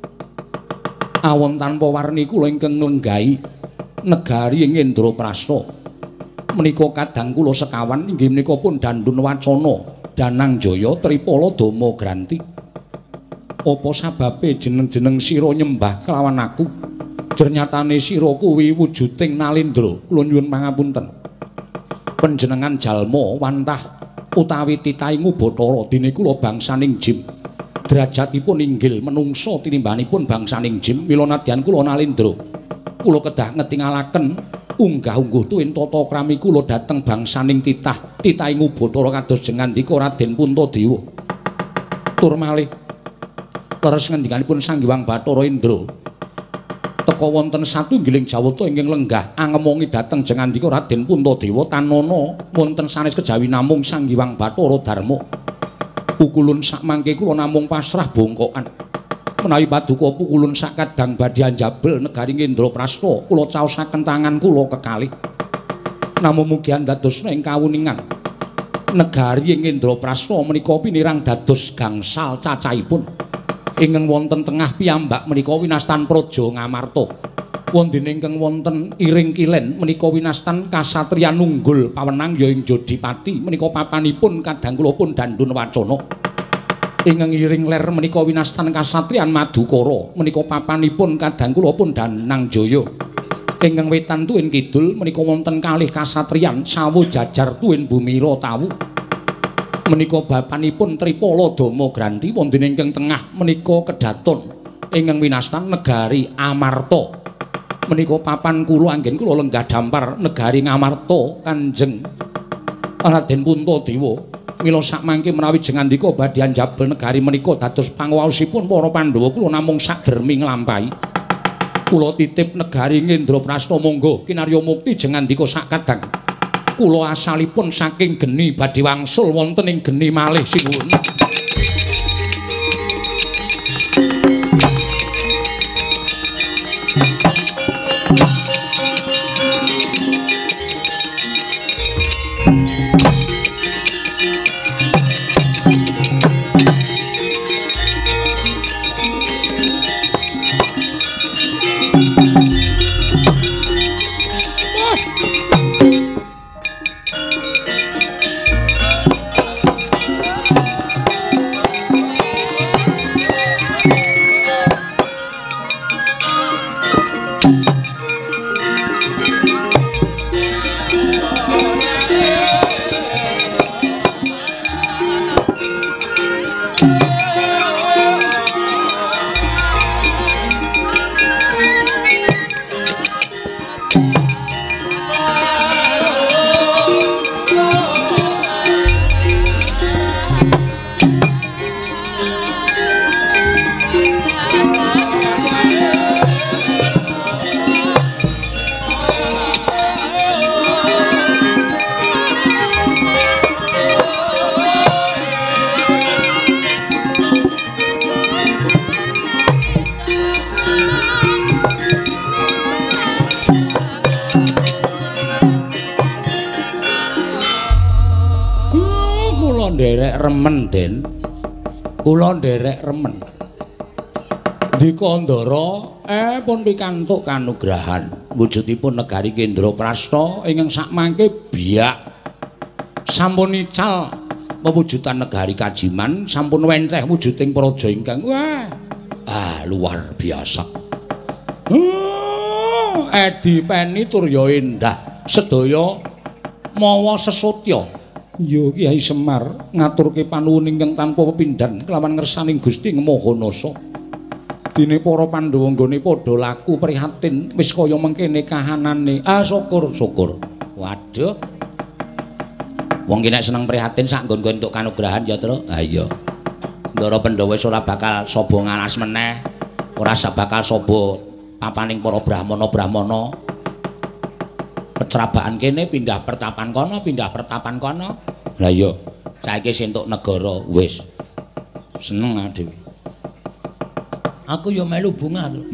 Awon tanpa warni kula ingkang nglenggahi negari ing Indraprastha menika kadang kula sekawan inggih menika pun Dandun Wacana Danang Jaya Tripala Dama Granti. Apa sababe jeneng-jeneng sira nyembah kelawan aku? Ternyatane sira kuwi wujuding Nalendra. Kula nyuwun pangapunten. Panjenengan jalma wantah utawi titaing Bathara dene kula bangsaning jim. Derajatipun inggil menungsa tinimbanipun bangsaning jim mila nadyan kula Nalendra. Kula kedah ngetingalaken unggah-ungguh tuwin tata krami kula dhateng bangsaning titaing Bathara kados jengandika Raden Puntadewa. Tur malih leres ngendikanipun Sang Hyang Bathara Indra. Teka wonten satunggiling jawata ingkang lenggah angemongi dhateng jengandika Raden Puntadewa tanana wonten sanes kejawi namung Sang Hyang Bathara Darma. Pukulun sakmangke kula namung pasrah bongkokan. Menawi paduka pukulun sakadang badhe anjabel negari Indraprastha kula caosaken tangan kula kekalih. Namung mugi andadosna ing kawuningan negari ing Indraprastha menika pinirang dados gangsal cacahipun. Ingkang wonten tengah piyambak menika winastan Praja Ngamarta. Wondene ingkang wonten iring kilen menika winastan kasatriyan unggul pawenang ya ing Jodipati menika papanipun kadang kula pun Dandun Wacana. Ingkang iring ler menika winastan kasatriyan Madukara menika papanipun kadang kula pun Danang Jaya. Ingkang wetan tuwin kidul menika wonten kalih kasatriyan Sawu Jajar tuwin Bumira Tawu. Menika bapanipun Tripala Dama Granti wonten ingkang tengah menika kedaton ingkang winastan negari Amarta. Menika papan kula anggen kula lenggah dampar negari Ngamarta Kanjeng Raden Puntadewa. Mila sakmangke menawi jengandika badhe anjabel negari menika dados panguwasipun para Pandhawa kula namung sadermi nglampahi. Kula titip negari Indraprastha monggo kinarya mukti jengandika sakadang. Kula asalipun saking geni badhe wangsul wonten ing geni malih sinuwun. Kula nderek remen, Den. Kula nderek remen. Dikandara pun pikantuk kanugrahan wujudipun negari Kendraprasta ingkang sakmangke biyak sampun ical pewujudan negari Kajiman sampun wenteh wujuding praja ingkang wah luar biasa. Edi peni turya endah sedaya mawa sesotya. Ya Kyai Semar ngaturke panuwun ingkang tanpa pepindhan kelawan ngersaning Gusti Mahanasa. Dene para Pandhawa nggone padha laku prihatin wis kaya mengkene kahanane. Syukur. Waduh. Wong ki nek seneng prihatin sak nggon-nggon entuk kanugrahan ya, Tru. Ha iya. Ndara Pandhawa wis ora bakal saba ngalas meneh. Ora bakal saba papaning para brahmana-brahmana. Pecrabakan kene pindah pertapan kono. Lah iya. Saiki sentuk negara wis. Seneng dhewe. Aku ya melu bunga to.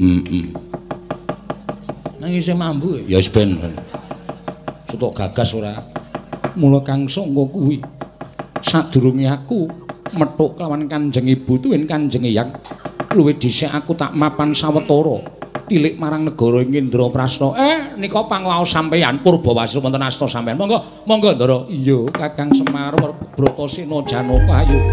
Nang isih mambu. Ya wis ben. Sutuk gagas ora. Mula Kang Sangga kuwi sadurunge aku methuk kelawan Kanjeng Ibu tuwin Kanjeng Eyang luwih dhisik aku tak mapan sawetara tilik marang negara Kendraprasta. Nika pangaos sampeyan Purbawastra wonten asta sampeyan. Monggo Ndara. Iya Kakang Semar Bratasena Janaka ayo.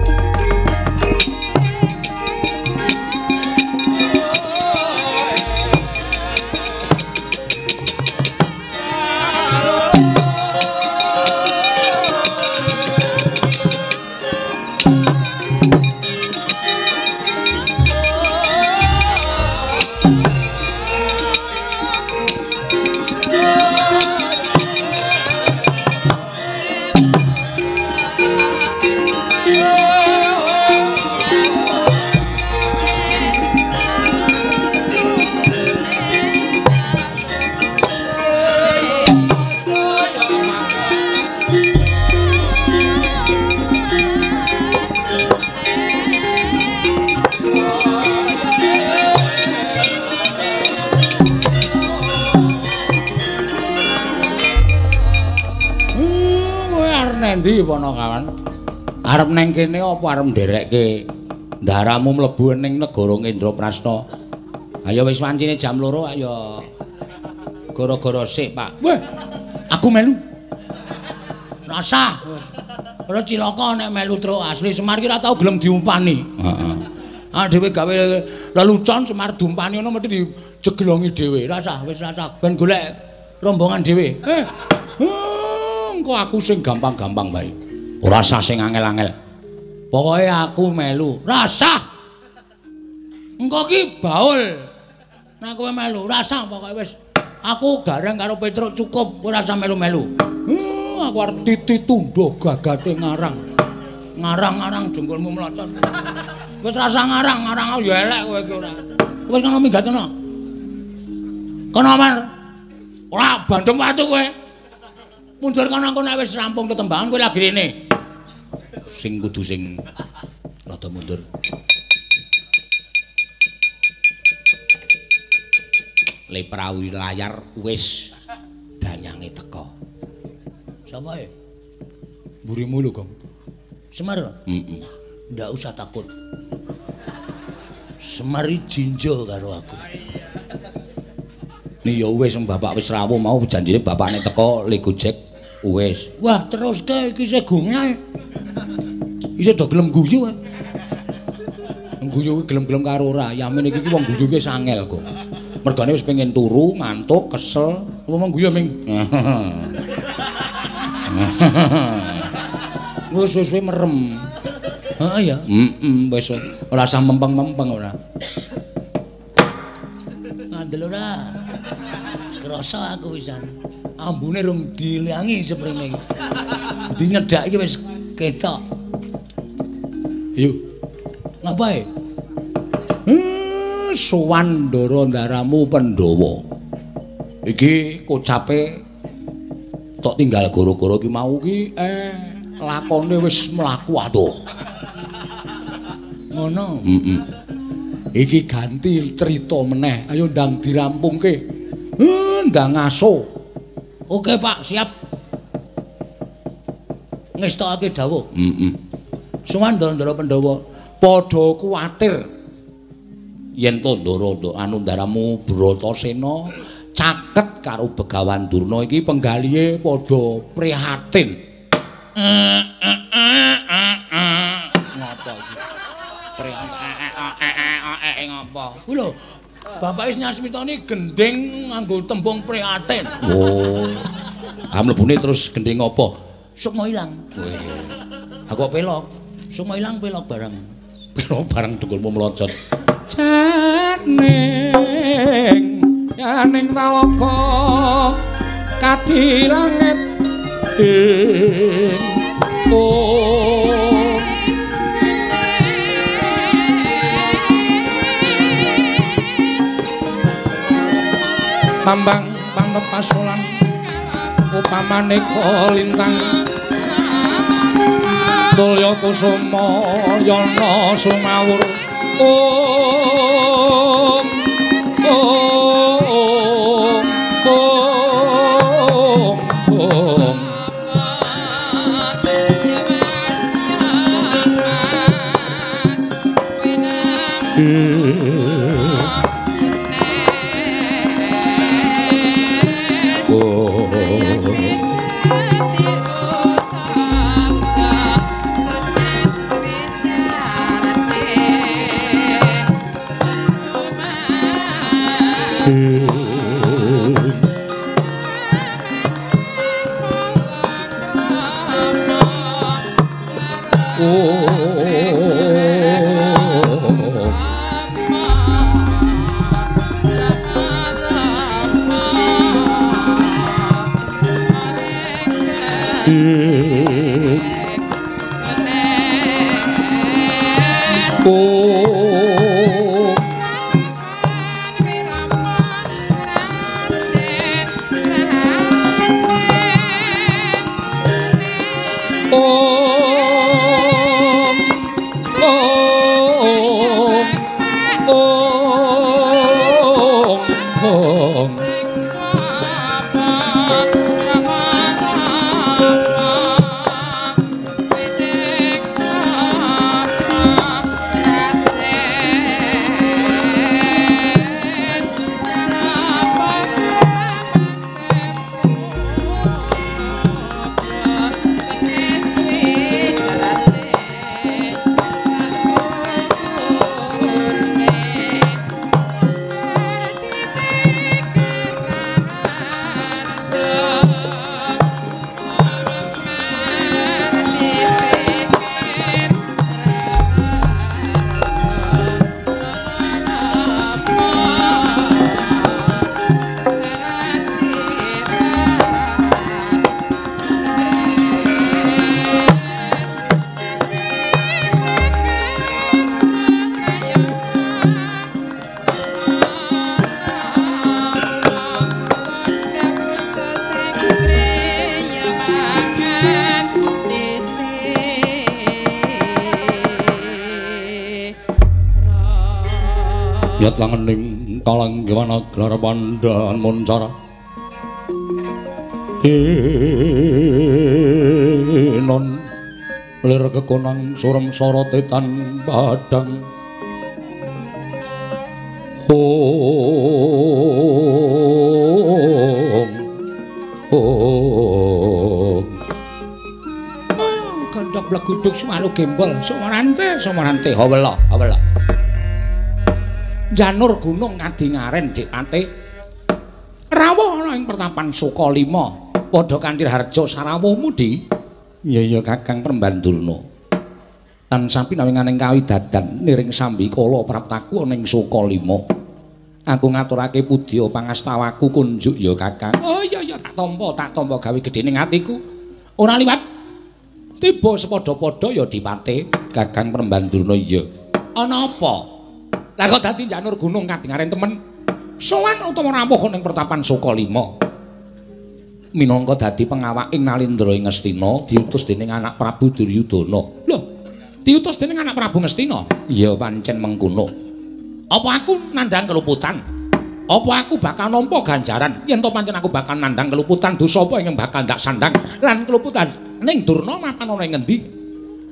Ndi Panakawan? Arep neng kene apa arep nderekke ndaramu mlebu ning negara Kendraprasta? Ayo wis wancine jam 2 ayo. Gara-gara sik, Pak. Weh, aku melu. Rasah. Ora cilaka nek melu Tru. Asli Semar ki ora tau gelem diumpani. Heeh. Dhewe gawe lelucon Semar diumpani ngono mesti dijeglongi dhewe. Rasah, wis rasah ben golek rombongan dhewe. Engko aku sing gampang-gampang bae. Ora usah sing angel-angel. Pokoke aku melu. Rasah. Engko ki baul. Nek kowe melu, rasah pokoke wis. Aku gareng karo Petruk cukup, ora usah melu-melu. Aku arep titi tundha gagate ngarang. Ngarang-ngarang jengkulmu mlocot. Wis rasah ngarang ya elek kowe iki ora. Wis kono minggat kono. Kono Mar. Ora bandem watu kowe. Mundur kono engko nek wis rampung tetembangan kowe lagi rene. Sing kudu sing rada mundur. Le prawi layar wis danyange teka. Sapa e? Mburimu lho, Gong. Semar? Ndak usah takut. Semar jinjo karo aku. Nih ya wis bapak wis rawuh mau janjine bapakne teka le Gojek wis. Wah, teruske iki isih gungae. Isih do gelem guyu. Guyu gelem-gelem karo ora. Yamin iki wong guyu ki sangel, Gong. Mergane wis pengen turu, ngantuk, kesel, ngomong guyu ming. Wis merem. Heeh ya. Wis ora usah mempeng-mempeng ora. Ngandel ora. Krasa aku wisan. Ambune rung dilangi sepringing. Dadi nyedak iki wis ketok. Yo. Ngapae? Sowan ndara ndaramu Pandhawa. Iki kocape tok tinggal gara-gara ki mau ki lakone wis mlaku adoh. Ngono. Iki ganti cerita meneh. Ayo ndang dirampungke. Ndang ngaso. Oke, Pak, siap. Ngestokake dawuh. Sumandara Pandhawa padha kuwatir yen Tandara Anundaramu Bratasena caket karo Begawan Durna iki penggalihe padha prihatin. Ngopo iki? Ngopo? Ku lho, Bapak Nyasmitani gending nganggo tembung prihatin. Oh. Ah mlebune terus gending apa? Sukma ilang. Aku pelok. Sukma ilang pelok bareng. Pelok bareng dengkulmu mlocot. Janing yaning talaka kadilangit Bambang Pantepasolan upamane kolintang Tulya Kusuma yana sumawur Yat langening kalanggiwana gelar pandhan muncara Dinon lir kekonang surem sorotetan padang Gandhak bleguduk sumalu gembol sumarante hawela Janur gunung ngadi ngaren Dik Pate rawuh ana ing pertapan Sukalima padha kanthi harja sarawuhmu Di iya Kakang Prembandurna lan sampi nawinganing kawidadan niring sambikala praptaku ana ing Sukalima aku ngaturake pudya pangastawaku kunjuk ya Kakang oh iya tak tampa gawe gedhening atiku ora liwat tiba sepadha-padha ya Dik Pate Kakang Prembandurna iya ana apa lah kok dadi janur gunung kadingaren temen sowan utawa rawuh ning pertapan Sukalima minangka dadi pengawak ing Nalindra ing Ngastina diutus dening anak Prabu Duryudana lho diutus dening anak Prabu Ngastina iya pancen mengkono apa aku nandhang keluputan apa aku bakal nampa ganjaran yen to pancen aku bakal nandhang keluputan dosa apa ing bakal ndak sandang lan keluputan ning Durna mapan ana ing ngendi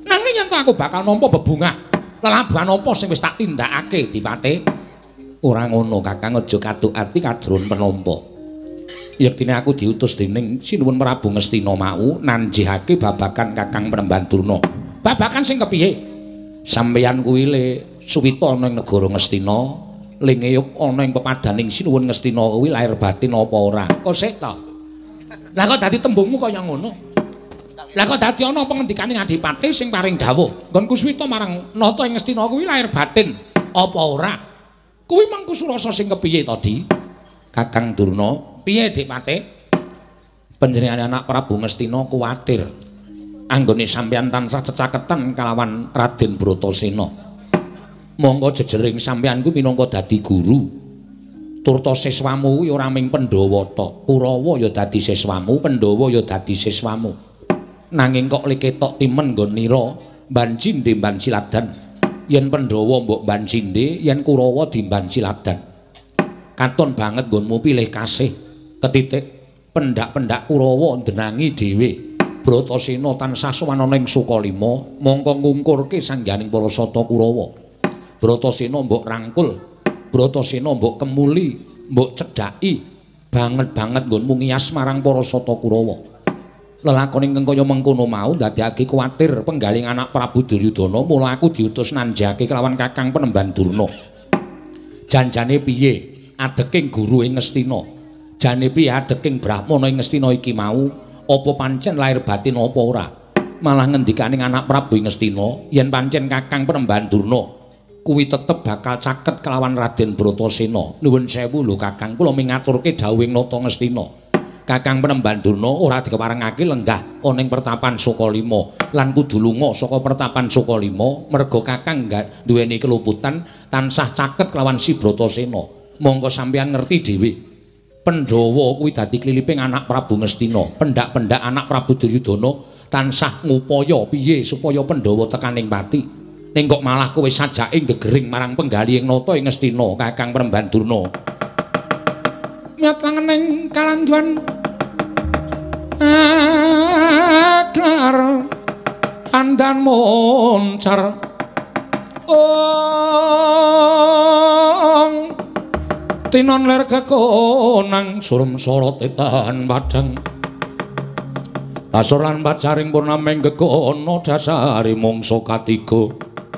Nanging yen aku bakal nampa bebungah lelabuhan apa sing wis tak tindakake Dipate. Ora ngono Kakang, aja kaduk arti kadron penampa. Yektine aku diutus dening Sinuwun Prabu Ngastina mau nanjihake babagan Kakang Penemban Durna. Babagan sing kepiye? Sampeyan kuwi le suwita ana ing negara Ngastina, lingeyup ana ing pepadaning Sinuwun Ngastina kuwi lahir batin apa ora? Kok sik to? Lah kok dadi tembungmu kaya ngono? Lah kok dadi ana pengendikane Adipati sing paring dawuh, nggonku suwita marang nata ing Ngastina kuwi lahir batin apa ora? Kuwi mangku surasa sing kepiye to, Di? Kakang Durna, piye Dipate? Panjenengane anak Prabu Ngastina kuwatir anggone sampeyan tansah cecaketan kalawan Raden Bratasena. Monggo jejering sampeyan kuwi minangka dadi guru. Turta siswamu kuwi ora mung Pandhawa tok. Kurawa ya dadi siswamu, Pandhawa ya dadi siswamu. Nanging kok ketok timen nggon nira mban cindhe mban siladan. Yen Pandhawa mbok mban cindhe, yen Kurawa dimban siladan. Katon banget nggonmu pilih kasih. Ketitik pendak-pendak Kurawa ndenangi dhewe. Bratasena tansah sowan ana ing Sukalima, mongko ngungkurke sangganing para sata Kurawa. Bratasena mbok rangkul, Bratasena mbok kemuli, mbok cedhaki banget-banget nggonmu ngiyas marang para sata Kurawa. Lelakon ingkang kaya mengkono mau ndadekake kuwatir penggaling anak Prabu Duryudana, mula aku diutus nanjake kelawan Kakang Penemban Durna. Janjane piye adeking guru ing Ngastina? Jane piye adeking Brahmana ing Ngastina iki mau? Apa pancen lahir batin apa ora? Malah ngendikaning anak Prabu Ngastina yen pancen Kakang Penemban Durna kuwi tetep bakal caket kelawan Raden Bratasena. Nuwun sewu lho Kakang, kula mingaturke dawuhing nata Ngastina. Kakang Penemban Durna ora dikeparengake lenggah ana ing pertapan Sukalima lan kudu lunga saka pertapan Sukalima merga Kakang duweni keluputan tansah caket kelawan si Bratasena. Monggo sampeyan ngerti dhewe. Pandhawa kuwi dadi kliliping anak Prabu Ngastina. Pendak-pendak anak Prabu Duryudana tansah ngupaya piye supaya Pandhawa tekaning pati. Ning kok malah kowe sajake gegering marang penggali ing nata ing Ngastina, Kakang Penemban Durna. Nyatangening kalanjuan aklar andan moncar. Tinon ler kekonang surum sorot tahan padang asor lan pacaring purnameng gegono dasari mungso katiga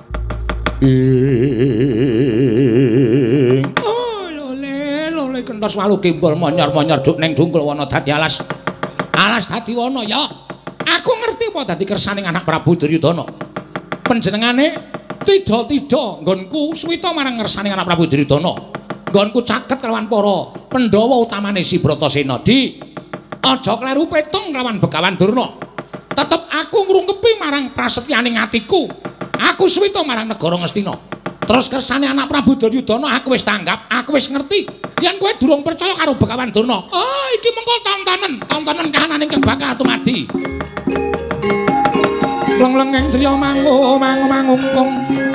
lole kentos walu kimbul monyor-monyor duk neng dungkul wana dadi alas dadi wana ya aku ngerti apa dadi kersaning anak Prabu Duryudana panjenengane tidak nggonku suwita marang ngersaning anak Prabu Duryudana nggonku caket kelawan para Pandhawa utamane si Bratasena. Di aja kleru petung kelawan Begawan Durna. Tetep aku ngrungkepi marang prasetyaning atiku. Aku suwita marang negara Ngastina. Terus kersane anak Prabu Duryudana aku wis tanggap, aku wis ngerti. Yen kowe durung percaya karo Begawan Durna, oh iki mengko tontonan kahanan ingkang bakal tumadi. Leng-lengeng driya mangungkung.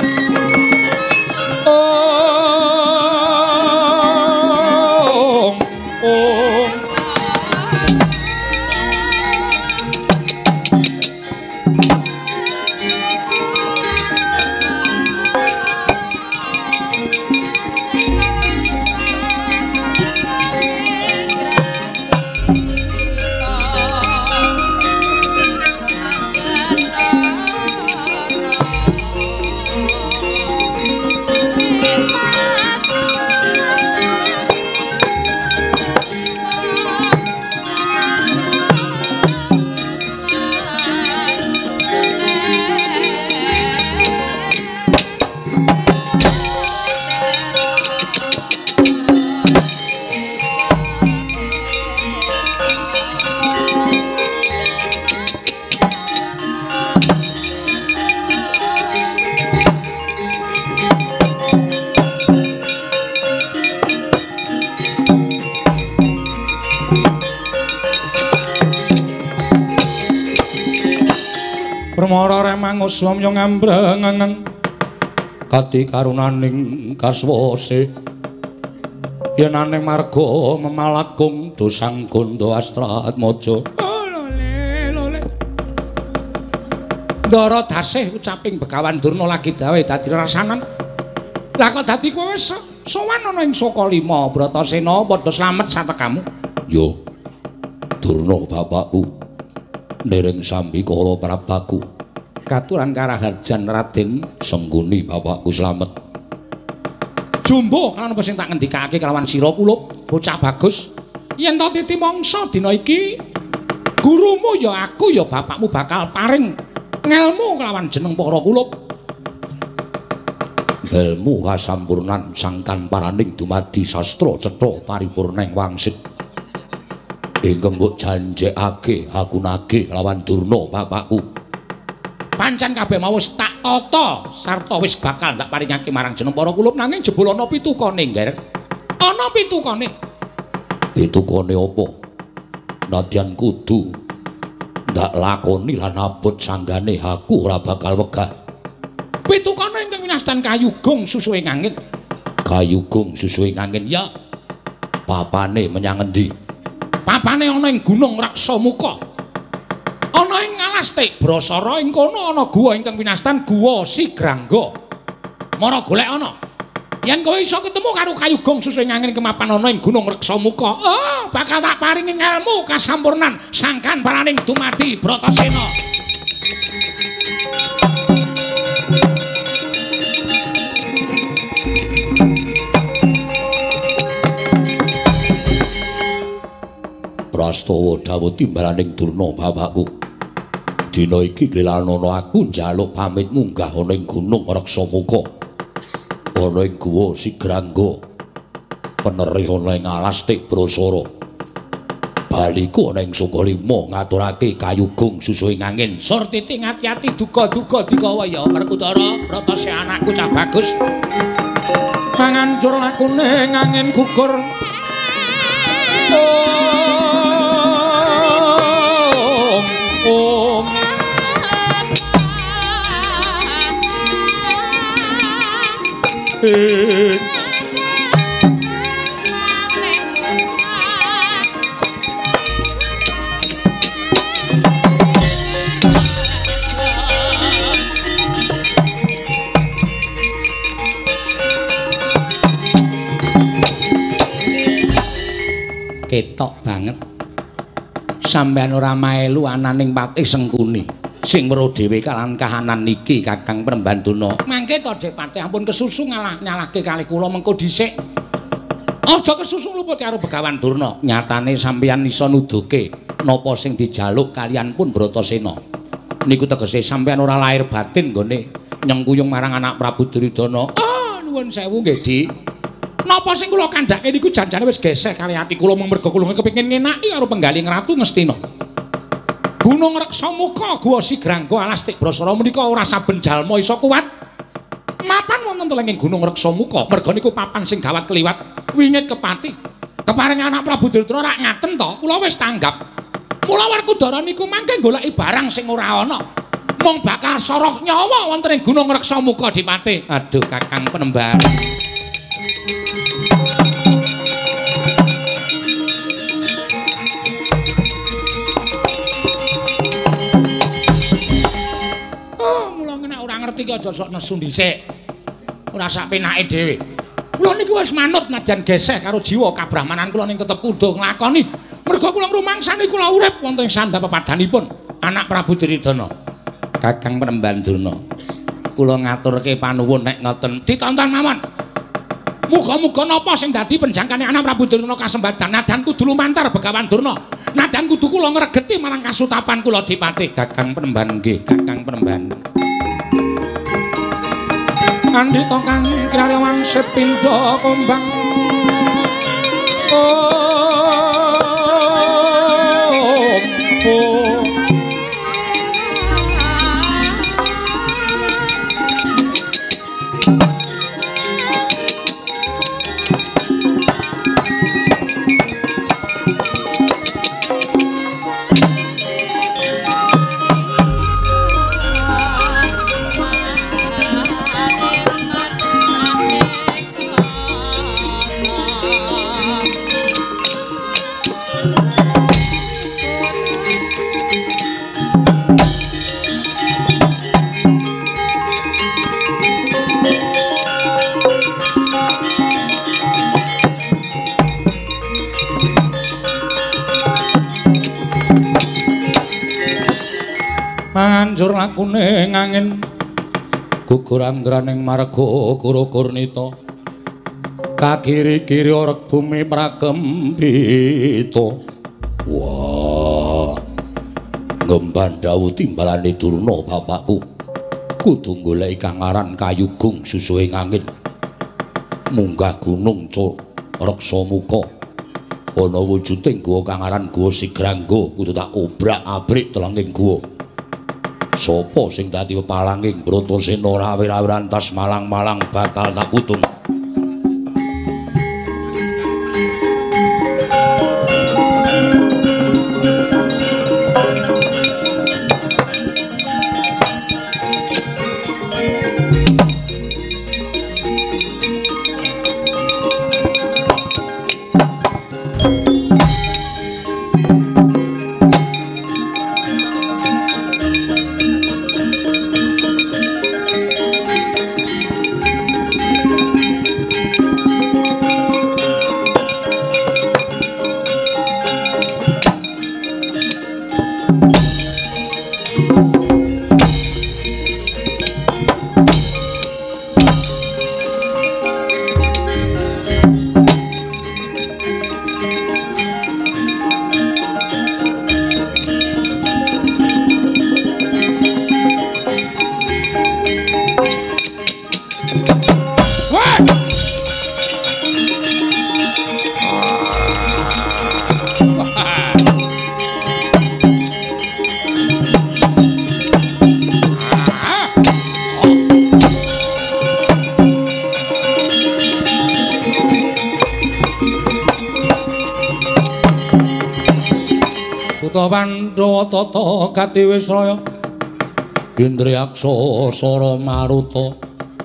Pramara remang uswamya ngambrengeng kati karunaning kaswase yen ane marga memalakung dosang gondo astratmaja lole Ndara dasih ucaping Begawan Durna lagi dawe dadi rasanan. Lah kok dadi kowe wis sowan ana ing Sokalima Bratasena padha slamet satekamu. Yo. Durna bapakku. Ndereng sambikala prabaku. Katuran karaharjan Raden Sengguni bapakku slamet. Jumbo kan apa sing tak ngendikake kelawan sira kulup bocah bagus. Yen to titi mangsa dina iki gurumu ya aku ya bapakmu bakal paring ngelmu kelawan jeneng para kulup. Ilmu kasampurnan sangkan paraning dumadi sastra cetha paripurning wangsit. Ingkang mbok janjekake agunake lawan Durna bapakku. Pancen kabeh mau wis tak tata sarta wis bakal ndak paringake marang jeneng para kulup nanging jebul ana pitukane, Ngger. Ana pitukane. Pitukane apa? Nadyan kudu ndak lakoni lan abot sanggane aku ora bakal wegah. Pitukane ingkang winastan kayugung susuing angin. Kayugung susuing angin ya. Papane menyang endi? Papane ana ing Gunung Raksamuka. Ana ing Alastik Brasara ing kono ana guwa ingkang winastan Guwa Sigrangga. Mara golek ana. Yen kowe iso ketemu karo kayugung susuing angin kemapan ana ing Gunung Raksamuka, bakal tak paringi ilmu kasampurnan sangkan paraning dumadi Bratasena. Prastawa dawuh timbalaning Durna bapakku. Dina iki klelanana aku njaluk pamit munggah ana ing Gunung Raksamuka. Ana ing Guwa Sigrangga. Penerih ana ing Alastik Brasara. Baliku ana ing Sokalima ngaturake kayugung susuing angin. Surtiti ngati-ati duga-duga digawa ya Werkudara Bratasena anakku cah bagus. Mangancur lakune angin gugur. Om ketok banget sampean ora maelu ananing Patih Sengkuni sing weruh dhewe kalan kahanan niki Kakang Prembanduna. Mangke to Dek Patih ampun kesusu nyalahke kali kula mengko dhisik. Aja kesusu luput karo Begawan Durna. Nyatane sampeyan iso nuduhke napa sing dijaluk kalian pun Bratasena. Niku tegese sampeyan ora lahir batin nggone nyengkuyung marang anak Prabu Duryudana. Nuwun sewu nggih, Dik. Napa sing kula kandhake niku janjane wis geseh kali ati kula mung merga kula kepengin ngenaki karo penggaling ratu Ngastina. Gunung Raksamuka, Guwa Sigrangga, Alastik Brasara menika ora saben jalma iso kuwat. Mapan wonten telenging Gunung Raksamuka, merga niku papan sing gawat kliwat wingit kepati. Keparing anak Prabu Duryudana rak ngaten to, kula wis tanggap. Mula Werkudara niku mangke goleki barang sing ora ana. Mung bakal soroh nyawa wonten ing Gunung Raksamuka Dipati. Aduh Kakang Penembar. Ngerti aja sok nesu dhisik. Ora sak penake dhewe. Kula niku wis manut nadyan geseh karo jiwa kabrahmanan kula ning tetep kudu nglakoni. Merga kula ngrumangsani kula urip wonten sandhap pepadanipun anak Prabu Duryudana. Kakang Prembanduna. Kula ngaturke panuwun nek ngoten ditonton mawon. Muga-muga napa sing dadi penjangkane anak Prabu Duryudana kasembadan nadan kudu lumantar Begawan Durna. Nadan kudu kula ngregeti marang kasutapan kula Dipati. Kakang Penemban nggih, Kakang Penemban. Andhita kang kiryawan sepindha kumbang manjur lakune angin gugur anggraning marga Gurukurnita kakiri-kiri orek bumi prakempita wah ngemban dawuh timbalane Durna bapakku kudu golek kang aran kayugung susuhing angin munggah gunung Raksamuka ana wujuding guwa kang aran Guwa Sigrangga kudu tak obrak-abrik telenging guwa sapa sing dadi pepalanging Bratasena rawir-awirantas malang-malang bakal tak putung Pandhawa tata Katiwisraya Indriyaksa Sara Maruta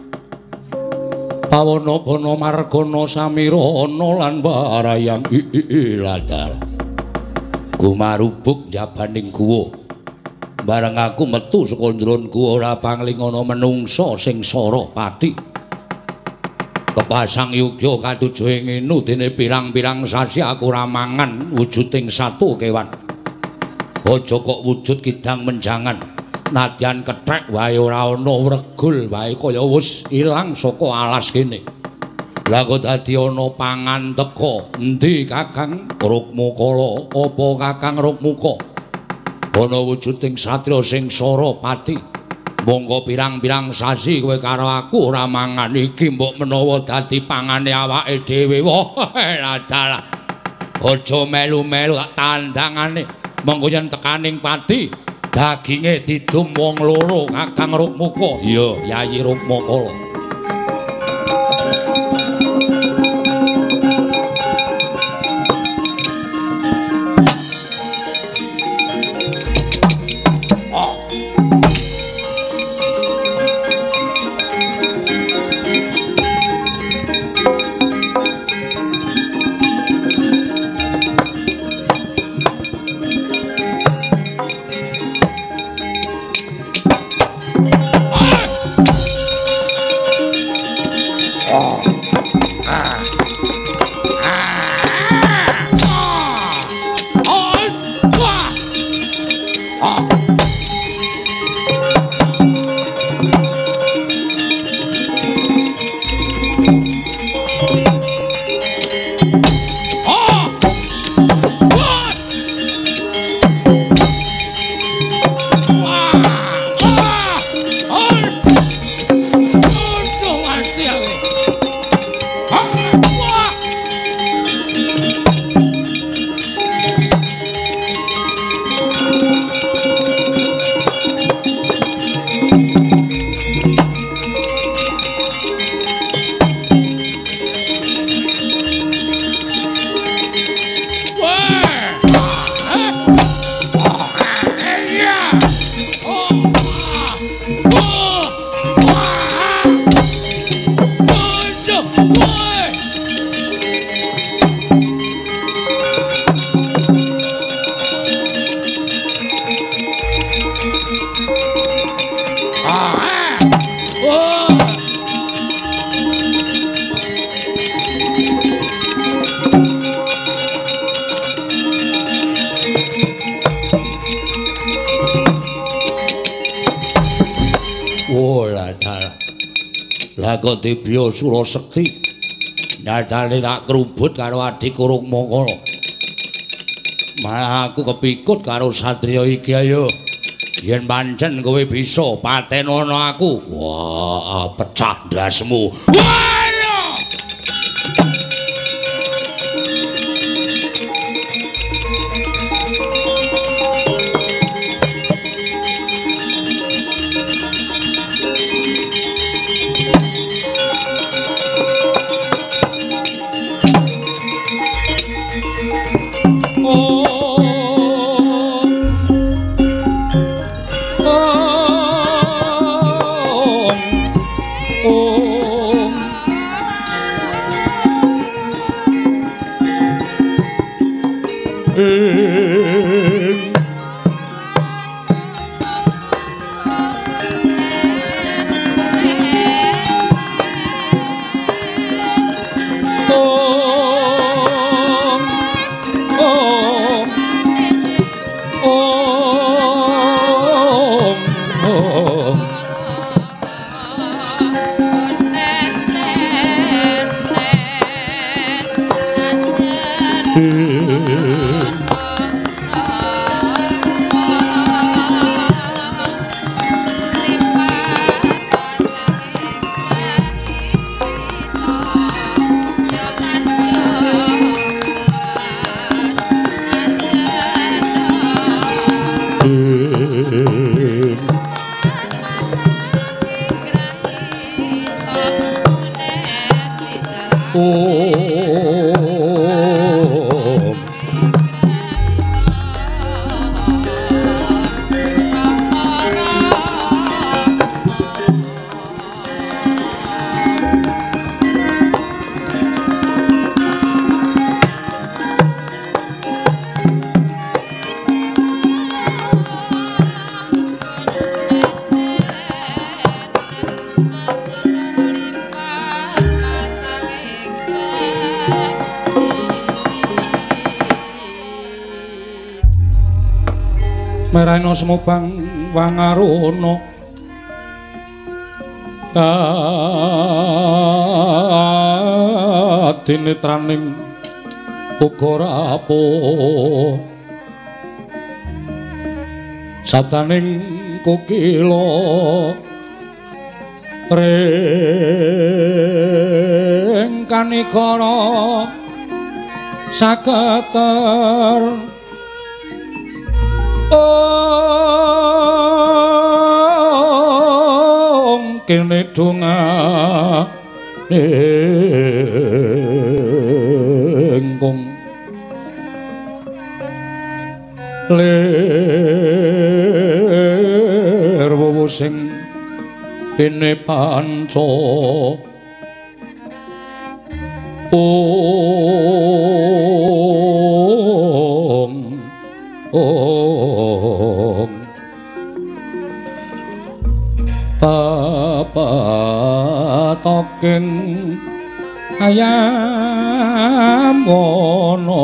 Pawana-pana Margana Samirana lan Warayang Iladal gumarubuk jabaning guwa bareng aku metu saka njron guwa ora panglingana menungsa sing sara pati kepasang yugya katujuh ing inu dene pirang-pirang sasi aku ora mangan wujuding satu kewan aja kok wujud kidang menjangan nadyan kethek wae ora ana wregul wae kaya wis ilang saka alas kene lha kok dadi ana pangan teka endi Kakang Rukmukala apa Kakang Rukmuka ana wujuding satriya sing sara pati monggo pirang-pirang sasi kowe karo aku ora mangan iki mbok menawa dadi pangane awake dhewe wah dalah aja melu-melu tak tandangane monggo yen tekaning pati daginge didum wong loro Kakang Rukmuka iya Yayi Rukmukala Lah dalah. Lah kok Dibya Sura Sekti nyatane tak kerubut karo adik Kurung Mangala. Malah aku kepikut karo satriya iki ayo. Yen pancen kowe bisa patenono aku. Wah, pecah ndasmu. Wah! Merana semubang wangarana dinetraning uga rapuh sabdaning kukila ring kanikara saketer kene donga engkong lir wuwu sing dene panca token ayam wono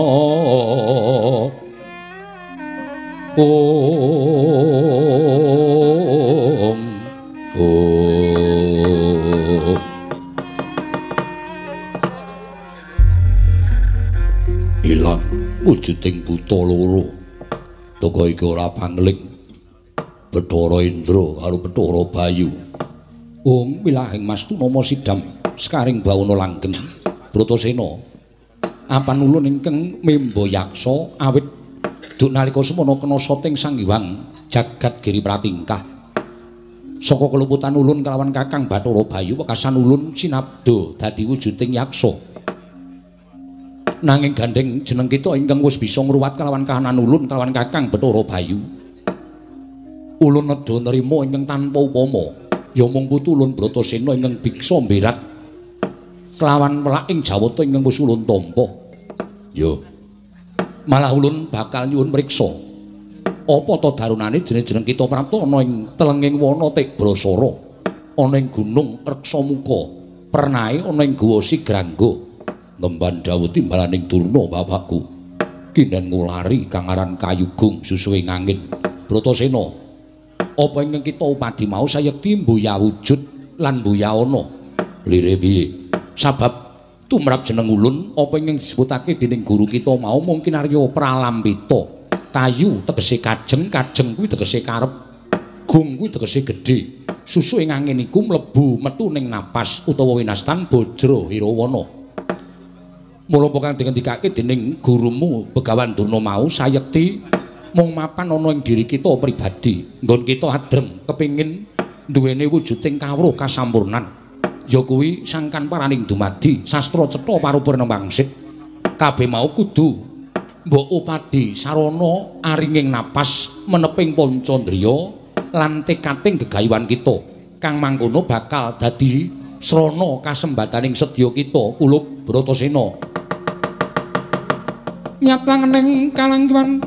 ilang wujuding buta loro toko iki ora pangling Bathara Indra karo Bathara Bayu. Wilahing Mastu Nama Sidam sekaring bawana langgeng Bratasena apan ulun ingkang memba yaksa awit duk nalika semana kena sating Sang Hyang Jagat Giri Pratingkah saka keluputan ulun kelawan Kakang Bathara Bayu wekasan ulun sinabda dadi wujuding yaksa nanging gandeng jeneng kita ingkang wis bisa ngruwat kelawan kahanan ulun kelawan Kakang Bathara Bayu ulun nedha nrima ingkang tanpa upama ya mung putulun Bratasena ingkang biksa mberat kelawan welaking Jawata ingkang wis ulun tampa. Ya. Malah ulun bakal nyuwun mriksa apa ta darunane jeneng-jeneng kita prapta ana ing telenging wana Tebrasara, ana ing gunung Reksamuka, pernahe ana ing Guwa Sigrangga. Ngemban dawuh timbalaning Durna bapakku. Kinen ngulari kang aran Kayugung susuwing angin. Bratasena apa ingkang kita upadi mau sayekti mbuya wujud lan mbuya ana. Lire piye? Sabab tumrap jeneng ulun apa ingkang disebutake dening guru kita mau mungkin arya pralampita. Kayu tegese kajeng, kajeng kuwi tegese karep. Gung kuwi tegese gedhe. Susu ing angin iku mlebu metu ning napas utawa winastan Bajra Hirawana. Mula apa kang dikendikake dening gurumu Begawan Durna mau sayekti mung mapan ana ing diri kita pribadi. Nggon kita adrem kepingin duwene wujuding kawruh kasampurnan. Ya kuwi sangkan paraning dumadi sastra cetha parupurna wangsit. Kabeh mau kudu mbok upadi sarana aringing napas meneping pancandriya lan tekating gegayuhan kita kang mangkono bakal dadi srana kasembadaning sedya kita kulup Bratasena. Nyatlang ning kalangkiwan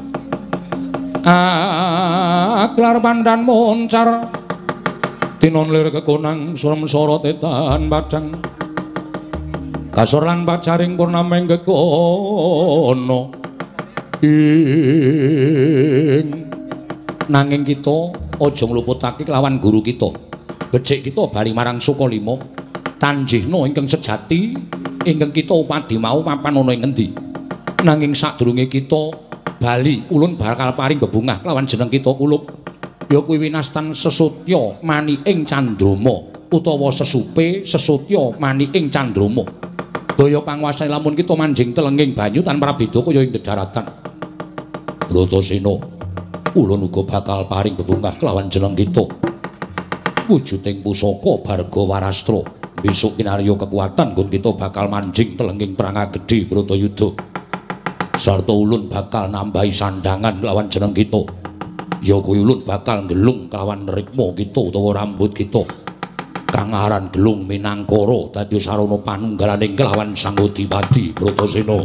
aklar pandan moncar tinon lir kekonang surem sorot etan padang kasor lan pacaring purnama ing kekono nanging kita aja ngluputake kelawan guru kita becik kita bali marang Sukalima tanjihna ingkang sejati ingkang kita upadi mau mapan ana ing ngendi. Nanging sadurunge kita bali ulun bakal paring bebungah kelawan jeneng kita kulup ya kuwi winastan Sesutya mani ing Candrama utawa sesupe Sesutya mani ing Candrama daya panguwasane lamun kita manjing telenging banyu tanpa beda kaya ing daratan. Bratasena ulun uga bakal paring bebungah kelawan jeneng kita wujuding pusaka Barga Warastra besok kinarya kekuatan nggon kita bakal manjing telenging perang gedhe Bratayuda. Sarta ulun bakal nambahi sandangan kelawan jeneng kita. Ya kuwi ulun bakal ngelung kelawan rikma kita utawa rambut kita. Kang aran gelung Minangkara dadi sarana panunggalaning kelawan Sang Adipati Bratasena.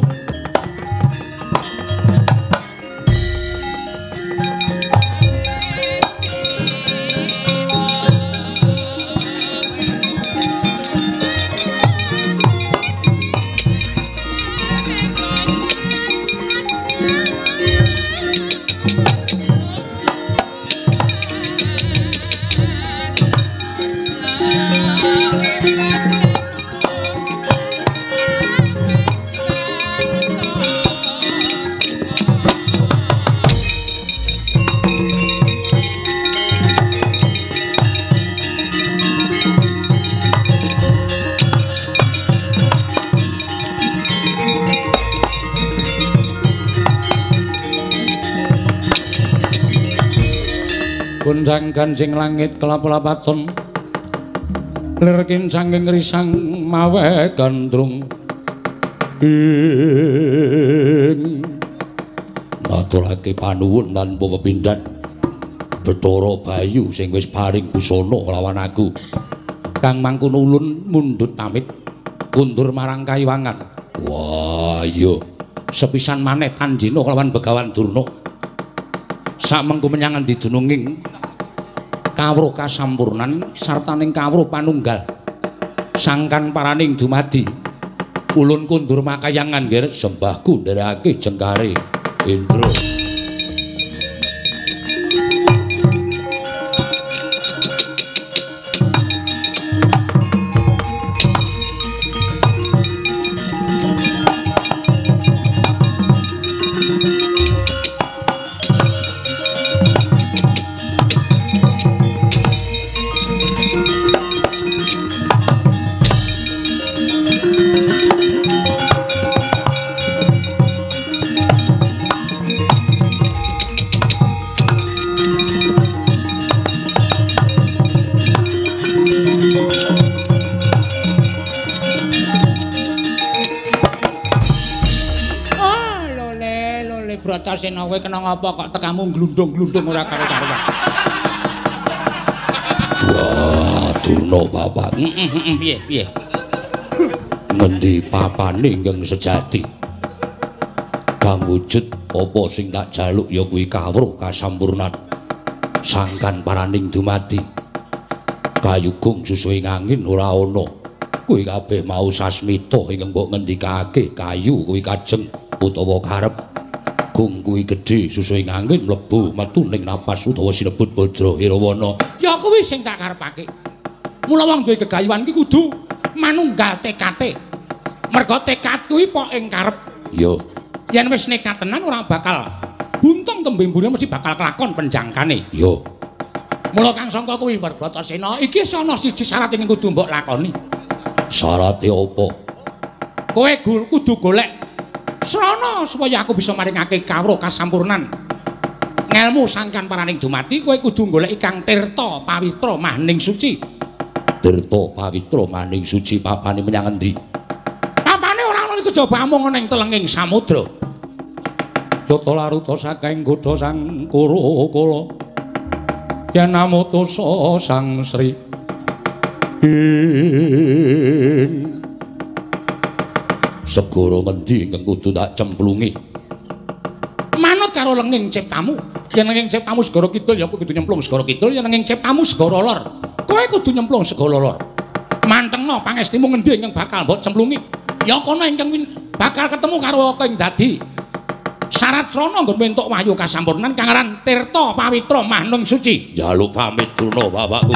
Gunjang ganjing langit kelap-lapaton lir kincanging risang mawe gandrung ing maturake panuwun lan pepindhan Bathara Bayu sing wis paring busana lawan aku kang mangkono ulun mundhut pamit kundur marang Kayiwangan. Wah iya sepisan maneh tanjina kelawan Begawan Durna samengku menyang endi dununging kawruh kasampurnan sartaning kawruh panunggal sangkan paraning dumadi ulun kundur makayangan nggih sembahku ndereke jengkare Indra. Bratasena kowe kena ngapa kok tekamu glundung-glundung ora karo-karuan. Wah, Durna Bapak. Piye? Ngendi papane ingkang sejati? Kang wujud apa sing tak jaluk ya kuwi kawruh kasampurnan. Sangkan paraning dumadi. Kayugung susuing angin ora ana. Kuwi kabeh mau sasmita ingkang mbok ngendikake kayu kuwi kajeng utawa karep. Agung kuwi gedhe susui ngangin mlebu metu ning napas utawa sinebut Bajra Irawana. Ya kuwi sing tak karepake. Mula wong duwe gegayuhan ki kudu manunggal tekate. Merga tekad kuwi pok ing karep. Iya. Yen wis nekat tenan ora bakal buntung tembe mburi mesti bakal kelakon penjangkane. Iya. Mula Kang Sangka kuwi Werbatasena iki ana siji syarat sing kudu mbok lakoni. Syarate apa? Kowe kudu golek srana supaya aku bisa maringake kawruh kasampurnan. Ngelmu sangkan paraning dumati kowe kudu golek Kang Tirta Pawitra Maning Suci. Tirta Pawitra Maning Suci papane menyang endi? Papane ora ana iku jaba amung ning telenging samudra. Yata laruta saking godha sang kura-kala. Yen namutusa sang Sri segara ngendi ingkang kudu tak cemplungi. Manut karo lenging ciptamu. Yen lenging ciptamu segara kidul ya kudu nyemplung segara kidul, yen lenging ciptamu segara lor. Kowe kudu nyemplung segara lor. Mantengno pangestimu ngendi ingkang bakal mbok cemplungi. Ya kono ingkang bakal ketemu karo apa ing dadi syarat srana nggon entuk wayu kasampurnan kang aran Tirta Pawitra Maning Suci. Njaluk pamit Truna bapakku.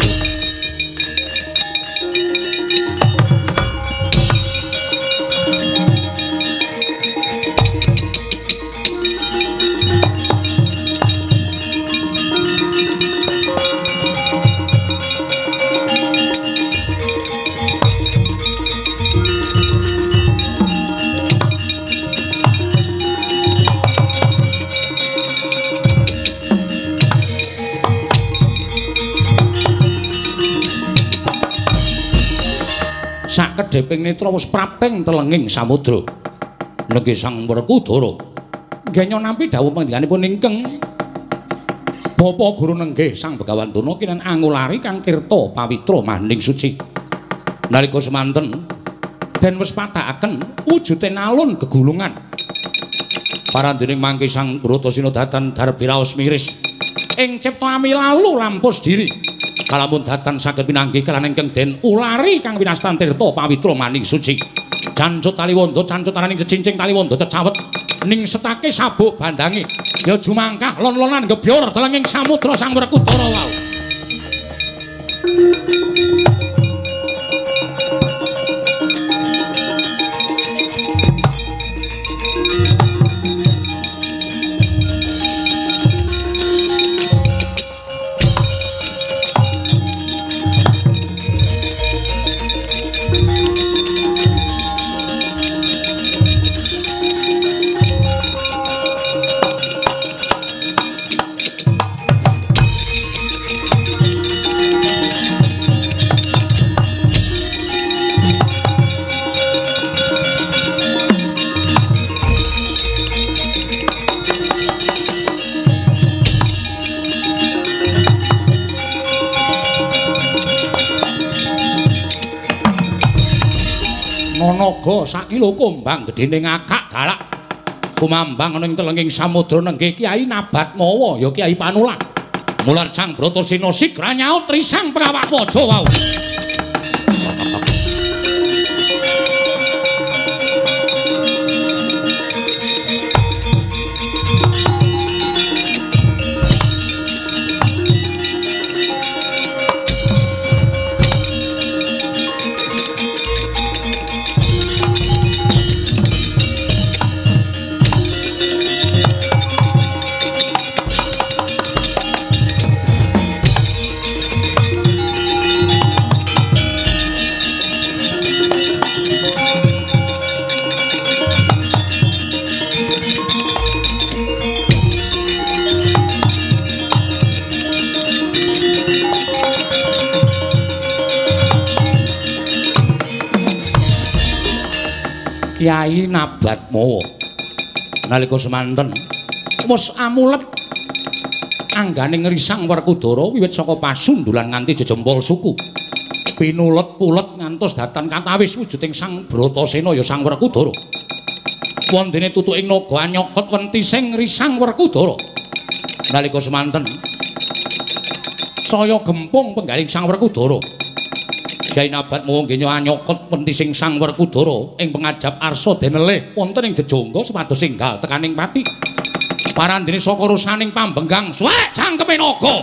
Sakedheping netra wis prapting telenging samudra. Nenggih Sang Werkudara. Nggenya nampi dawuh panjenenganipun ingkang Bapa Guru nenggih Sang Begawan Tuna kinan angulari Kang Tirta Pawitra Maning Suci. Nalika semanten den wis patakaken wujute nalun gegulungan. Parandening mangke Sang Bratasena datan darbiraos miris ing cipta amilalu lampus diri. Kalamun datan saged pinanggih kelawan ingkang den ulari Kang winastan Tirta Pawitra Maning Suci. Jancut taliwondo cancut araning cecincing taliwondo cecawet ning setake sabuk bandange. Ya jumangkah lon-lonan gebyor telenging samudra Sang Werkudara wau. Naga sakilo kumbang gedene ngakak galak kumambang ning telenging samudra nenggih Kyai Nabatmawa ya Kyai Panulak mular Sang Bratasena sigra nyaut trisang prawak waja wau. Kyai Nabatmawa nalika semanten wis amulet anggane ngrisang Werkudara wiwit saka pasundulan nganti jejempol suku pinulet-pulet ngantos datan katawis wujuding Sang Bratasena ya Sang Werkudara wondene tutuking naga anyokot wentising risang Werkudara nalika semanten saya gempung penggaling Sang Werkudara Kyai Nabatmawa nggih anyokot wentising Sang Werkudara ing pengajap arsa deneleh wonten ing jejongga supados enggal tekaning pati Parandene saka rusaning pambenggang suwek cangkeme naga.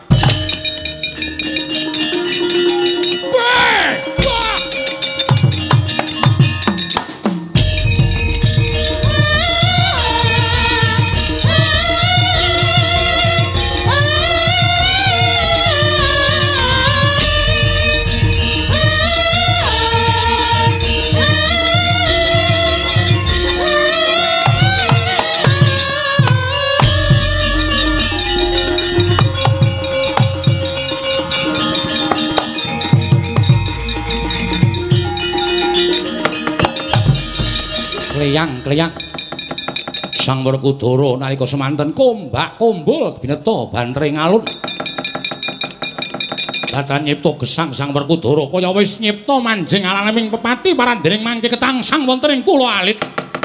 Kleyang Sang Werkudara nalika semanten kombak kumbul bineta bantring alun. Dadan nyipta gesang Sang Werkudara kaya wis nyipta manjing alaning pepati parandening mangke ketangsang wonten ing pulo alit.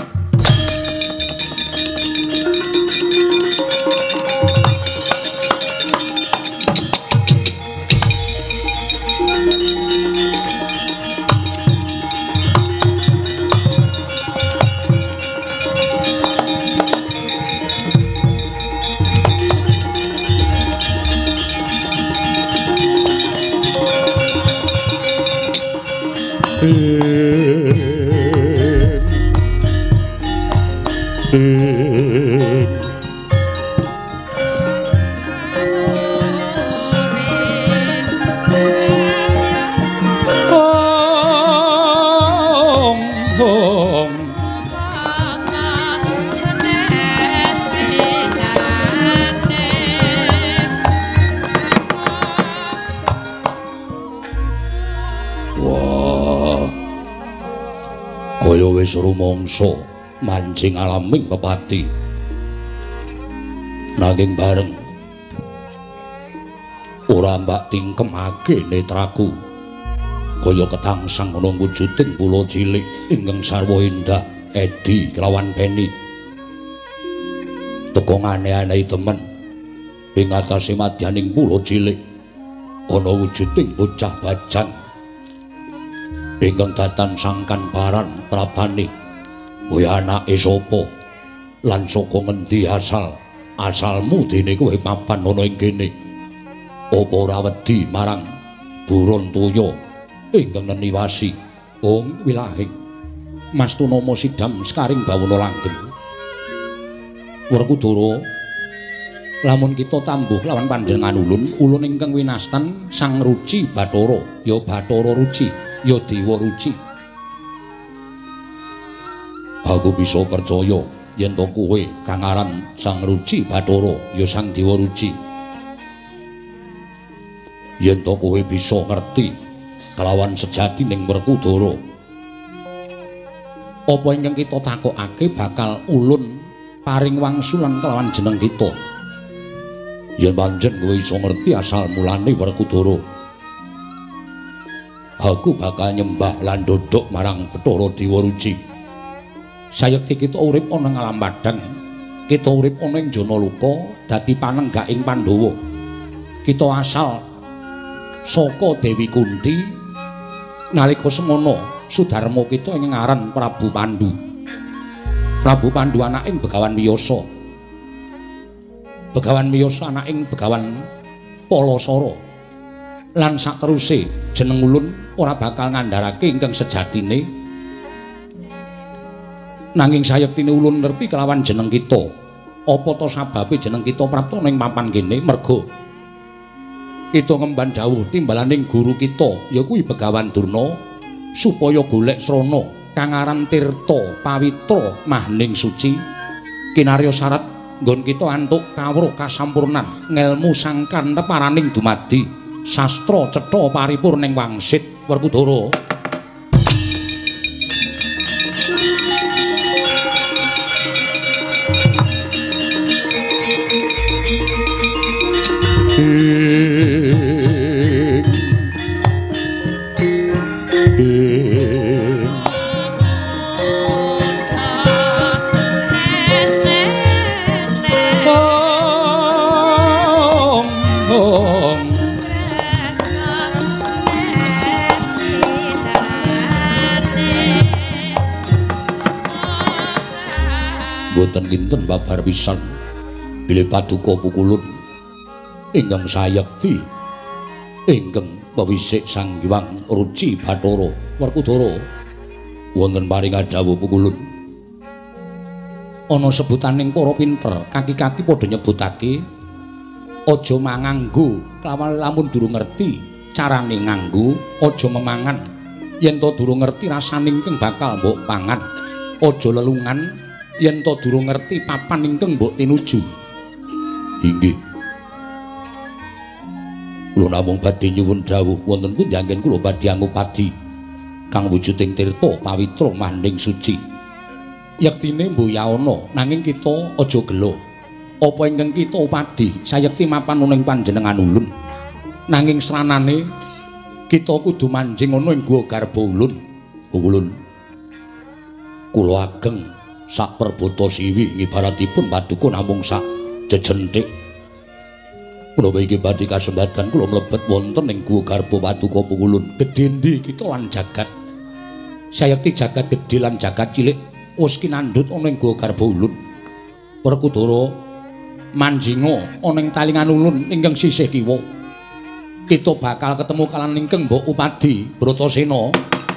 Wis rumangsa manjing alaming pepati nanging bareng ora mbak tingkemake netraku kaya ketangsang ana wujuding pulo cilik ingkang sarwa endah edi kelawan peni teka aneh-aneh temen ing atase madyaning pulo cilik ana wujuding bocah bajang ingkang datan sangkan paran prabane kowe anake sapa lan saka ngendi asalmu dene kowe papan ana ing kene apa ora wedi marang buron toya ingkang neniwasi ong wilahing Mastunama sidam sekaring bawana langgeng Werkudara lamun kita tambuh lawan panjenengan ulun ingkang winastan Sang Ruci Bathara ya Bathara Ruci ya Dewa Ruci. Aku bisa percaya yen to kowe kang aran Sang Ruci Bathara ya Sang Dewa Ruci. Yen to kowe bisa ngerti kelawan sejatining Werkudara. Apa ingkang kita takokake bakal ulun paring wangsulan kelawan jeneng kita. Yen panjen kowe iso ngerti asal mulane Werkudara. Aku bakal nyembah lan ndodhok marang Bathara Dewa Ruci. Sayekti kita urip ana ing alam padhang, kita urip ana ing Janaluka dadi panenggaking Pandhawa. Kita asal saka Dewi Kunti nalika semana Sudarma kita ing ngaran Prabu Pandhu. Prabu Pandhu anaking Begawan Wiyasa. Begawan Wiyasa anaking Begawan Palasara. Lan sateruse jeneng ulun ora bakal ngandharake ingkang sejatine nanging sayektine ulun ngerti kelawan jeneng kita apa to sababe jeneng kita prapta ning papan kene merga kita ngemban dawuh timbalaning guru kita ya kuwi Begawan Durna supaya golek srana kang aran tirta pawitra mahning suci kinarya syarat nggon kita antuk kawruh kasampurnan ngelmu sangkan teparaning dumadi sastra cetha paripurning wangsit Werkudara. Boten kinten babar pisan bilih paduka pukulun ingkang sayekti ingkang pewisik Sang Hyang Ruci Bathara Werkudara wonten paring dawuh pukulun ana sebutaning para pinter kaki-kaki padha nyebutake aja manganggo lamun durung ngerti carane nganggo aja memangan yen to durung ngerti rasane ingkang bakal mbok pangan aja lelungan yen to durung ngerti papan ingkang mbok tinuju inggih kula namung badhe nyuwun dawuh wonten pundi anggen kula badhe angupadi kang wujuding tirta pawitra manding suci yektine mboya ana nanging kita aja gelo apa ingkang kita upadi sayekti mapan ana ing panjenengan ulun nanging sranane kita kudu manjing ana ing Guwa Garba Ulun ulun kula ageng sak perbata siwi ngibaratipun paduka namung sak jejenthik kula iki badhe kasempatan kula mlebet wonten ing Guwa Garba Paduka Pukulun gedhe ndi kita lan jagat sayekti jagat gedhe lan jagat cilik wis kinandhut ana ing Guwa Garba Ulun Werkudara manjinga ana ing talingan ulun ingkang sisih kiwa kita bakal ketemu kalan ingkang mbok upadi Bratasena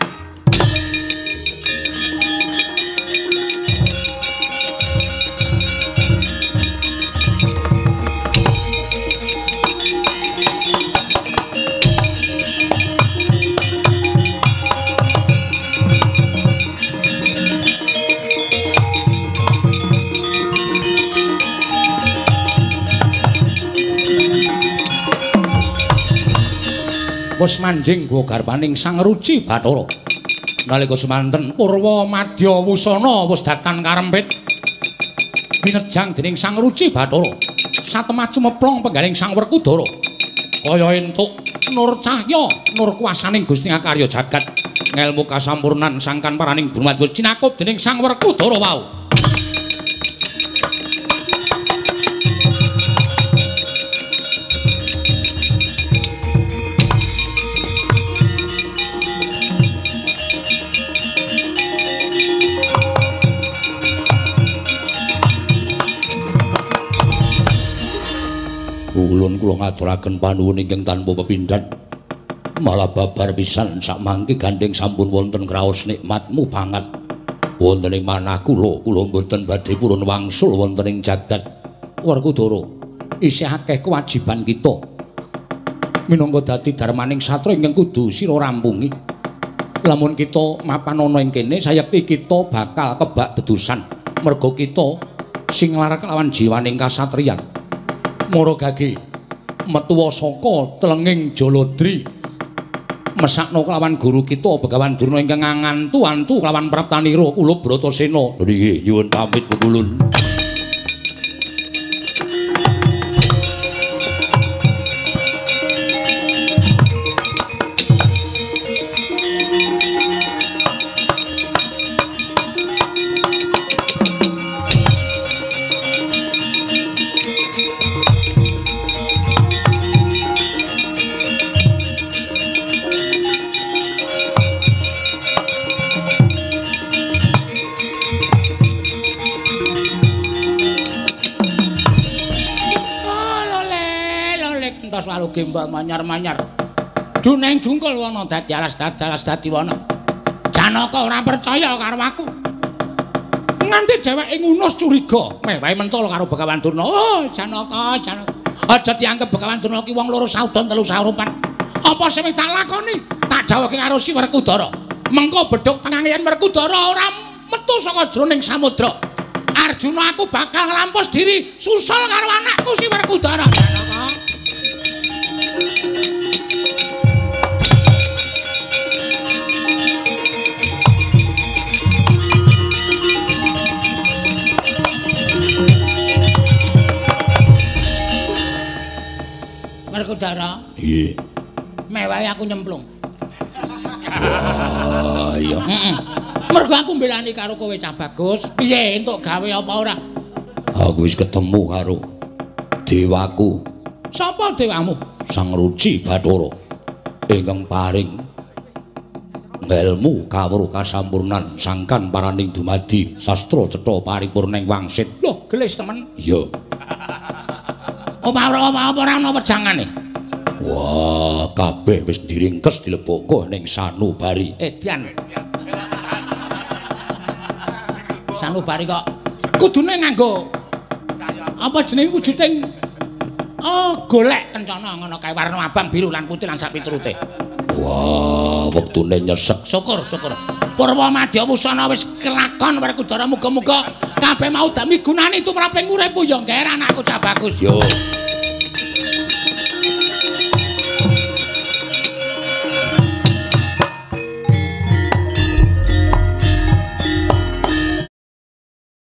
wis manjing Guwa Garbaning Sang Ruci Bathara nalika semanten Purwa Madya Wusana wis datan karempit binejang dening Sang Ruci Bathara satemah cumeplong penggaling Sang Werkudara kaya entuk nur cahya nur kuwasaning Gusti Ngakarya jagat ngelmu kasampurnan sangkan paraning Brumadya cinakup dening Sang Werkudara wau ulun kula ngaturaken panuwun ingkang tanpa pepindhan malah babar pisan sak mangke gandeng sampun wonten kraos nikmatmu banget wonten ing manah kula mboten badhe purun wangsul wonten ing jagat Werkudara isih akeh kewajiban kita minangka dadi darmaning satra ingkang kudu sira rampungi lamun kita mapan ana ing kene sayekti kita bakal kebak dedusan merga kita sing larak lawan jiwaning kasatriyan Mara gage metuwa saka telenging Jaladri mesakno kelawan guru kita Begawan Durna ingkang ngantu-antu kelawan Praptanira kula Bratasena nggih nyuwun pamit pukulun Gembal manyar-manyar duneng jungkul wana dadi alas dadi wana Janaka ora percaya karo aku nganti dheweke ngunus curiga meh wae mentol karo Begawan Durna oh Janaka aja dianggep Begawan Durna ki wong loro saudon telu saurupan apa sing wis tak lakoni tak jawabke karo Si Werkudara mengko bedhog tengangen Werkudara ora metu saka jroning samudra Arjuna aku bakal nglampus diri susul karo anakku Si Werkudara Janaka Werkudara. Iya. Mewahe aku nyemplung. Wah, iya. Mergo aku mbelani karo kowe Cah Bagus. Piye entuk gawe apa ora? Aku wis ketemu karo dewaku. Sapa dewamu? Sang Ruci Bathara. Ingkang paring ngelmu kawruh kasampurnan sangkan paraning dumadi sastra cetha paripurning wangsit. Loh, gelis temen. Iya. Apa ora ana wejangane? Wah, kabeh wis diringkes dileboko ning sanubari. Edian. Sanubari kok kudune nganggo apa jenenge wujuding golek kencana ngono kae warna abang, biru lan putih lan sak piturute. Wah, wektune nyesek. Syukur. Purwa Madya Wusana wis kelakon Werkudara, muga-muga kabeh mau dami gunane tumraping uripmu ya ngger anakku cah bagus. Yo.